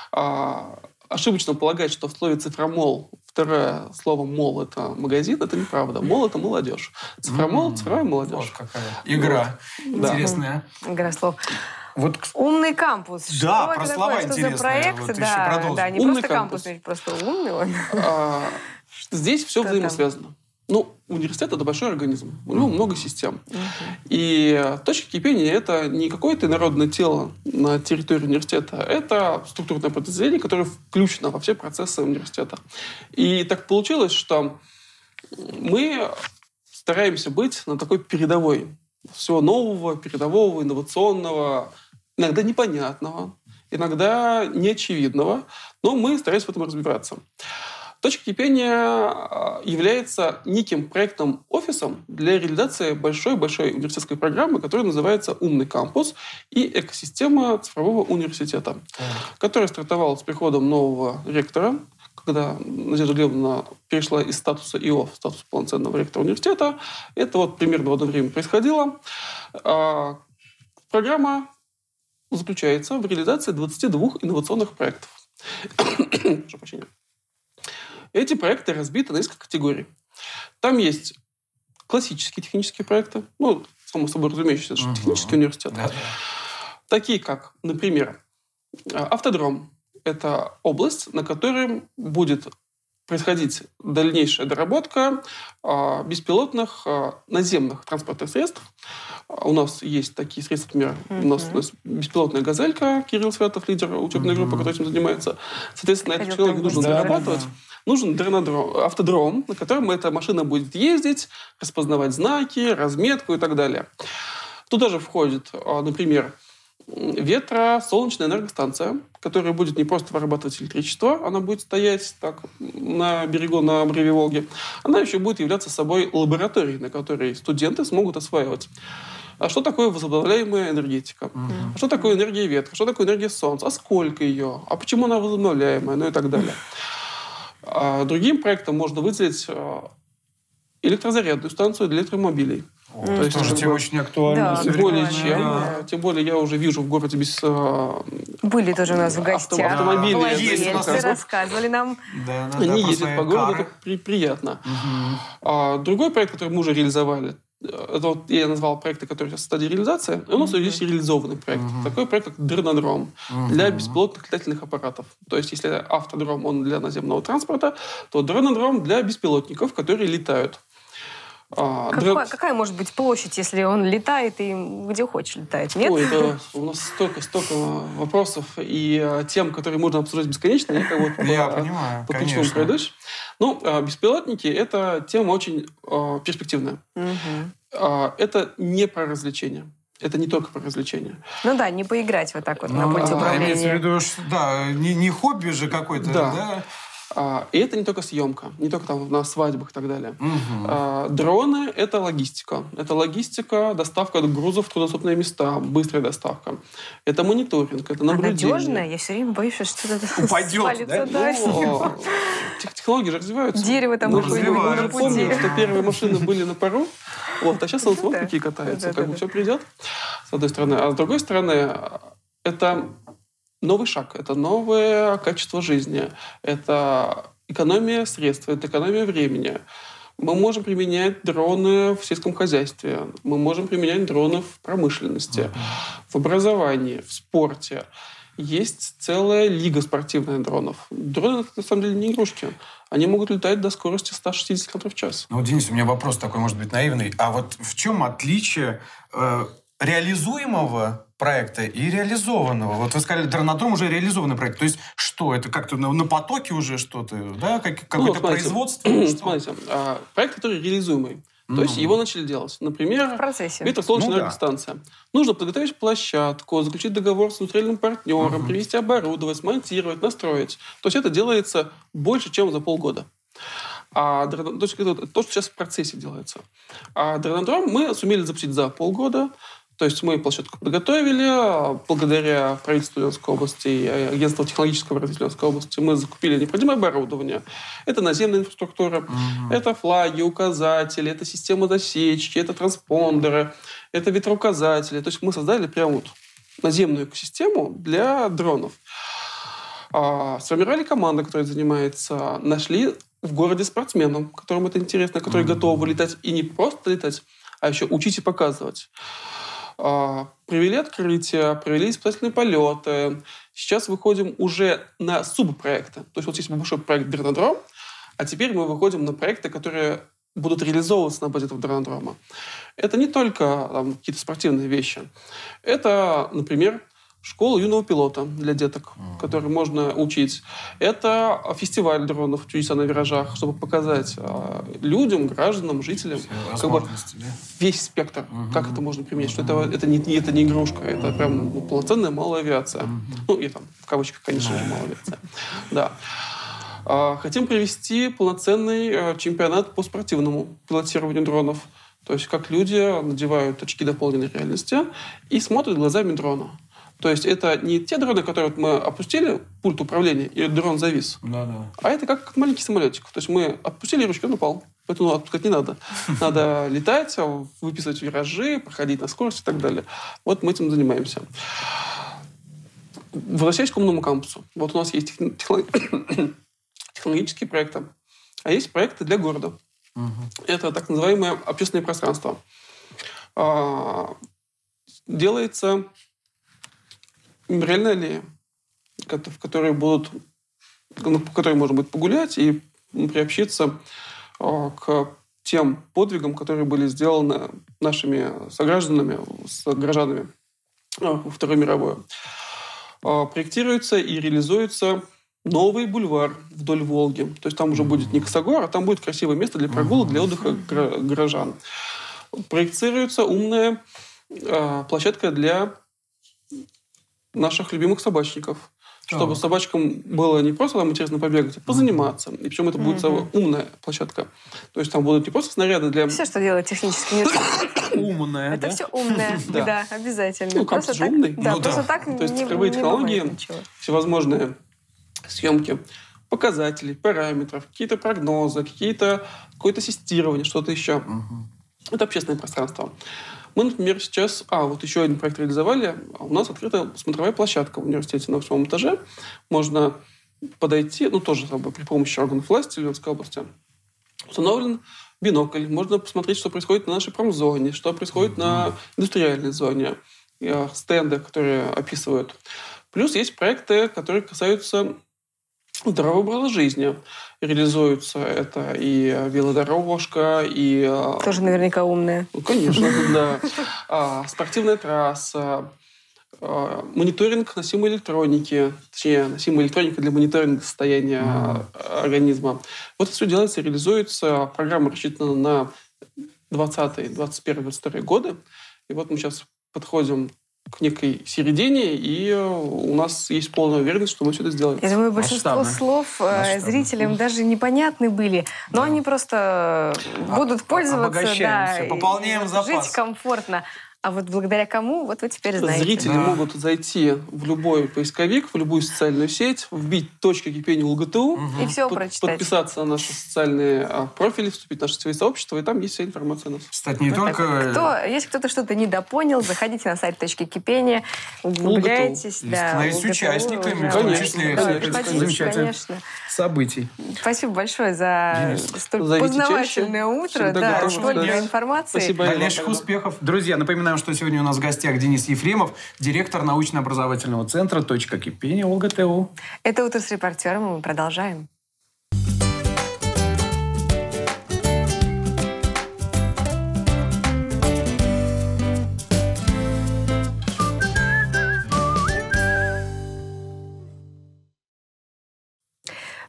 Ошибочно полагать, что в слове «цифромол» второе слово «мол» — это магазин, это неправда. Мол — это молодежь. Цифромол — цифровая молодежь. Вот какая игра интересная. Игра слов. Вот... Умный кампус. Да, что про это слова такое? Что интересные. за проект? Вот Да, не умный просто кампус, просто умный он. Здесь все взаимосвязано. Ну, университет — это большой организм. У него много систем. И точка кипения — это не какое-то инородное тело на территории университета. Это структурное подразделение, которое включено во все процессы университета. И так получилось, что мы стараемся быть на такой передовой. Всего нового, передового, инновационного, иногда непонятного, иногда неочевидного. Но мы стараемся в этом разбираться. Точка кипения является неким проектом-офисом для реализации большой-большой университетской программы, которая называется «Умный кампус» и экосистема цифрового университета, которая стартовала с приходом нового ректора, когда Надежда Глебовна перешла из статуса ИО в статус полноценного ректора университета. Это вот примерно в одно время происходило. Программа заключается в реализации 22 инновационных проектов. Прошу прощения. Эти проекты разбиты на несколько категорий. Там есть классические технические проекты, ну, само собой разумеющийся, что технический университет. Такие как, например, автодром. Это область, на которой будет происходить дальнейшая доработка беспилотных наземных транспортных средств. У нас есть такие средства, например, у нас беспилотная «Газелька», Кирилл Святов, лидер учебной группы, который этим занимается. Соответственно, эту технологию нужно дорабатывать. Нужен автодром, на котором эта машина будет ездить, распознавать знаки, разметку и так далее. Туда же входит, например, ветро-солнечная энергостанция, которая будет не просто вырабатывать электричество, она будет стоять так на берегу, на обрыве Волги. Она еще будет являться собой лабораторией, на которой студенты смогут осваивать. А что такое возобновляемая энергетика? А что такое энергия ветра? Что такое энергия солнца? А сколько ее? А почему она возобновляемая? Ну и так далее. Другим проектом можно выделить электрозарядную станцию для электромобилей. То есть тоже тема очень актуальна. Да, более чем. Да. Тем более я уже вижу в городе без... Были тоже у нас в гостях. Автомобили. Владельцы рассказывали нам. Они ездят по городу, это приятно. Другой проект, который мы уже реализовали, это вот я назвал проекты, которые сейчас в стадии реализации, и у нас есть реализованный проект. Такой проект, как дронодром для беспилотных летательных аппаратов. То есть, если автодром, он для наземного транспорта, то дронодром для беспилотников, которые летают. Какая может быть площадь, если он летает и где хочешь летает? Нет? Ой, это у нас столько вопросов и тем, которые можно обсуждать бесконечно. Я понимаю, по ключевым пройдусь. Ну, беспилотники — это тема очень перспективная. Это не про развлечения. Это не только про развлечения. Ну да, не поиграть вот так вот на пульте управления. Имеется в виду, что да, не хобби же какой-то, да? И это не только съемка, не только там на свадьбах и так далее. Дроны — это логистика. Это логистика, доставка грузов в труднодоступные места, быстрая доставка. Это мониторинг, это наблюдение. Надежная? Я все время боюсь, что что-то упадет, да? Технологии же развиваются. Дерево там какое-нибудь на пути. Помню, что первые машины были на пару, а сейчас вот какие катаются. Как бы все придет, с одной стороны. А с другой стороны, это новый шаг, это новое качество жизни, это экономия средств, это экономия времени. Мы можем применять дроны в сельском хозяйстве, мы можем применять дроны в промышленности, в образовании, в спорте. Есть целая лига спортивная дронов. Дроны, на самом деле, не игрушки. Они могут летать до скорости 160 км в час. Ну, Денис, у меня вопрос такой, может быть, наивный. А вот в чем отличие реализуемого проекта и реализованного? Вот вы сказали, дронодром уже реализованный проект. То есть что? Это как-то на потоке уже что-то? Да? Какое-то производство? Смотрите, проект, который реализуемый. То есть его начали делать. Например, ветро-солнечная энергостанция. Нужно подготовить площадку, заключить договор с индустриальным партнером, привезти оборудовать, смонтировать, настроить. То есть это делается больше, чем за полгода. То, что сейчас в процессе делается. А дронодром мы сумели запустить за полгода. То То есть мы площадку подготовили, благодаря правительству Ульяновской области и агентству технологического развития Ульяновской области мы закупили необходимое оборудование. Это наземная инфраструктура, это флаги, указатели, это система засечки, это транспондеры, это ветроуказатели. То есть мы создали прям вот наземную экосистему для дронов. Сформировали команду, которая занимается, нашли в городе спортсменов, которым это интересно, которые готовы летать и не просто летать, а еще учить и показывать. Провели открытия, провели испытательные полеты. Сейчас выходим уже на субпроекты. То есть вот есть большой проект дронодром, а теперь мы выходим на проекты, которые будут реализовываться на базе этого дронодрома. Это не только какие-то спортивные вещи. Это, например, школа юного пилота для деток, которые можно учить. Это фестиваль дронов «Чудеса на виражах», чтобы показать людям, гражданам, жителям как бы весь спектр, как это можно применить, что это не игрушка, это прям полноценная малая авиация. Ну, и там, в кавычках, конечно же, малая авиация. Да. Хотим провести полноценный чемпионат по спортивному пилотированию дронов. То есть как люди надевают очки дополненной реальности и смотрят глазами дрона. То есть это не те дроны, которые вот мы опустили пульт управления, и дрон завис. А это как маленький самолетик. То есть мы отпустили ручку, он упал. Поэтому отпускать не надо. Надо летать, выписывать виражи, проходить на скорость и так далее. Вот мы этим занимаемся. Возвращаясь к умному кампусу. Вот у нас есть технологические проекты, а есть проекты для города. Это так называемое общественное пространство. Делается мемориальная аллея, в которой можно будет погулять и приобщиться к тем подвигам, которые были сделаны нашими согражданами, горожанами во Второй мировой. Проектируется и реализуется новый бульвар вдоль Волги. То есть там уже будет не косогор, а там будет красивое место для прогулок, для отдыха горожан. Проектируется умная площадка для наших любимых собачников. Чтобы собачкам было не просто там интересно побегать, а позаниматься. И причем это будет умная площадка. То есть там будут не просто снаряды для... Все, что делает технический мир. Умная, это все умное, да, обязательно. Ну, кампус же умный. Да, просто так то есть цифровые технологии, всевозможные съемки показателей, параметров, какие-то прогнозы, какое-то систирование, что-то еще. Это общественное пространство. Мы, например, сейчас... вот еще один проект реализовали. У нас открыта смотровая площадка в университете на 8 этаже. Можно подойти, тоже при помощи органов власти Ульяновской области. Установлен бинокль. Можно посмотреть, что происходит на нашей промзоне, что происходит на индустриальной зоне. Стенды, которые описывают. Плюс есть проекты, которые касаются здорового образа жизни. Реализуются это и велодорожка, и... Тоже наверняка умная. Ну, конечно, да. Спортивная трасса, мониторинг носимой электроники, точнее, носимая электроника для мониторинга состояния организма. Вот это все делается и реализуется. Программа рассчитана на 20-й, 21-й, 22-й годы. И вот мы сейчас подходим к некой середине, и у нас есть полная уверенность, что мы все это сделаем. Я думаю, большинство слов зрителям даже непонятны были, но они просто будут пользоваться, пополняем запас. Жить комфортно. А вот благодаря кому, вот вы теперь знаете. Зрители могут зайти в любой поисковик, в любую социальную сеть, вбить «Точка кипения УЛГТУ», и все прочитать. Подписаться на наши социальные профили, вступить в наше сетевое сообщество, и там есть вся информация о нас. Кстати, не только... Если кто-то что-то недопонял, заходите на сайт «Точки кипения», углубляйтесь. Становитесь участниками, в том числе замечательных событий. Спасибо большое за столь познавательное утро, столько информации. Спасибо. Дальнейших успехов. Друзья, напоминаем, что сегодня у нас в гостях Денис Ефремов, директор научно-образовательного центра «Точка кипения» ОЛГТУ. Это «Утро с репортером», и мы продолжаем.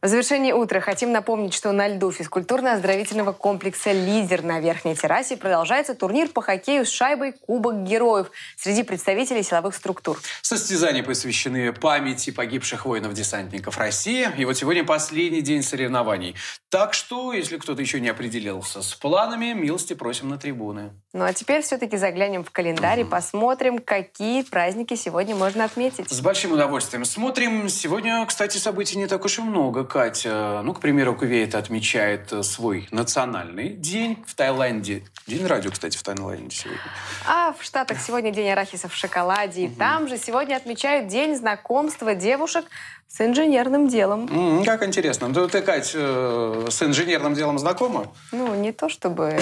В завершении утра хотим напомнить, что на льду физкультурно-оздоровительного комплекса «Лидер» на верхней террасе продолжается турнир по хоккею с шайбой «Кубок героев» среди представителей силовых структур. Состязания посвящены памяти погибших воинов-десантников России. И вот сегодня последний день соревнований. Так что, если кто-то еще не определился с планами, милости просим на трибуны. Ну а теперь все-таки заглянем в календарь и посмотрим, какие праздники сегодня можно отметить. С большим удовольствием смотрим. Сегодня, кстати, событий не так уж и много, Катя. Ну, к примеру, Кувейт отмечает свой национальный день. В Таиланде День радио, кстати, в Таиланде сегодня. А в Штатах сегодня День арахиса в шоколаде. И там же сегодня отмечают День знакомства девушек с инженерным делом. Как интересно. Ну, ты, Кать, с инженерным делом знакома? Ну, не то чтобы...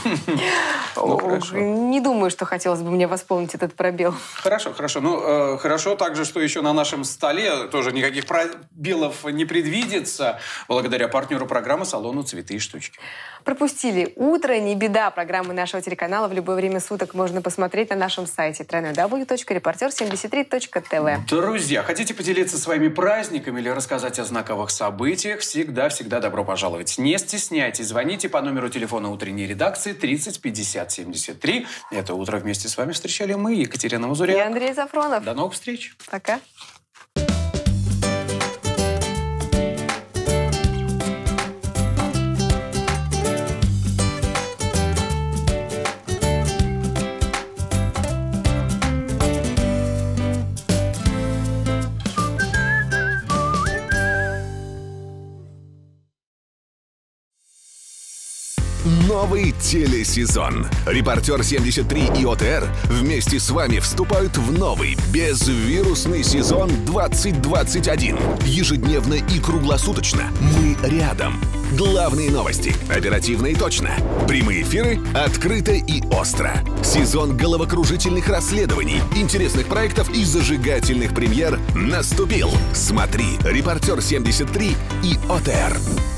Не думаю, что хотелось бы мне восполнить этот пробел. Хорошо, хорошо. Ну, хорошо также, что еще на нашем столе тоже никаких пробелов не предвидится, благодаря партнеру программы салону «Цветы и штучки». Пропустили утро, не беда. Программы нашего телеканала в любое время суток можно посмотреть на нашем сайте www.reporter73.tv. Друзья, хотите поделиться своими праздниками или рассказать о знаковых событиях? Всегда добро пожаловать. Не стесняйтесь, звоните по номеру телефона утренней редакции 30 50 73. Это утро вместе с вами встречали мы, Екатерина Мазуряк. И Андрей Сафронов. До новых встреч. Пока. Новый телесезон. «Репортер 73» и ОТР вместе с вами вступают в новый безвирусный сезон 2021. Ежедневно и круглосуточно мы рядом. Главные новости. Оперативно и точно. Прямые эфиры открыто и остро. Сезон головокружительных расследований, интересных проектов и зажигательных премьер наступил. Смотри «Репортер 73» и ОТР.